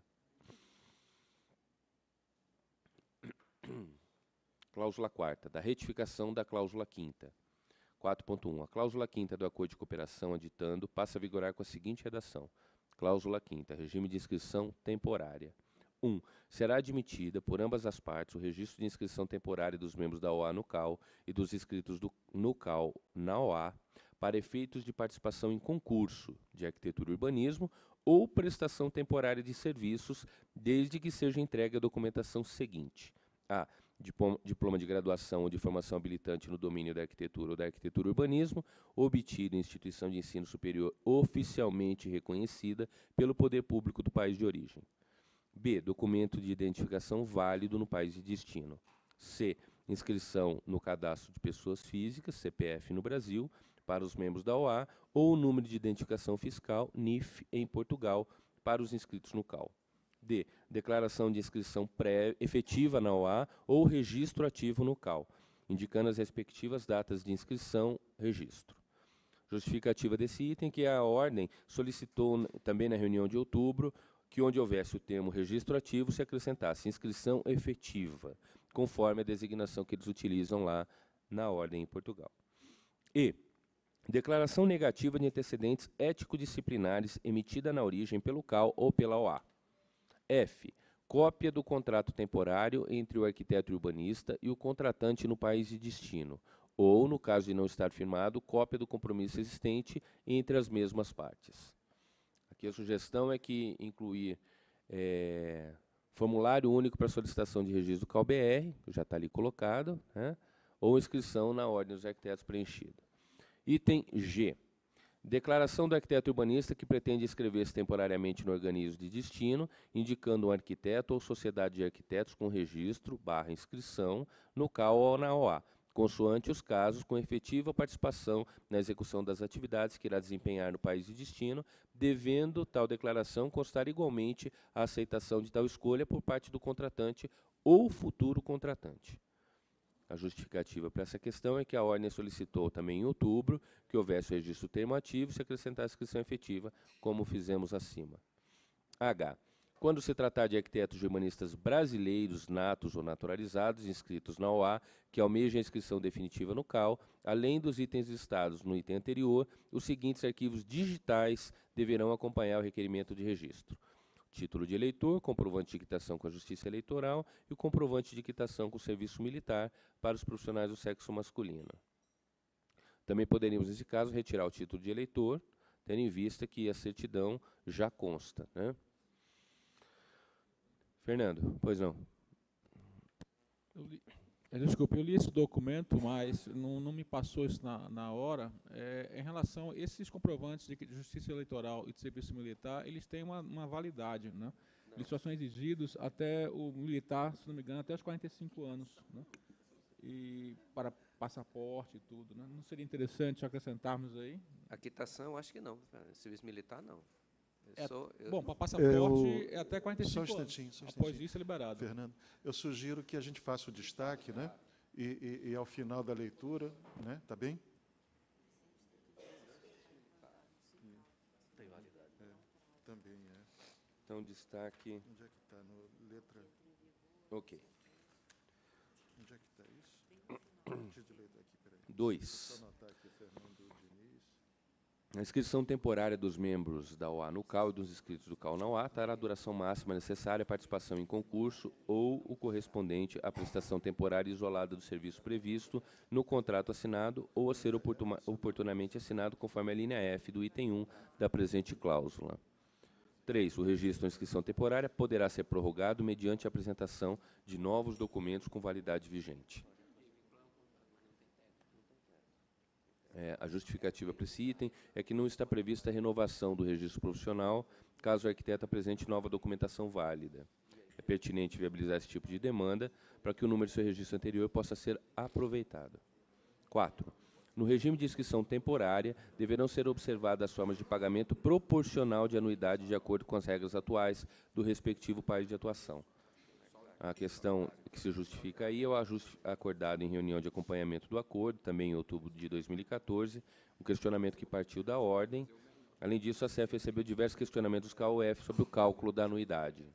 Cláusula 4ª, da retificação da cláusula 5ª. 4.1. A cláusula 5ª do Acordo de Cooperação aditando passa a vigorar com a seguinte redação. Cláusula 5ª, regime de inscrição temporária. 1. Será admitida por ambas as partes o registro de inscrição temporária dos membros da OA no CAL e dos inscritos no CAL na OA para efeitos de participação em concurso de arquitetura e urbanismo ou prestação temporária de serviços, desde que seja entregue a documentação seguinte. A. Diploma de graduação ou de formação habilitante no domínio da arquitetura ou da arquitetura e urbanismo, obtido em instituição de ensino superior oficialmente reconhecida pelo poder público do país de origem. B. Documento de identificação válido no país de destino. C. Inscrição no cadastro de pessoas físicas, CPF, no Brasil, para os membros da OA, ou número de identificação fiscal, NIF, em Portugal, para os inscritos no CAL. D. Declaração de inscrição efetiva na OA ou registro ativo no CAL, indicando as respectivas datas de inscrição, registro. Justificativa desse item que a Ordem solicitou também na reunião de outubro que onde houvesse o termo registro ativo se acrescentasse inscrição efetiva, conforme a designação que eles utilizam lá na Ordem em Portugal. E. Declaração negativa de antecedentes ético-disciplinares emitida na origem pelo CAL ou pela OA. F. Cópia do contrato temporário entre o arquiteto e urbanista e o contratante no país de destino, ou, no caso de não estar firmado, cópia do compromisso existente entre as mesmas partes. Aqui a sugestão é que incluir Formulário único para solicitação de registro do CAU-BR, que já está ali colocado, né? Ou inscrição na ordem dos arquitetos preenchida. Item G. Declaração do arquiteto urbanista que pretende inscrever-se temporariamente no organismo de destino, indicando um arquiteto ou sociedade de arquitetos com registro / inscrição no CAU ou na OA, consoante os casos, com efetiva participação na execução das atividades que irá desempenhar no país de destino, devendo tal declaração constar igualmente a aceitação de tal escolha por parte do contratante ou futuro contratante. A justificativa para essa questão é que a ordem solicitou também em outubro que houvesse o registro termo ativo e se acrescentar a inscrição efetiva, como fizemos acima. H. Quando se tratar de arquitetos e urbanistas brasileiros, natos ou naturalizados, inscritos na OA, que almejam a inscrição definitiva no CAU, além dos itens listados no item anterior, os seguintes arquivos digitais deverão acompanhar o requerimento de registro: título de eleitor, comprovante de quitação com a Justiça Eleitoral e o comprovante de quitação com o serviço militar para os profissionais do sexo masculino. Também poderíamos, nesse caso, retirar o título de eleitor, tendo em vista que a certidão já consta, né? Fernando, pois não. Desculpa, eu li esse documento, mas não me passou isso na hora. Em relação a esses comprovantes de Justiça Eleitoral e de Serviço Militar, eles têm uma validade, né? Eles só são exigidos até o militar, se não me engano, até os 45 anos, né? E para passaporte e tudo, né? Não seria interessante acrescentarmos aí? A quitação, eu acho que não. Serviço militar, não. Bom, para passaporte é até 45 só um anos. instantinho, só um Após instantinho. isso é liberado. Fernando, eu sugiro que a gente faça o destaque, né? E ao final da leitura, né? Tá bem? Tem validade. Também é. Então, destaque... Onde é que está? Letra... Ok. Onde é que está isso? Deixa eu ler daqui, peraí. 2. Deixa eu anotar aqui, Fernando Diniz. A inscrição temporária dos membros da OA no CAU e dos inscritos do CAU na OA terá a duração máxima necessária à participação em concurso ou o correspondente à prestação temporária isolada do serviço previsto no contrato assinado ou a ser oportunamente assinado conforme a linha F do item 1 da presente cláusula. 3. O registro ou inscrição temporária poderá ser prorrogado mediante a apresentação de novos documentos com validade vigente. A justificativa para esse item é que não está prevista a renovação do registro profissional, caso o arquiteto apresente nova documentação válida. É pertinente viabilizar esse tipo de demanda para que o número de seu registro anterior possa ser aproveitado. 4. No regime de inscrição temporária, deverão ser observadas as formas de pagamento proporcional de anuidade de acordo com as regras atuais do respectivo país de atuação. A questão que se justifica aí é o ajuste acordado em reunião de acompanhamento do acordo, também em outubro de 2014, um questionamento que partiu da ordem. Além disso, a CEF recebeu diversos questionamentos dos KOF sobre o cálculo da anuidade.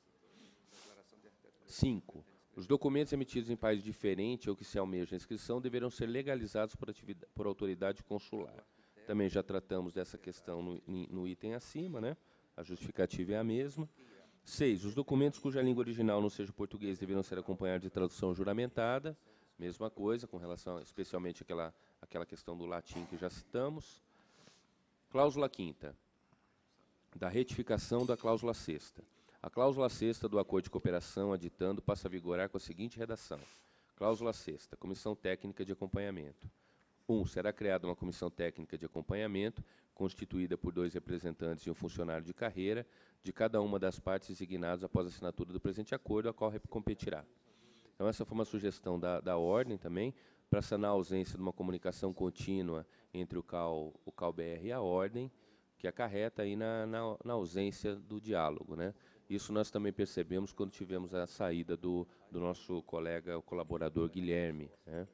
5. Os documentos emitidos em país diferente ou que se almeja a inscrição deverão ser legalizados por autoridade consular. Também já tratamos dessa questão no item acima, né? A justificativa é a mesma. 6. Os documentos cuja língua original não seja português deverão ser acompanhados de tradução juramentada. Mesma coisa, com relação especialmente àquela questão do latim que já citamos. Cláusula 5ª, da retificação da cláusula 6ª. A cláusula 6ª do Acordo de Cooperação aditando passa a vigorar com a seguinte redação. Cláusula 6ª, Comissão Técnica de Acompanhamento. 1. Será criada uma comissão técnica de acompanhamento, constituída por 2 representantes e um funcionário de carreira, de cada uma das partes designados após a assinatura do presente acordo, a qual competirá. Então, essa foi uma sugestão da ordem também, para sanar a ausência de uma comunicação contínua entre o CAU-BR e a ordem, que acarreta aí na ausência do diálogo, né? Isso nós também percebemos quando tivemos a saída do nosso colega, o colaborador Guilherme, né?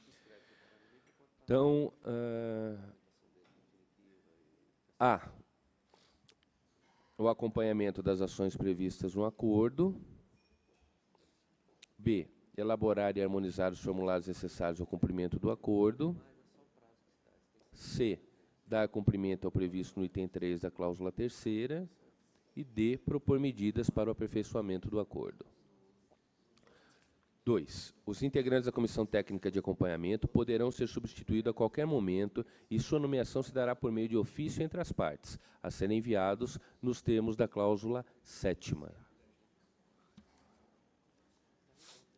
Então, A. O acompanhamento das ações previstas no acordo. B. Elaborar e harmonizar os formulários necessários ao cumprimento do acordo. C. Dar cumprimento ao previsto no item 3 da cláusula 3ª. E D. Propor medidas para o aperfeiçoamento do acordo. 2. Os integrantes da Comissão Técnica de Acompanhamento poderão ser substituídos a qualquer momento e sua nomeação se dará por meio de ofício entre as partes, a serem enviados nos termos da cláusula 7ª.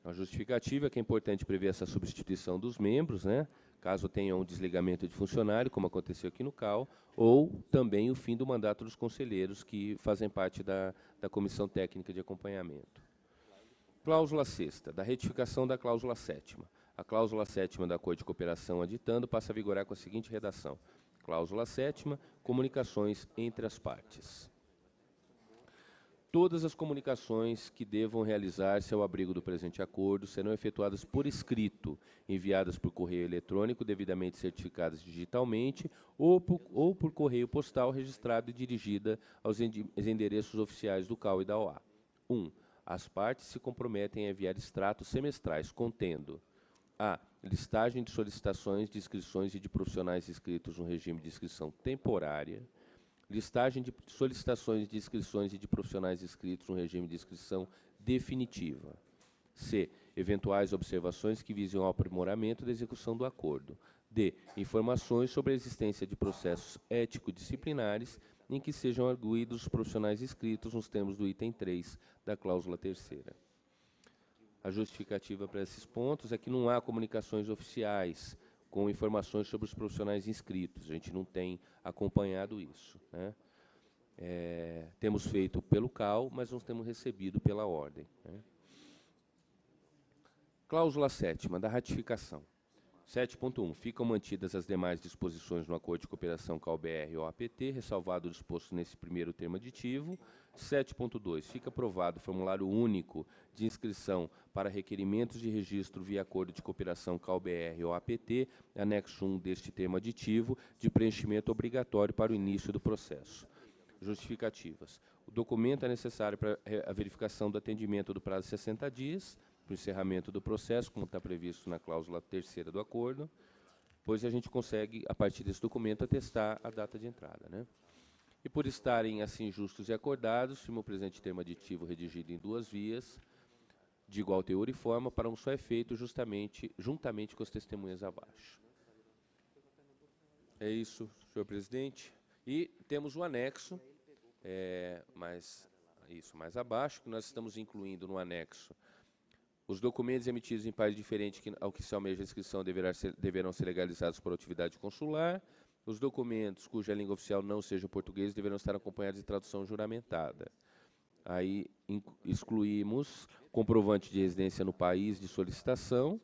A justificativa é que é importante prever essa substituição dos membros, né, caso tenha um desligamento de funcionário, como aconteceu aqui no CAL, ou também o fim do mandato dos conselheiros que fazem parte da Comissão Técnica de Acompanhamento. Cláusula 6ª, da retificação da cláusula 7ª. A cláusula 7ª da Acordo de Cooperação aditando passa a vigorar com a seguinte redação. Cláusula 7ª, comunicações entre as partes. Todas as comunicações que devam realizar-se ao abrigo do presente acordo serão efetuadas por escrito, enviadas por correio eletrônico, devidamente certificadas digitalmente, ou por correio postal registrado e dirigida aos endereços oficiais do CAL e da OA. 1. As partes se comprometem a enviar extratos semestrais contendo a listagem de solicitações de inscrições e de profissionais inscritos no regime de inscrição temporária, listagem de solicitações de inscrições e de profissionais inscritos no regime de inscrição definitiva. C. Eventuais observações que visem ao aprimoramento da execução do acordo. D. Informações sobre a existência de processos ético-disciplinares em que sejam arguidos os profissionais inscritos nos termos do item 3 da cláusula 3ª. A justificativa para esses pontos é que não há comunicações oficiais com informações sobre os profissionais inscritos. A gente não tem acompanhado isso, né? Temos feito pelo CAL, mas não temos recebido pela ordem, né? Cláusula 7ª, da ratificação. 7.1. Ficam mantidas as demais disposições no Acordo de Cooperação CAL-BR ou APT, ressalvado o disposto nesse primeiro termo aditivo. 7.2. Fica aprovado o formulário único de inscrição para requerimentos de registro via Acordo de Cooperação CAL-BR ou APT, anexo 1 deste termo aditivo, de preenchimento obrigatório para o início do processo. Justificativas. O documento é necessário para a verificação do atendimento do prazo de 60 dias, para o encerramento do processo, como está previsto na cláusula 3ª do acordo, pois a gente consegue, a partir desse documento, atestar a data de entrada, né? E por estarem assim justos e acordados, firma o presente termo aditivo redigido em 2 vias, de igual teor e forma, para um só efeito, juntamente com as testemunhas abaixo. É isso, senhor presidente. E temos o anexo, mais abaixo, que nós estamos incluindo no anexo os documentos emitidos em país diferente ao que se almeja a inscrição deverão ser legalizados por atividade consular. Os documentos cuja língua oficial não seja o português deverão estar acompanhados de tradução juramentada. Aí excluímos comprovante de residência no país de solicitação.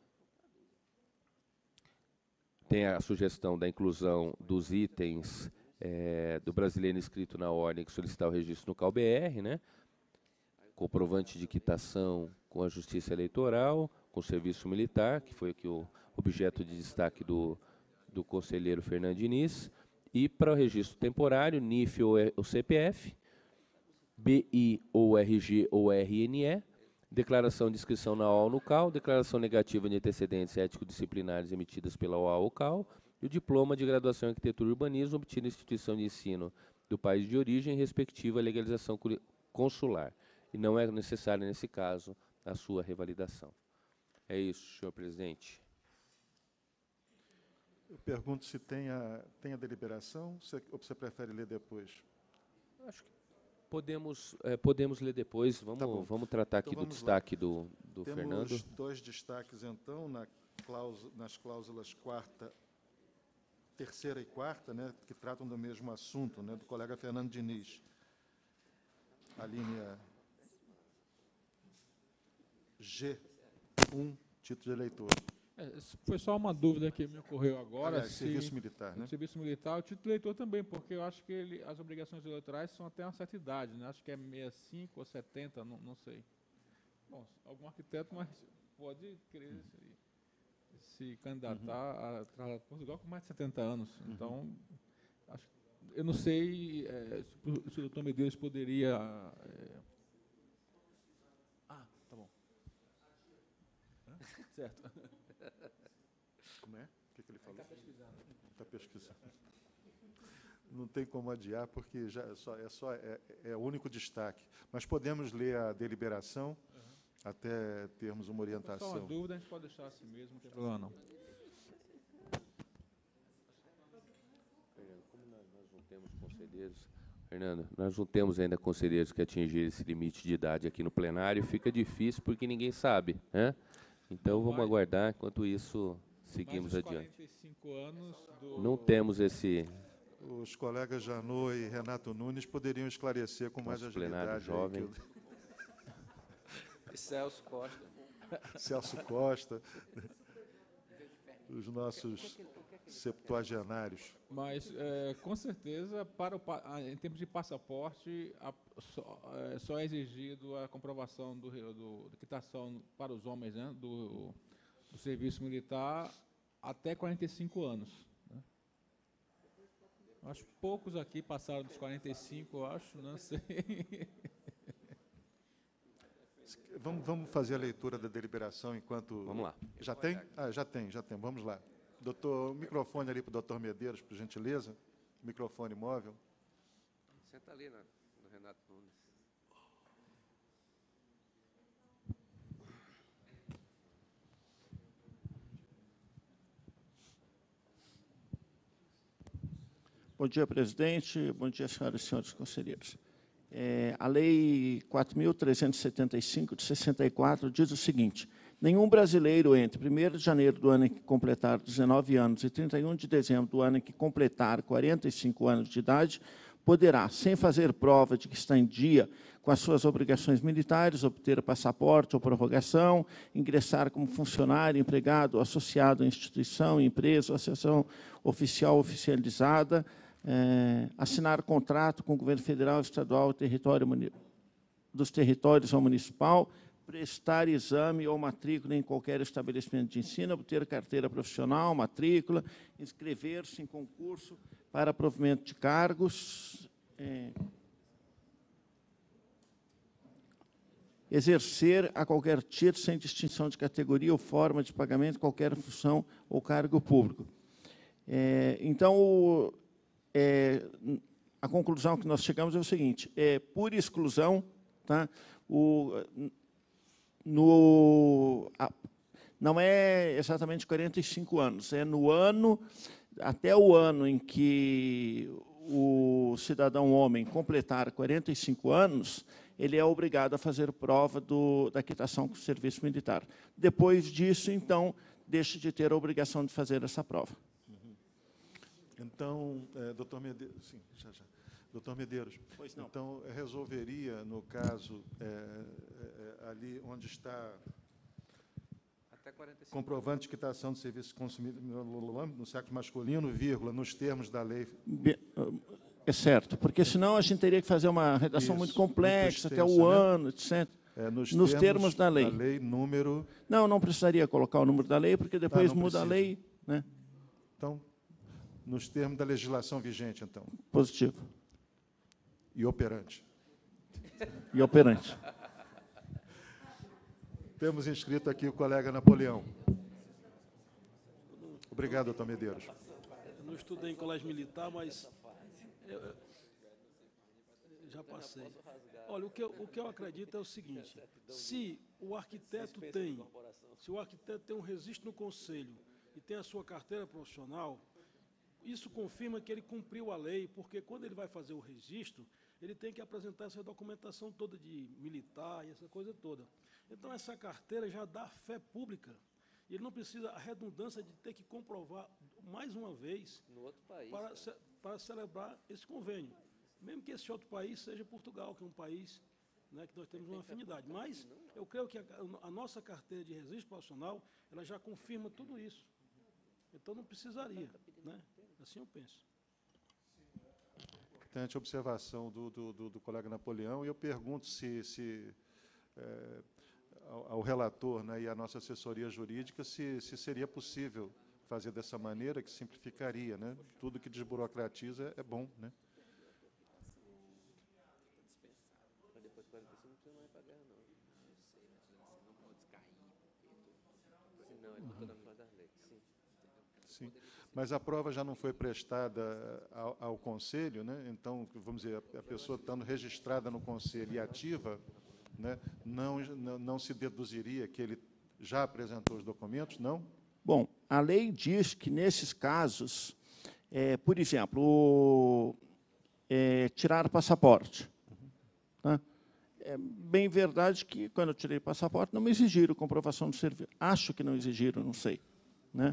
Tem a sugestão da inclusão dos itens do brasileiro inscrito na ordem que solicitar o registro no CAL-BR, né? Comprovante de quitação com a Justiça Eleitoral, com o Serviço Militar, que foi aqui o objeto de destaque do conselheiro Fernando Diniz, e para o registro temporário, NIF ou CPF, BI ou RG ou RNE, declaração de inscrição na OA ou no CAL, declaração negativa de antecedentes ético-disciplinares emitidas pela OA ou CAL, e o diploma de graduação em arquitetura e urbanismo obtido na instituição de ensino do país de origem, respectiva legalização consular. E não é necessário, nesse caso, a sua revalidação. É isso, senhor presidente. Eu pergunto se tem a deliberação, ou você prefere ler depois? Acho que podemos ler depois. Vamos tratar aqui do destaque do Fernando. Temos 2 destaques, então, nas cláusulas 3ª e 4ª, né, que tratam do mesmo assunto, né, do colega Fernando Diniz. A linha G1, título de eleitor. Foi só uma dúvida que me ocorreu agora. Aliás, serviço militar, né? Serviço militar, o título de eleitor também, porque eu acho que as obrigações eleitorais são até uma certa idade, né? Acho que é 65 ou 70, não sei. Bom, algum arquiteto, mas pode querer se candidatar a Portugal com mais de 70 anos. Então, eu não sei se o doutor Medeiros poderia... tá bom. Certo. Como é? O que ele falou? Está pesquisando. Está pesquisando. Não tem como adiar, porque já é o único destaque. Mas podemos ler a deliberação até termos uma orientação. Só uma dúvida, a gente pode deixar assim mesmo, não tem problema não. Como nós não temos conselheiros, Fernando, nós não temos ainda conselheiros que atingiram esse limite de idade aqui no plenário, fica difícil porque ninguém sabe, né? Então, vamos aguardar, enquanto isso, seguimos adiante. 45 anos do... Não temos esse... Os colegas Janot e Renato Nunes poderiam esclarecer com mais agilidade. Jovem. E Celso Costa. Celso Costa, os nossos septuagenários. Mas, com certeza, em termos de passaporte, só é exigido a comprovação da quitação para os homens, né, do serviço militar até 45 anos. Né? Acho que poucos aqui passaram dos 45, eu acho, não sei. Vamos fazer a leitura da deliberação enquanto... Vamos lá. Já tem? Ah, já tem. Vamos lá. Doutor, microfone ali para o doutor Medeiros, por gentileza. Microfone móvel. Senta ali, no Renato Nunes. Bom dia, presidente. Bom dia, senhoras e senhores conselheiros. A Lei 4.375, de 64, diz o seguinte: nenhum brasileiro entre 1º de janeiro do ano em que completar 19 anos e 31 de dezembro do ano em que completar 45 anos de idade poderá, sem fazer prova de que está em dia com as suas obrigações militares, obter passaporte ou prorrogação, ingressar como funcionário, empregado, associado à instituição, empresa ou associação oficial oficializada, assinar contrato com o governo federal, estadual, dos territórios ou municipal, prestar exame ou matrícula em qualquer estabelecimento de ensino, obter carteira profissional, matrícula, inscrever-se em concurso para provimento de cargos, exercer a qualquer título, sem distinção de categoria ou forma de pagamento, qualquer função ou cargo público. Então, a conclusão que nós chegamos é o seguinte: por exclusão, tá? Não é exatamente 45 anos, é no ano, até o ano em que o cidadão homem completar 45 anos, ele é obrigado a fazer prova da quitação com o serviço militar. Depois disso, então, deixa de ter a obrigação de fazer essa prova. Então, doutor Medeiros, sim, já. Doutor Medeiros, pois não. Então, resolveria, no caso, ali onde está até 45. Comprovante de quitação de serviços consumidos no sexo masculino, vírgula, nos termos da lei. É certo, porque senão a gente teria que fazer uma redação muito complexa, até o ano, etc. Nos termos da lei. Da lei, número... Não precisaria colocar o número da lei, porque depois muda a lei. Né? Então, nos termos da legislação vigente, então. Positivo. E operante. E operante. Temos inscrito aqui o colega Napoleão. Obrigado, doutor Medeiros. Eu não estudei em colégio militar, mas já passei. Olha, o que eu acredito é o seguinte: se o arquiteto tem um registro no conselho e tem a sua carteira profissional, isso confirma que ele cumpriu a lei, porque quando ele vai fazer o registro, ele tem que apresentar essa documentação toda de militar e essa coisa toda. Então, essa carteira já dá fé pública. E ele não precisa a redundância de ter que comprovar mais uma vez no outro país, para celebrar esse convênio. Mesmo que esse outro país seja Portugal, que é um país, né, que nós temos uma afinidade. Mas eu creio que a nossa carteira de registro profissional, ela já confirma tudo isso. Então, não precisaria. Né? Assim eu penso. Importante observação do colega Napoleão, e eu pergunto se ao relator, né, e à nossa assessoria jurídica se seria possível fazer dessa maneira, que simplificaria. Né? Tudo que desburocratiza é bom. Né? Depois de 45 você não vai pagar, não. Não pode cair. Senão é toda fora da lei. Sim. Mas a prova já não foi prestada ao conselho, né? Então, vamos dizer, a pessoa estando registrada no conselho e ativa, né, não se deduziria que ele já apresentou os documentos, não? Bom, a lei diz que, nesses casos, por exemplo, tirar passaporte. Tá? É bem verdade que, quando eu tirei passaporte, não me exigiram comprovação do serviço. Acho que não exigiram, não sei. Né?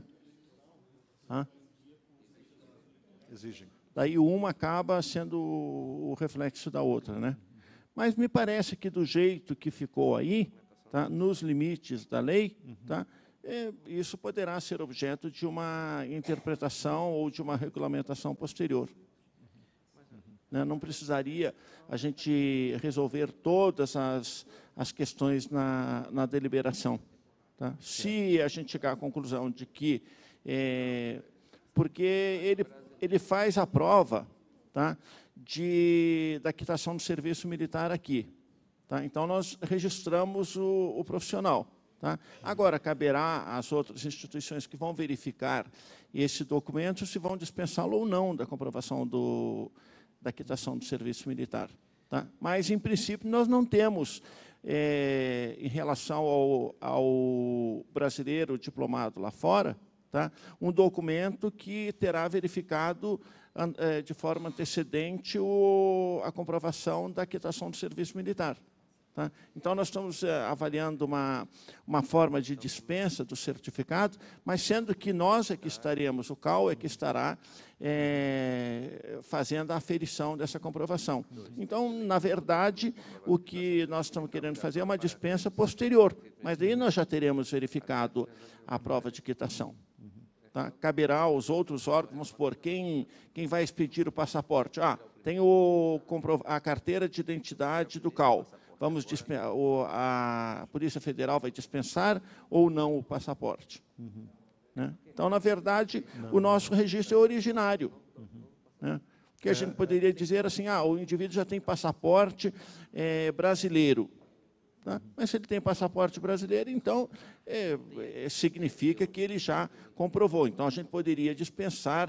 Exigem. Daí uma acaba sendo o reflexo da outra. Né? Mas me parece que, do jeito que ficou aí, tá, nos limites da lei, tá, isso poderá ser objeto de uma interpretação ou de uma regulamentação posterior. Não precisaria a gente resolver todas as questões na deliberação. Tá? Se a gente chegar à conclusão de que... porque ele faz a prova, tá, da quitação do serviço militar aqui. Tá? Então, nós registramos o profissional. Tá? Agora, caberá às outras instituições que vão verificar esse documento se vão dispensá-lo ou não da comprovação da quitação do serviço militar. Tá? Mas, em princípio, nós não temos, em relação ao brasileiro diplomado lá fora, tá, um documento que terá verificado de forma antecedente a comprovação da quitação do serviço militar. Tá? Então, nós estamos avaliando uma forma de dispensa do certificado, mas sendo que nós é que estaremos, o CAU é que estará fazendo a aferição dessa comprovação. Então, na verdade, o que nós estamos querendo fazer é uma dispensa posterior, mas daí nós já teremos verificado a prova de quitação. Tá? Caberá aos outros órgãos, por quem vai expedir o passaporte. Tem a carteira de identidade do CAU. A Polícia Federal vai dispensar ou não o passaporte. Né? Então, na verdade, o nosso registro é originário. Né? Porque a gente poderia dizer assim, o indivíduo já tem passaporte brasileiro. Tá? Mas se ele tem passaporte brasileiro, então significa que ele já comprovou. Então, a gente poderia dispensar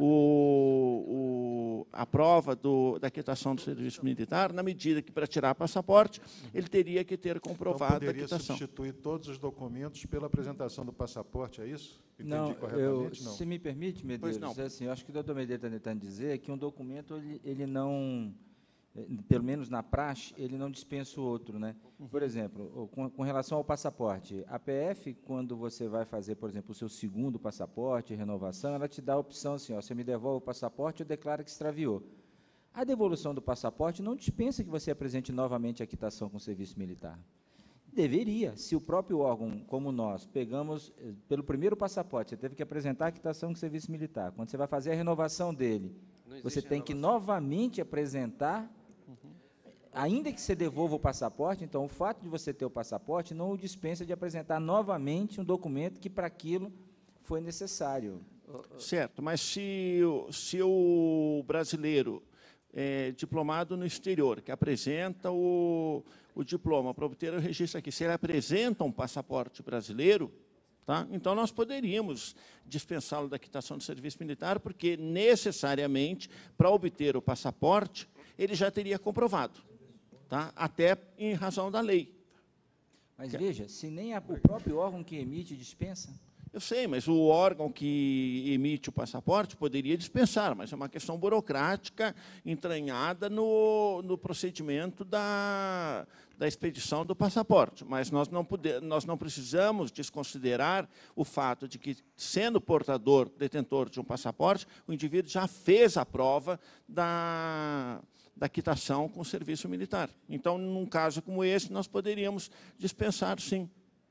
a prova da quitação do serviço militar, na medida que, para tirar passaporte, ele teria que ter comprovado a quitação. Poderia substituir todos os documentos pela apresentação do passaporte, é isso? Entendi corretamente? Não. Se me permite, Medeiros, assim, eu acho que o doutor Medeiros está tentando dizer que um documento ele não... pelo menos na praxe, ele não dispensa o outro. Né? Por exemplo, com relação ao passaporte, a PF, quando você vai fazer, por exemplo, o seu segundo passaporte, renovação, ela te dá a opção assim, você me devolve o passaporte, eu declaro que extraviou. A devolução do passaporte não dispensa que você apresente novamente a quitação com o serviço militar. Deveria, se o próprio órgão, como nós, pegamos, pelo primeiro passaporte, você teve que apresentar a quitação com o serviço militar. Quando você vai fazer a renovação dele, você tem que novamente apresentar, ainda que você devolva o passaporte, então o fato de você ter o passaporte não o dispensa de apresentar novamente um documento que para aquilo foi necessário. Certo, mas se o brasileiro diplomado no exterior, que apresenta o diploma para obter o registro aqui, se ele apresenta um passaporte brasileiro, tá? Então nós poderíamos dispensá-lo da quitação do serviço militar, porque necessariamente, para obter o passaporte, ele já teria comprovado, tá? Até em razão da lei. Mas veja, se nem o próprio órgão que emite dispensa... Eu sei, mas o órgão que emite o passaporte poderia dispensar, mas é uma questão burocrática entranhada no procedimento da expedição do passaporte. Mas nós não precisamos desconsiderar o fato de que, sendo portador, detentor de um passaporte, o indivíduo já fez a prova da quitação com o serviço militar. Então, num caso como esse, nós poderíamos dispensar, sim.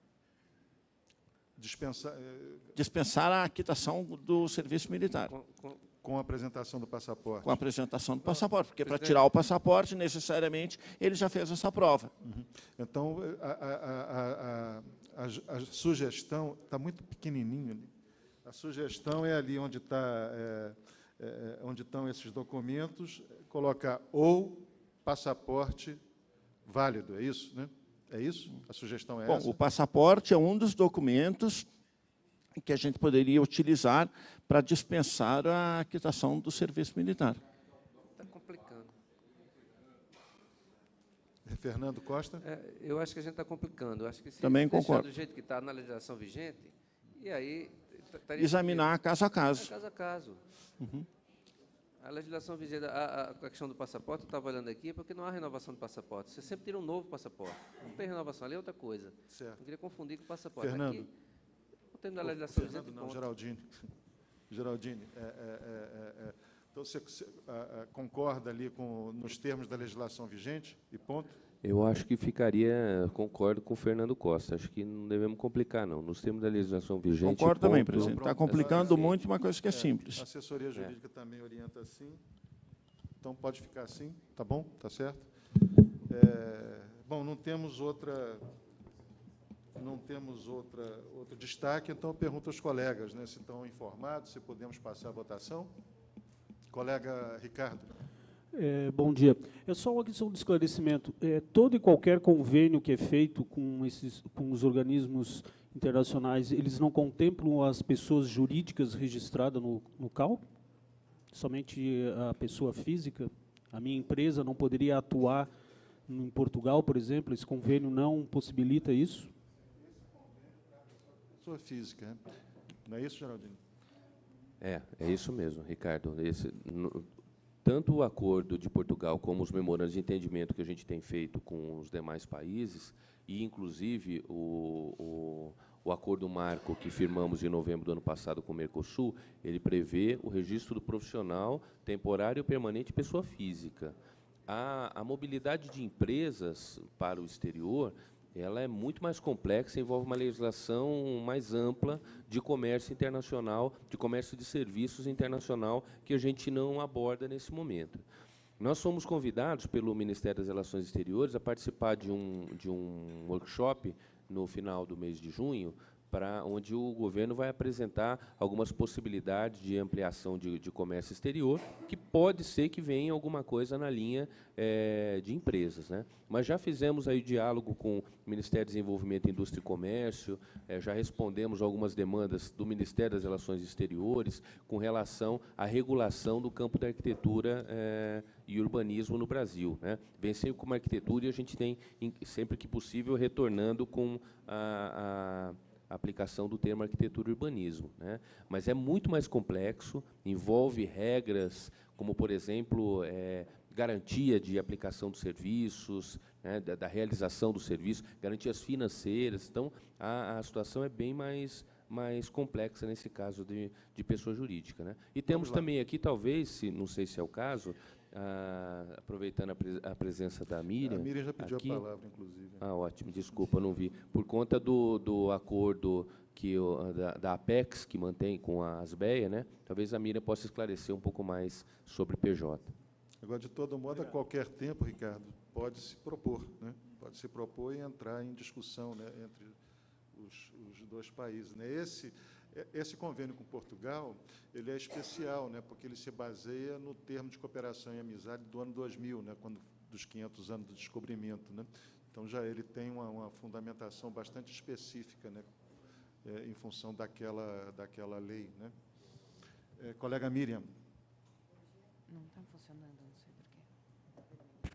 Dispensar a quitação do serviço militar. Com a apresentação do passaporte. Com a apresentação do passaporte, porque para tirar o passaporte, necessariamente, ele já fez essa prova. Então, a sugestão está muito pequenininho ali. A sugestão é ali onde estão esses documentos, colocar ou passaporte válido, é isso, né? É isso? A sugestão é essa? Bom, o passaporte é um dos documentos que a gente poderia utilizar para dispensar a quitação do serviço militar. Está complicando. Fernando Costa? Eu acho que a gente está complicando. Eu acho que se também deixar concordo. Do jeito que está na legislação vigente, e aí... Examinar caso a caso. Caso a caso. A legislação vigente, a questão do passaporte, eu estava olhando aqui, porque não há renovação do passaporte. Você sempre tira um novo passaporte. Não tem renovação, ali é outra coisa. Certo. Não queria confundir com o passaporte. Fernando. Aqui, não tem da legislação Fernando, vigente, não, ponto. Geraldine. Geraldine, então você concorda ali nos termos da legislação vigente e ponto? Eu acho que ficaria, concordo com o Fernando Costa, acho que não devemos complicar, não. Nos termos da legislação vigente... Concordo também, ponto, presidente. Está complicando muito uma coisa que é simples. A assessoria jurídica também orienta assim. Então, pode ficar assim, tá bom? Tá certo? Bom, não temos outro destaque, então eu pergunto aos colegas, né, se estão informados, se podemos passar a votação. Colega Ricardo. Bom dia. É só uma questão de esclarecimento. Todo e qualquer convênio que é feito com os organismos internacionais, eles não contemplam as pessoas jurídicas registradas no CAL? Somente a pessoa física? A minha empresa não poderia atuar em Portugal, por exemplo? Esse convênio não possibilita isso? Pessoa física, né? Não é isso, Geraldine? É isso mesmo, Ricardo. Tanto o acordo de Portugal como os memorandos de entendimento que a gente tem feito com os demais países, e inclusive o acordo marco que firmamos em novembro do ano passado com o Mercosul, ele prevê o registro do profissional temporário, permanente e pessoa física. A mobilidade de empresas para o exterior, ela é muito mais complexa, envolve uma legislação mais ampla de comércio internacional, de comércio de serviços internacional, que a gente não aborda nesse momento. Nós fomos convidados pelo Ministério das Relações Exteriores a participar de um workshop no final do mês de junho, onde o governo vai apresentar algumas possibilidades de ampliação de comércio exterior, que pode ser que venha alguma coisa na linha de empresas, né? Mas já fizemos aí diálogo com o Ministério do Desenvolvimento, Indústria e Comércio, já respondemos algumas demandas do Ministério das Relações Exteriores com relação à regulação do campo da arquitetura e urbanismo no Brasil, né? Vem sempre com uma arquitetura e a gente tem, sempre que possível, retornando com a aplicação do termo arquitetura e urbanismo, né? Mas é muito mais complexo, envolve regras como, por exemplo, garantia de aplicação dos serviços, né, da realização do serviço, garantias financeiras. Então, a situação é bem mais complexa nesse caso de pessoa jurídica, né? E temos também aqui, talvez, não sei se é o caso, aproveitando a presença da Miriam. A Miriam já pediu aqui. A palavra, inclusive. Ótimo, desculpa, não vi. Por conta do acordo da Apex, que mantém com a ASBEA, né? Talvez a Miriam possa esclarecer um pouco mais sobre PJ. Agora, de todo modo, a qualquer tempo, Ricardo, pode se propor, né? Pode se propor e entrar em discussão, né, entre os dois países, né? Esse convênio com Portugal, ele é especial, né, porque ele se baseia no termo de cooperação e amizade do ano 2000, né, dos 500 anos do descobrimento, né? Então, já ele tem uma fundamentação bastante específica, né, em função daquela lei, né? Colega Miriam. Não está funcionando, não sei porquê.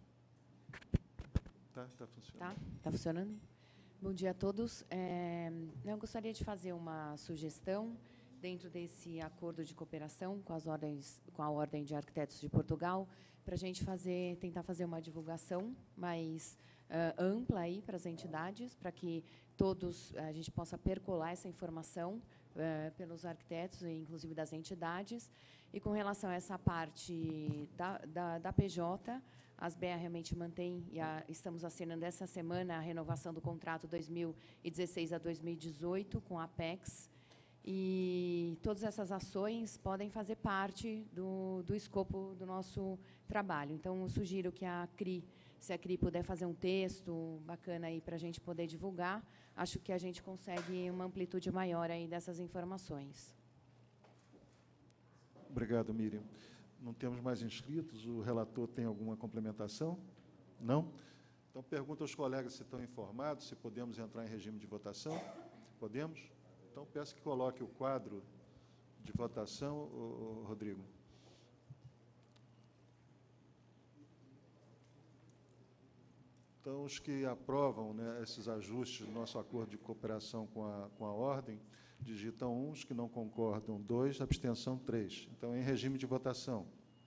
Está funcionando. Está funcionando? Bom dia a todos. Eu gostaria de fazer uma sugestão dentro desse acordo de cooperação com a Ordem de Arquitetos de Portugal, para a gente tentar fazer uma divulgação mais ampla aí para as entidades, para que a gente possa percolar essa informação pelos arquitetos, e inclusive das entidades. E com relação a essa parte da PJ, a ASBEA realmente mantém, e estamos assinando essa semana a renovação do contrato 2016 a 2018 com a Apex, e todas essas ações podem fazer parte do escopo do nosso trabalho. Então, eu sugiro que se a CRI puder fazer um texto bacana aí para a gente poder divulgar, acho que a gente consegue uma amplitude maior aí dessas informações. Obrigado, Miriam. Não temos mais inscritos. O relator tem alguma complementação? Não? Então, pergunto aos colegas se estão informados, se podemos entrar em regime de votação. Podemos? Então, peço que coloque o quadro de votação, Rodrigo. Então, os que aprovam, né, esses ajustes do nosso acordo de cooperação com a Ordem, digitam 1, os que não concordam, 2, abstenção, 3. Então, em regime de votação.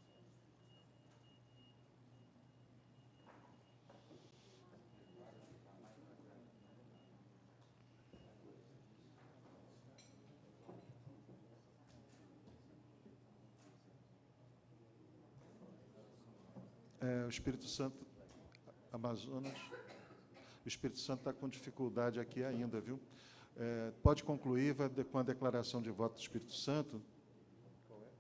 O Espírito Santo, Amazonas, o Espírito Santo está com dificuldade aqui ainda, viu? Pode concluir com a declaração de voto do Espírito Santo. Qual é?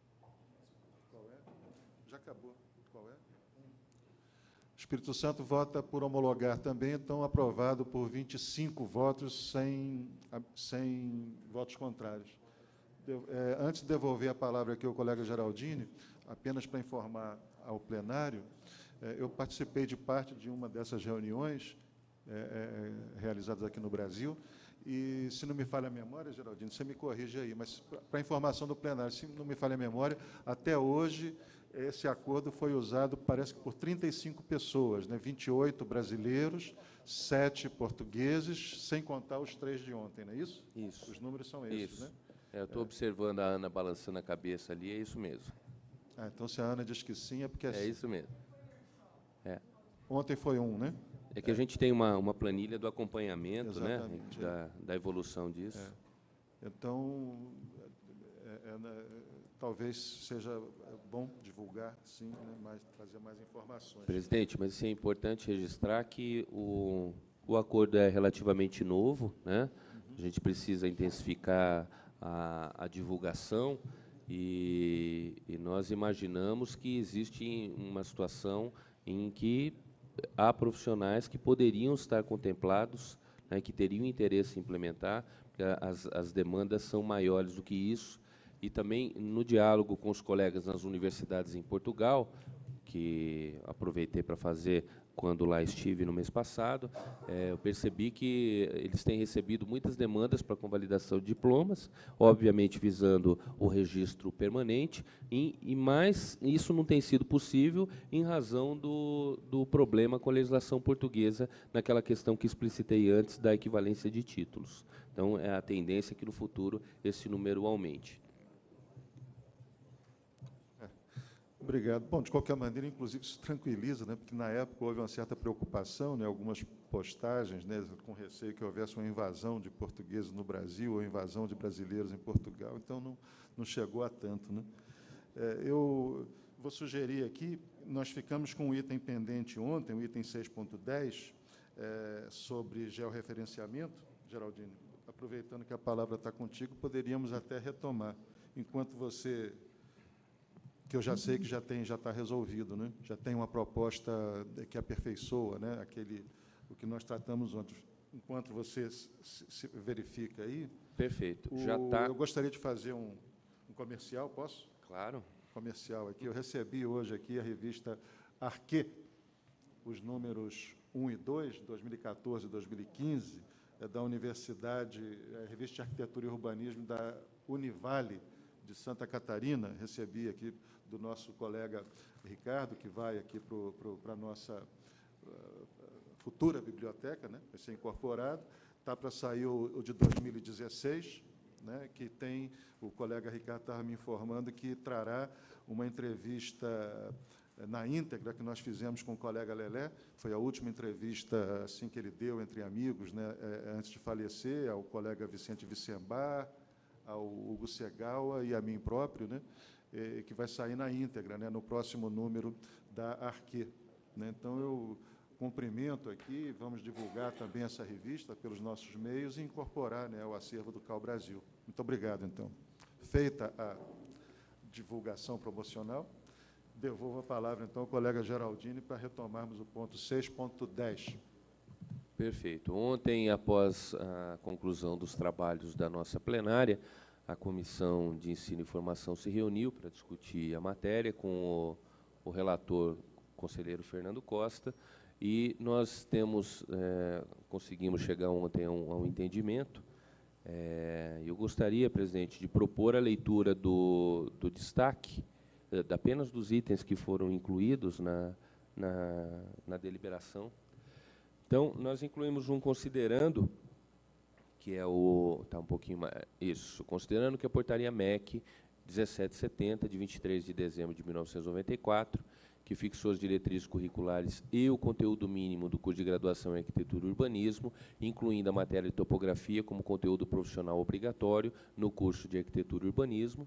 Já acabou. Qual é? O Espírito Santo vota por homologar também, então aprovado por 25 votos, sem votos contrários. Antes de devolver a palavra aqui ao colega Geraldini, apenas para informar ao plenário, eu participei de parte de uma dessas reuniões realizadas aqui no Brasil, e, se não me falha a memória, Geraldino, você me corrige aí, mas para informação do plenário, se não me falha a memória, até hoje esse acordo foi usado, parece que por 35 pessoas, né? 28 brasileiros, 7 portugueses, sem contar os 3 de ontem, não é isso? Isso. Os números são esses, isso, né? Eu estou observando a Ana balançando a cabeça ali, é isso mesmo. Então, se a Ana diz que sim, é porque é sim. Isso mesmo. Ontem foi 1, né? É que a gente tem uma planilha do acompanhamento, né, da evolução disso. Então, talvez seja bom divulgar, sim, né, trazer mais informações. Presidente, mas é importante registrar que o acordo é relativamente novo, né? A gente precisa intensificar a divulgação e nós imaginamos que existe uma situação em que há profissionais que poderiam estar contemplados, né, que teriam interesse em implementar, porque as demandas são maiores do que isso, e também no diálogo com os colegas nas universidades em Portugal, que aproveitei para fazer quando lá estive no mês passado, eu percebi que eles têm recebido muitas demandas para convalidação de diplomas, obviamente visando o registro permanente, mas isso não tem sido possível em razão do problema com a legislação portuguesa, naquela questão que explicitei antes da equivalência de títulos. Então, é a tendência que no futuro esse número aumente. Obrigado. Bom, de qualquer maneira, inclusive, isso tranquiliza, né, porque na época houve uma certa preocupação, né, algumas postagens, né, com receio que houvesse uma invasão de portugueses no Brasil ou invasão de brasileiros em Portugal, então não chegou a tanto, né? Eu vou sugerir aqui, nós ficamos com um item pendente ontem, o item 6.10, sobre georreferenciamento. Geraldine, aproveitando que a palavra está contigo, poderíamos até retomar, enquanto você... que eu já sei que já está resolvido, né? Já tem uma proposta que aperfeiçoa, né, o que nós tratamos ontem. Enquanto você se verifica aí... Perfeito. Já está... Eu gostaria de fazer um comercial, posso? Claro. Comercial aqui. Eu recebi hoje aqui a revista Arquê, os números 1 e 2, 2014 e 2015, da Universidade, a revista de Arquitetura e Urbanismo da Univale, de Santa Catarina. Recebi aqui do nosso colega Ricardo, que vai aqui para a nossa futura biblioteca, né? Vai ser incorporado. Está para sair o de 2016, né? Que tem, o colega Ricardo estava me informando que trará uma entrevista na íntegra que nós fizemos com o colega Lelé. Foi a última entrevista assim que ele deu entre amigos, né? Antes de falecer, ao colega Vicente Vicembar, ao Hugo Segawa e a mim próprio, né, que vai sair na íntegra, né, no próximo número da Arquê, né. Então, eu cumprimento aqui, vamos divulgar também essa revista pelos nossos meios e incorporar, né, ao acervo do CAU Brasil. Muito obrigado, então. Feita a divulgação promocional, devolvo a palavra, então, ao colega Geraldini para retomarmos o ponto 6.10. Perfeito. Ontem, após a conclusão dos trabalhos da nossa plenária, a Comissão de Ensino e Formação se reuniu para discutir a matéria com o relator, o conselheiro Fernando Costa, e nós conseguimos chegar ontem a um entendimento. Eu gostaria, presidente, de propor a leitura do destaque, apenas dos itens que foram incluídos na deliberação. Então, nós incluímos um considerando que é o... Está um pouquinho mais... Isso. Considerando que a portaria MEC 1770, de 23 de dezembro de 1994, que fixou as diretrizes curriculares e o conteúdo mínimo do curso de graduação em Arquitetura e Urbanismo, incluindo a matéria de topografia como conteúdo profissional obrigatório no curso de Arquitetura e Urbanismo.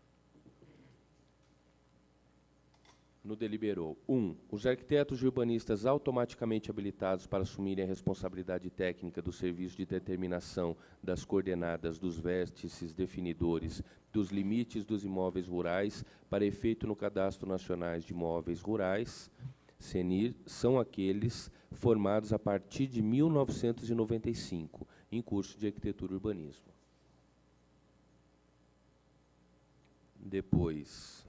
No deliberou. 1. Os arquitetos e urbanistas automaticamente habilitados para assumirem a responsabilidade técnica do serviço de determinação das coordenadas dos vértices definidores dos limites dos imóveis rurais para efeito no Cadastro Nacional de Imóveis Rurais, CENIR, são aqueles formados a partir de 1995, em curso de Arquitetura e Urbanismo. Depois...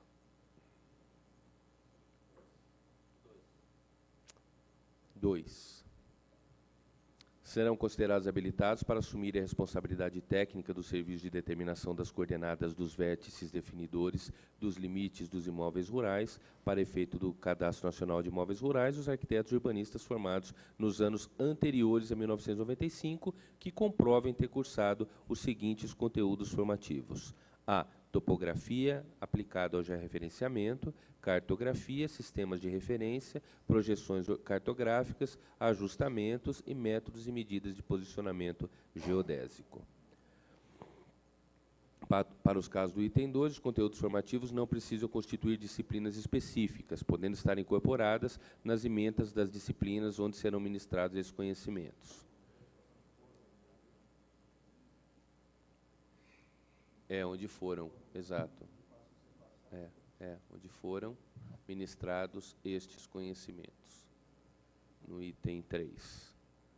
2. Serão considerados habilitados para assumir a responsabilidade técnica do serviço de determinação das coordenadas dos vértices definidores dos limites dos imóveis rurais, para efeito do Cadastro Nacional de Imóveis Rurais, os arquitetos e urbanistas formados nos anos anteriores a 1995, que comprovem ter cursado os seguintes conteúdos formativos. A. Topografia, aplicado ao georreferenciamento, cartografia, sistemas de referência, projeções cartográficas, ajustamentos e métodos e medidas de posicionamento geodésico. Para os casos do item 2, os conteúdos formativos não precisam constituir disciplinas específicas, podendo estar incorporadas nas emendas das disciplinas onde serão ministrados esses conhecimentos. Onde foram, exato. Onde foram ministrados estes conhecimentos. No item 3.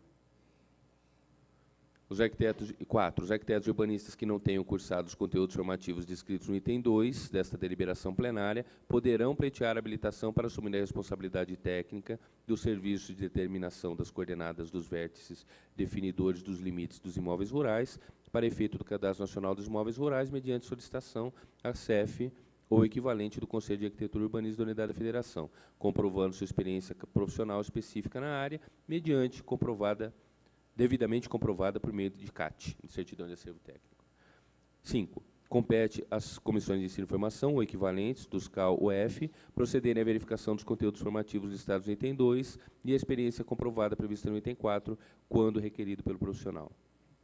4. Os arquitetos urbanistas que não tenham cursado os conteúdos formativos descritos no item 2 desta deliberação plenária poderão pleitear a habilitação para assumir a responsabilidade técnica do serviço de determinação das coordenadas dos vértices definidores dos limites dos imóveis rurais, para efeito do Cadastro Nacional dos Imóveis Rurais, mediante solicitação à CEF ou equivalente do Conselho de Arquitetura e Urbanismo da Unidade da Federação, comprovando sua experiência profissional específica na área, mediante devidamente comprovada por meio de CAT, de Certidão de Acervo Técnico. 5. Compete às comissões de ensino e formação, ou equivalentes, dos CAL-UF, procederem à verificação dos conteúdos formativos listados no item 2 e a experiência comprovada prevista no item 4, quando requerido pelo profissional.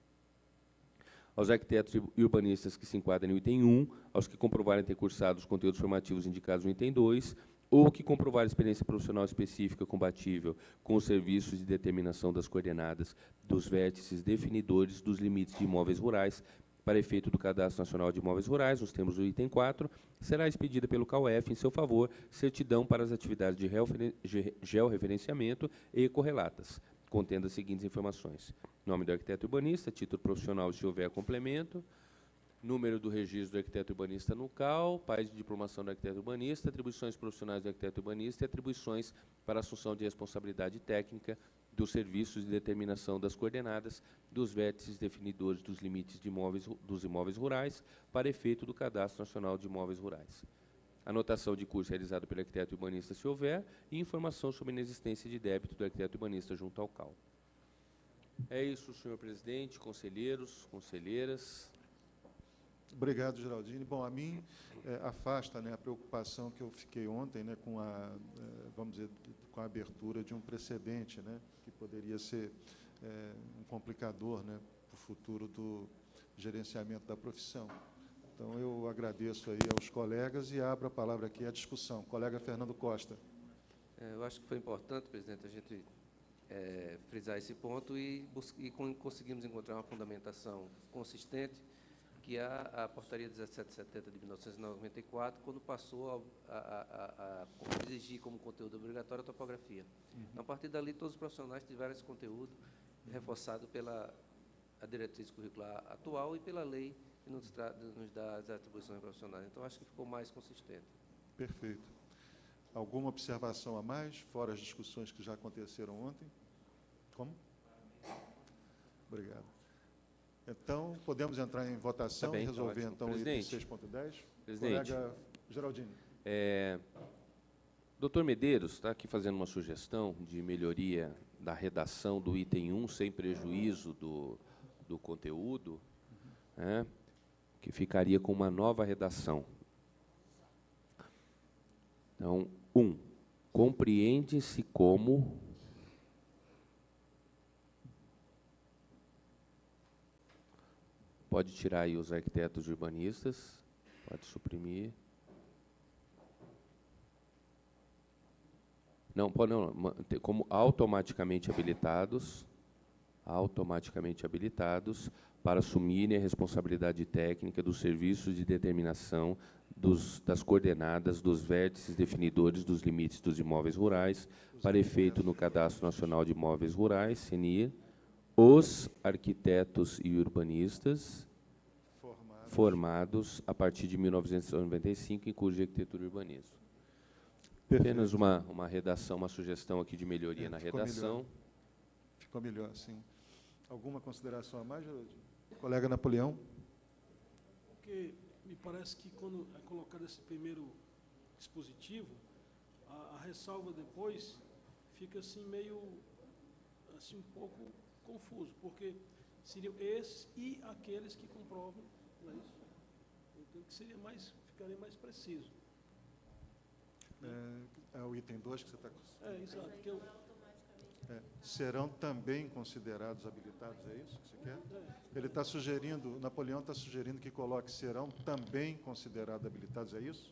Aos arquitetos e urbanistas que se enquadrem no item 1, aos que comprovarem ter cursado os conteúdos formativos indicados no item 2, ou que comprovarem experiência profissional específica compatível com os serviços de determinação das coordenadas dos vértices definidores dos limites de imóveis rurais, para efeito do Cadastro Nacional de Imóveis Rurais, nos termos do item 4, será expedida pelo CAUF, em seu favor, certidão para as atividades de georreferenciamento e correlatas, contendo as seguintes informações: nome do arquiteto urbanista, título profissional, se houver complemento, número do registro do arquiteto urbanista no CAL, país de diplomação do arquiteto urbanista, atribuições profissionais do arquiteto urbanista e atribuições para assunção de responsabilidade técnica dos serviços de determinação das coordenadas dos vértices definidores dos limites de dos imóveis rurais, para efeito do Cadastro Nacional de Imóveis Rurais. Anotação de curso realizado pelo arquiteto urbanista, se houver, e informação sobre a inexistência de débito do arquiteto urbanista junto ao CAL. É isso, senhor presidente, conselheiros, conselheiras. Obrigado, Geraldine. Bom, a mim afasta, né, a preocupação que eu fiquei ontem, né, com a, vamos dizer, com a abertura de um precedente, né, que poderia ser um complicador, né, para o futuro do gerenciamento da profissão. Então, eu agradeço aí aos colegas e abro a palavra aqui à discussão. Colega Fernando Costa. Eu acho que foi importante, presidente, a gente frisar esse ponto e conseguimos encontrar uma fundamentação consistente, que é a portaria 1770 de 1994, quando passou a exigir como conteúdo obrigatório a topografia. Então, a partir dali, todos os profissionais tiveram esse conteúdo reforçado pela diretriz curricular atual e pela lei que nos dá as atribuições profissionais. Então, acho que ficou mais consistente. Perfeito. Alguma observação a mais, fora as discussões que já aconteceram ontem? Como? Obrigado. Então, podemos entrar em votação e resolver, então, o item 6.10? Presidente. Colega Geraldine. Doutor Medeiros está aqui fazendo uma sugestão de melhoria da redação do item 1, sem prejuízo do conteúdo, né, que ficaria com uma nova redação. Então, 1. Compreende-se como pode tirar aí os arquitetos urbanistas, pode suprimir. Não, pode não, como automaticamente habilitados para assumirem a responsabilidade técnica dos serviços de determinação das coordenadas dos vértices definidores dos limites dos imóveis rurais, para efeito no Cadastro Nacional de Imóveis Rurais, CNIR, os arquitetos e urbanistas formados a partir de 1995 em curso de arquitetura e urbanismo. Apenas uma redação, uma sugestão aqui de melhoria na redação. Ficou melhor, sim. Alguma consideração a mais, colega Napoleão? Porque me parece que quando é colocado esse primeiro dispositivo, a ressalva depois fica assim meio assim um pouco confuso, porque seriam esses e aqueles que comprovam, não é isso? Então ficaria mais preciso. É o item 2 que você está... Exato. Serão também considerados habilitados, é isso que você quer? Ele está sugerindo, o Napoleão está sugerindo que coloque serão também considerados habilitados, é isso?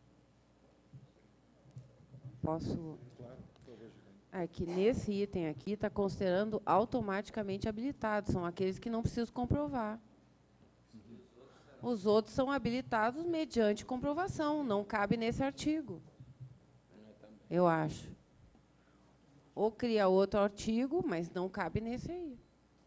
Posso? Claro. É que nesse item aqui está considerando automaticamente habilitados, são aqueles que não precisam comprovar. Os outros são habilitados mediante comprovação, não cabe nesse artigo. Eu acho. Ou cria outro artigo, mas não cabe nesse aí.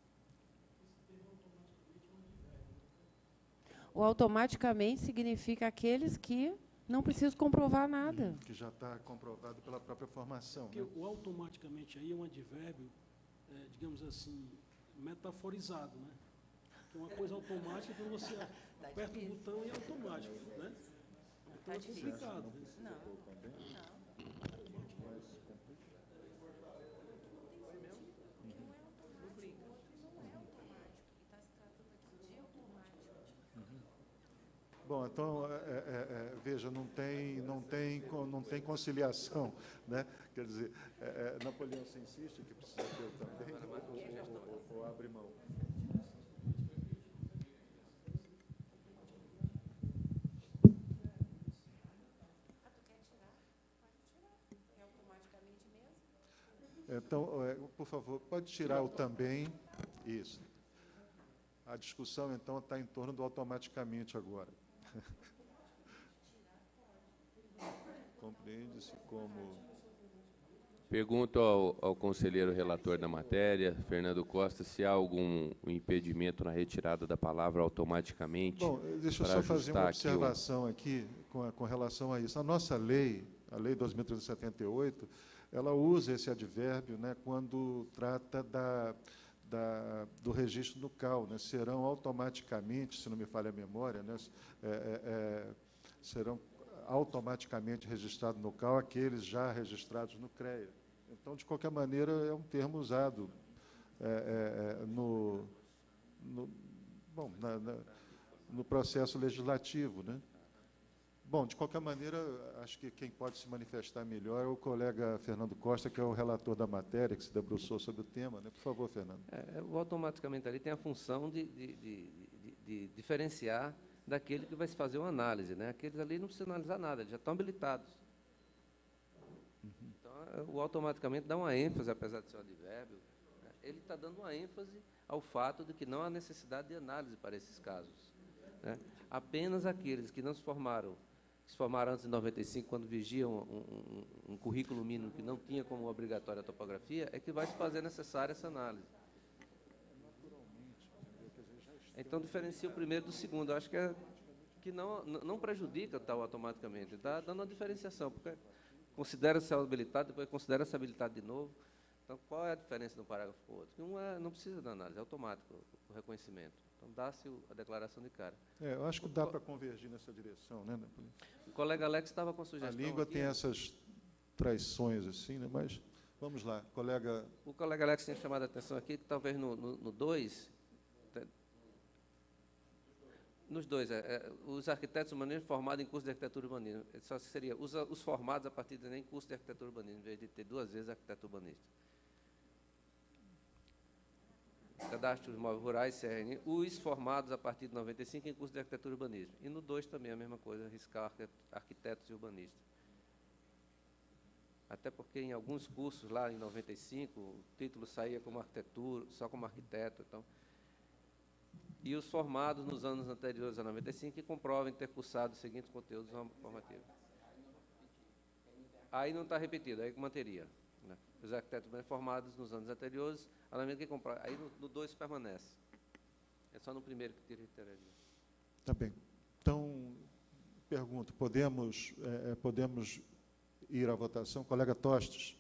O automaticamente significa aqueles que não precisam comprovar nada. Que já está comprovado pela própria formação. Porque o automaticamente aí é um advérbio, digamos assim, metaforizado, né? Que é uma coisa automática quando você aperta o botão e é automático, né? Então é complicado. Bom, então, veja, não tem conciliação, né? Quer dizer, Napoleão, você insiste que precisa ter também, ou abre mão? Então, por favor, pode tirar o também. Isso. A discussão, então, está em torno do automaticamente agora. Compreende-se como... Pergunto ao conselheiro relator da matéria, Fernando Costa, se há algum impedimento na retirada da palavra automaticamente. Bom, deixa eu só fazer uma observação aqui com relação a isso. A nossa lei, a Lei 2.378, ela usa esse advérbio, né, quando trata do registro no CAL, né? Serão automaticamente, se não me falha a memória, né? Serão automaticamente registrados no CAL aqueles já registrados no CREA. Então, de qualquer maneira, é um termo usado no processo legislativo, né? Bom, de qualquer maneira, acho que quem pode se manifestar melhor é o colega Fernando Costa, que é o relator da matéria, que se debruçou sobre o tema, né? Por favor, Fernando. O automaticamente ali tem a função de diferenciar daquele que vai se fazer uma análise, né? Aqueles ali não precisam analisar nada, eles já estão habilitados. Então, o automaticamente dá uma ênfase, apesar de ser um advérbio, né? Ele está dando uma ênfase ao fato de que não há necessidade de análise para esses casos, né? Apenas aqueles que não se formaram antes de 95, quando vigiam um currículo mínimo que não tinha como obrigatória a topografia, é que vai se fazer necessária essa análise. Então, diferencia o primeiro do segundo. Eu acho que não prejudica tal automaticamente. Está dando uma diferenciação, porque considera-se habilitado, depois considera-se habilitado de novo. Então, qual é a diferença de um parágrafo para o outro? Que não precisa de análise, é automático o reconhecimento. Então, dá-se a declaração de cara. Eu acho que dá para convergir nessa direção, né? O colega Alex estava com a sugestão. A língua tem essas traições, assim, né? Mas vamos lá, colega. O colega Alex tinha chamado a atenção aqui que talvez no 2 Nos dois, os arquitetos urbanistas formados em curso de arquitetura e urbanismo. Só seria os formados a partir de nem curso de arquitetura e urbanismo, em vez de ter 2 vezes arquiteto urbanista. Cadastro de imóveis rurais, CRN, os formados a partir de 95 em curso de arquitetura e urbanismo. E no 2 também a mesma coisa, riscar arquitetos e urbanistas. Até porque em alguns cursos, lá em 95, o título saía como arquitetura, só como arquiteto. Então, e os formados nos anos anteriores a 95 que comprovem ter cursado os seguintes conteúdos formativos. Aí não está repetido, aí manteria. Né? Os arquitetos bem formados nos anos anteriores, a lamento que comprovem. Aí no 2 permanece. É só no primeiro que reiteraria. Tá bem. Então, pergunto, podemos ir à votação? Colega Tostes.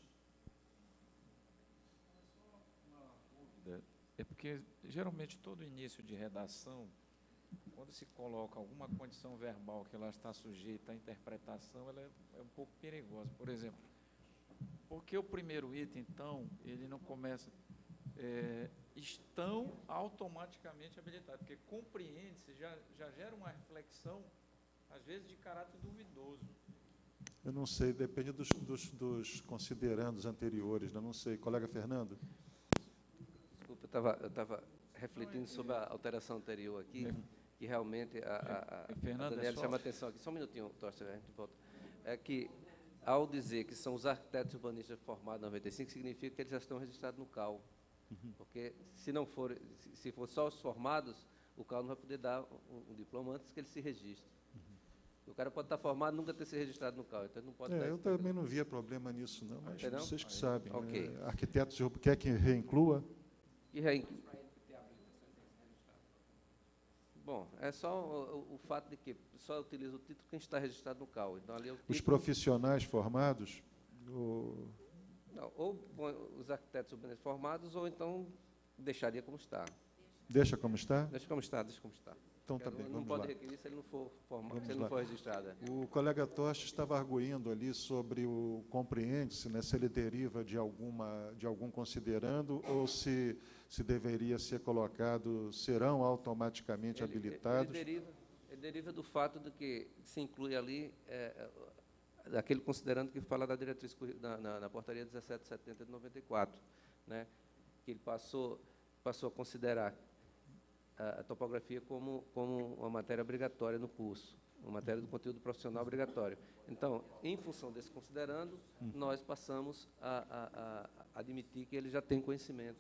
É porque, geralmente, todo início de redação, quando se coloca alguma condição verbal que ela está sujeita à interpretação, ela é um pouco perigosa. Por exemplo, porque o primeiro item, então, ele não começa... estão automaticamente habilitados, porque compreende-se, já gera uma reflexão, às vezes, de caráter duvidoso. Eu não sei, depende dos considerandos anteriores, eu não sei. Colega Fernando? Desculpa, eu estava refletindo sobre a alteração anterior aqui, que realmente a Daniela chama a atenção aqui. Só um minutinho, Torsten, a gente volta. É que, ao dizer que são os arquitetos urbanistas formados em 95, significa que eles já estão registrados no CAL. Porque, se for só os formados, o CAL não vai poder dar um diploma antes que ele se registre. O cara pode estar formado e nunca ter se registrado no CAL, então não pode dar. Eu também não via problema nisso, não, mas não? Vocês que sabem. Ok. Arquitetos, quer que reinclua? Bom, é só o fato de que só utiliza o título quem está registrado no CAL. Então, ali é o título. Os profissionais formados? Não, ou os arquitetos urbanistas formados, ou então deixaria como está. Deixa como está? Deixa como está, deixa como está. Então, tá bem, não vamos pode lá. requerir se ele não for formado, se ele não for registrado. O colega Toste estava arguindo ali sobre o compreende-se, né, se ele deriva de algum considerando ou se deveria ser colocado, serão automaticamente habilitados. Ele deriva do fato de que se inclui ali daquele considerando que fala da diretriz na portaria 1770 de 94, né, que ele passou a considerar a topografia como uma matéria obrigatória no curso, uma matéria do conteúdo profissional obrigatório. Então, em função desse considerando, nós passamos a admitir que ele já tem conhecimento.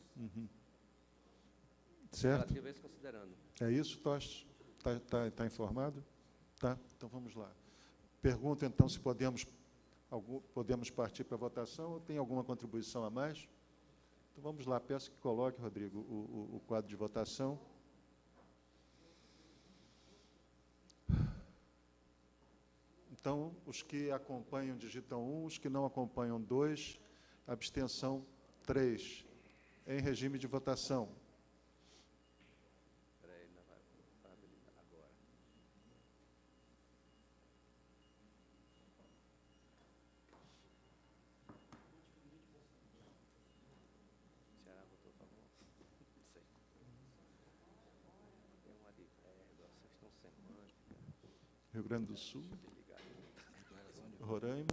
Certo? Relativo a esse considerando. É isso, Toste? Está informado? Tá? Então, vamos lá. Pergunto, então, se podemos partir para a votação ou tem alguma contribuição a mais? Então, vamos lá. Peço que coloque, Rodrigo, o quadro de votação. Então, os que acompanham digitam 1, os que não acompanham 2, abstenção 3. Em regime de votação. Rio Grande do Sul, Roraima,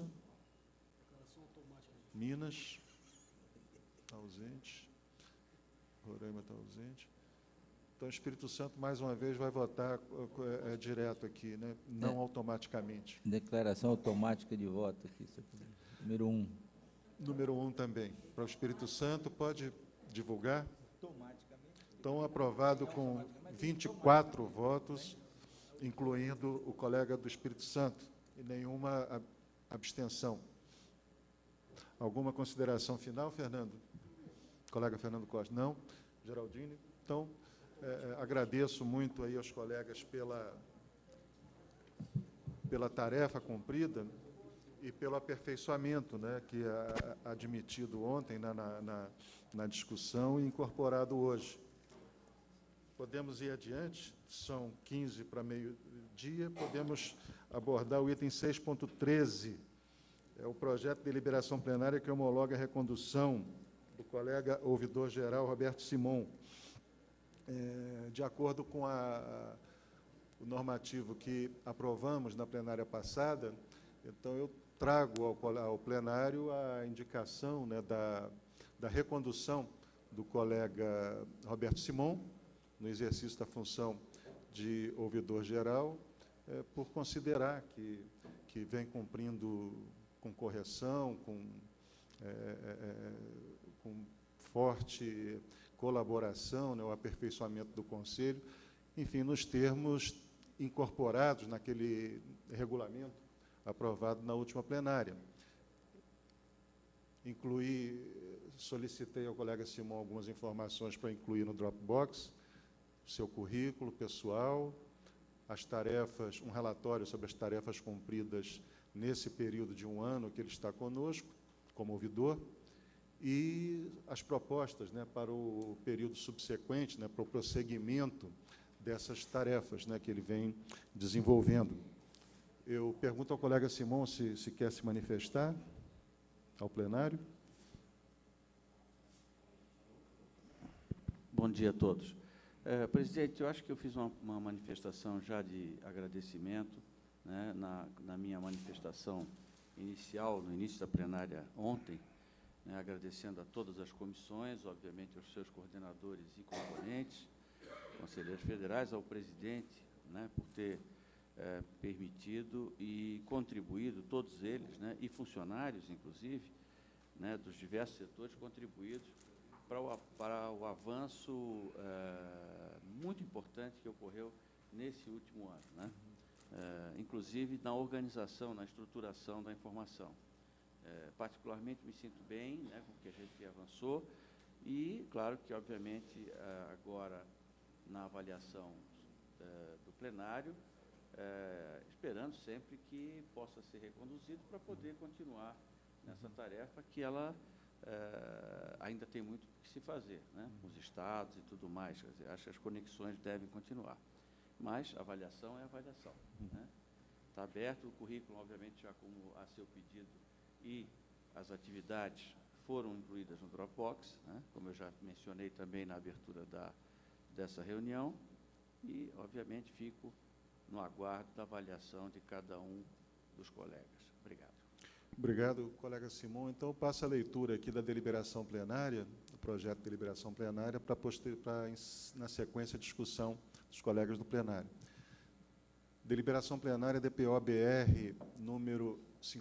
Minas, está ausente, Roraima está ausente. Então, o Espírito Santo, mais uma vez, vai votar direto aqui, né? Não automaticamente. Declaração automática de voto aqui, número 1. Número 1 também. Para o Espírito Santo, pode divulgar? Então, aprovado com 24 votos, incluindo o colega do Espírito Santo, e nenhuma abstenção. Alguma consideração final, Fernando? Colega Fernando Costa? Não? Geraldine? Então, agradeço muito aí aos colegas pela tarefa cumprida e pelo aperfeiçoamento, né, que é admitido ontem na discussão e incorporado hoje. Podemos ir adiante, são 15 para meio-dia, podemos abordar o item 6.13, é o projeto de deliberação plenária que homologa a recondução do colega ouvidor-geral Roberto Simon, de acordo com o normativo que aprovamos na plenária passada, então eu trago ao plenário a indicação, né, da recondução do colega Roberto Simon, no exercício da função de ouvidor-geral, por considerar que vem cumprindo com correção, com forte colaboração, né, o aperfeiçoamento do Conselho, enfim, nos termos incorporados naquele regulamento aprovado na última plenária. Solicitei ao colega Simon algumas informações para incluir no Dropbox, seu currículo pessoal, as tarefas, um relatório sobre as tarefas cumpridas nesse período de 1 ano que ele está conosco, como ouvidor, e as propostas, né, para o período subsequente, né, para o prosseguimento dessas tarefas, né, que ele vem desenvolvendo. Eu pergunto ao colega Simon se quer se manifestar ao plenário. Bom dia a todos. Presidente, eu acho que eu fiz uma manifestação já de agradecimento, né, na minha manifestação inicial, no início da plenária ontem, né, agradecendo a todas as comissões, obviamente aos seus coordenadores e componentes, conselheiros federais, ao presidente, né, por ter permitido e contribuído, todos eles, né, e funcionários, inclusive, né, dos diversos setores, contribuídos para o avanço muito importante que ocorreu nesse último ano, né? Inclusive na organização, na estruturação da informação. Particularmente me sinto bem, né, com o que a gente avançou e, claro que, obviamente, agora na avaliação do plenário, esperando sempre que possa ser reconduzido para poder continuar nessa tarefa que ela ainda tem muito que se fazer, né, com os estados e tudo mais. Quer dizer, acho que as conexões devem continuar. Mas a avaliação é avaliação. Né? Está aberto o currículo, obviamente, já como a seu pedido, e as atividades foram incluídas no Dropbox, né, como eu já mencionei também na abertura dessa reunião, e, obviamente, fico no aguardo da avaliação de cada um dos colegas. Obrigado. Obrigado, colega Simon. Então, eu passo a leitura aqui da deliberação plenária, do projeto de deliberação plenária, para na sequência, a discussão dos colegas do plenário. Deliberação plenária DPO-BR, número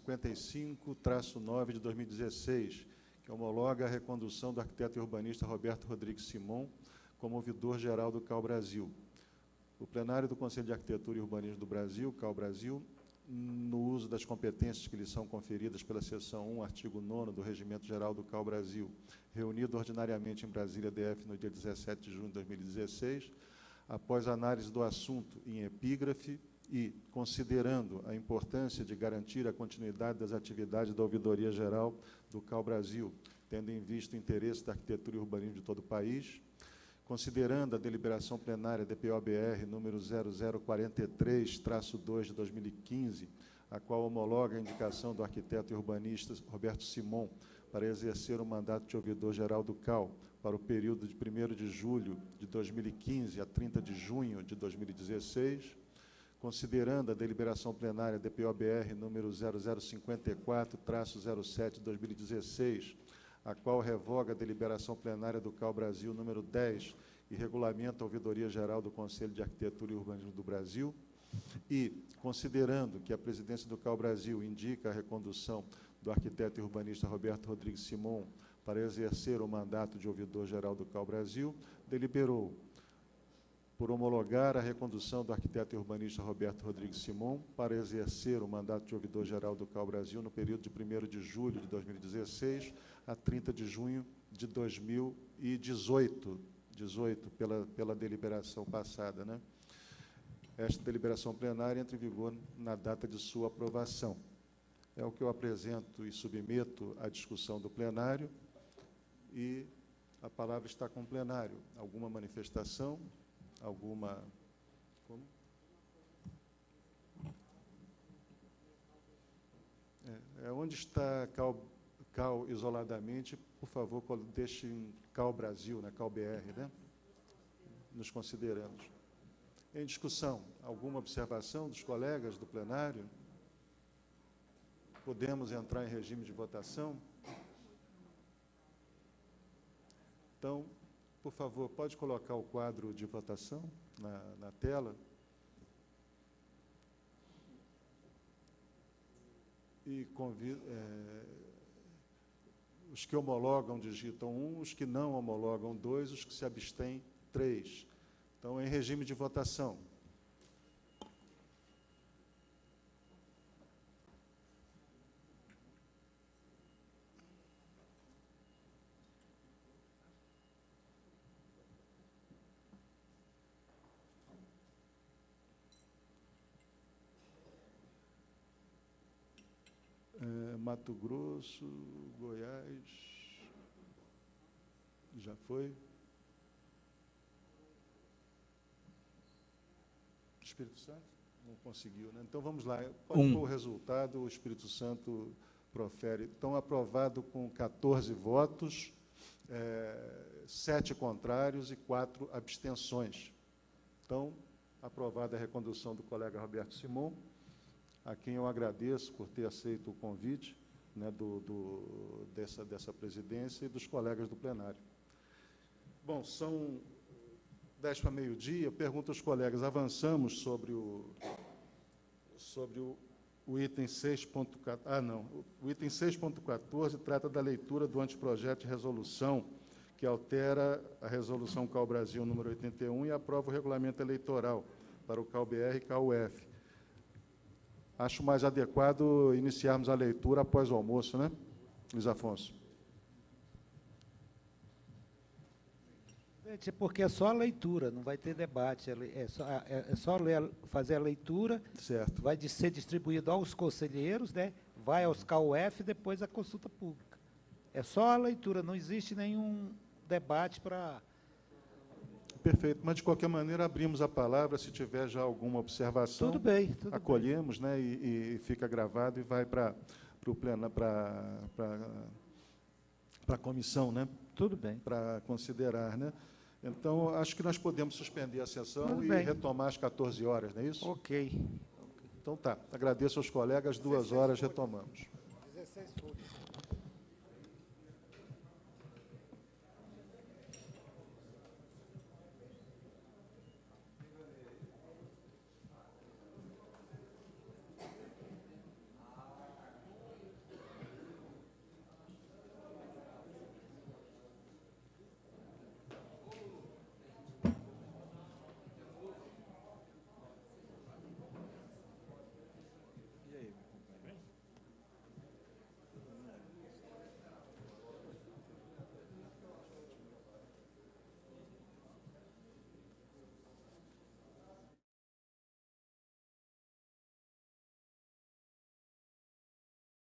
55-9 de 2016, que homologa a recondução do arquiteto e urbanista Roberto Rodrigues Simon como ouvidor-geral do CAU Brasil. O plenário do Conselho de Arquitetura e Urbanismo do Brasil, CAU Brasil, no uso das competências que lhe são conferidas pela seção 1, artigo 9º do Regimento Geral do CAU Brasil, reunido ordinariamente em Brasília, DF, no dia 17 de junho de 2016, após análise do assunto em epígrafe e, considerando a importância de garantir a continuidade das atividades da Ouvidoria Geral do CAU Brasil, tendo em vista o interesse da arquitetura e urbanismo de todo o país, considerando a deliberação plenária DPO-BR número 0043-2 de 2015, a qual homologa a indicação do arquiteto e urbanista Roberto Simon para exercer o mandato de ouvidor-geral do CAU para o período de 1º de julho de 2015 a 30 de junho de 2016, considerando a deliberação plenária DPO-BR número 0054-07 de 2016, a qual revoga a deliberação plenária do CAU Brasil número 10 e regulamenta a Ouvidoria Geral do Conselho de Arquitetura e Urbanismo do Brasil, e, considerando que a presidência do CAU Brasil indica a recondução do arquiteto e urbanista Roberto Rodrigues Simon para exercer o mandato de ouvidor-geral do CAU Brasil, deliberou por homologar a recondução do arquiteto e urbanista Roberto Rodrigues Simon para exercer o mandato de ouvidor-geral do CAU Brasil no período de 1º de julho de 2016 a 30 de junho de 2018, pela deliberação passada, né? Esta deliberação plenária entra em vigor na data de sua aprovação. É o que eu apresento e submeto à discussão do plenário, e a palavra está com o plenário. Alguma manifestação? Alguma... Como? Onde está CAU isoladamente, por favor, deixe CAU Brasil, né, CAU BR, né? Nos consideramos. Em discussão, alguma observação dos colegas do plenário? Podemos entrar em regime de votação? Então, por favor, pode colocar o quadro de votação na tela. E convido, os que homologam digitam 1, os que não homologam 2, os que se abstêm 3. Então, em regime de votação. Mato Grosso, Goiás, já foi. Espírito Santo? Não conseguiu, né? Então, vamos lá. Pode pôr o resultado, o Espírito Santo profere. Então, aprovado com 14 votos, 7 contrários e 4 abstenções. Então, aprovada a recondução do colega Roberto Simon, a quem eu agradeço por ter aceito o convite, né, dessa presidência e dos colegas do plenário. Bom, são 10 para meio-dia. Eu pergunto aos colegas, avançamos sobre o item 6.14. Ah, não. O item 6.14 trata da leitura do anteprojeto de resolução que altera a resolução CAU-Brasil número 81 e aprova o regulamento eleitoral para o CAU-BR e CAU-F. Acho mais adequado iniciarmos a leitura após o almoço, né, Luiz Afonso? É porque é só a leitura, não vai ter debate. É só fazer a leitura, certo. Vai ser distribuído aos conselheiros, né, vai aos CAU-F e depois a consulta pública. É só a leitura, não existe nenhum debate para... Perfeito, mas de qualquer maneira abrimos a palavra, se tiver já alguma observação. Tudo bem, acolhemos, né, e fica gravado e vai para o pleno, para a comissão, né? Tudo bem. Para considerar, né? Então, acho que nós podemos suspender a sessão e retomar às 14 horas, não é isso? Ok. Então tá, agradeço aos colegas, 2 horas retomamos.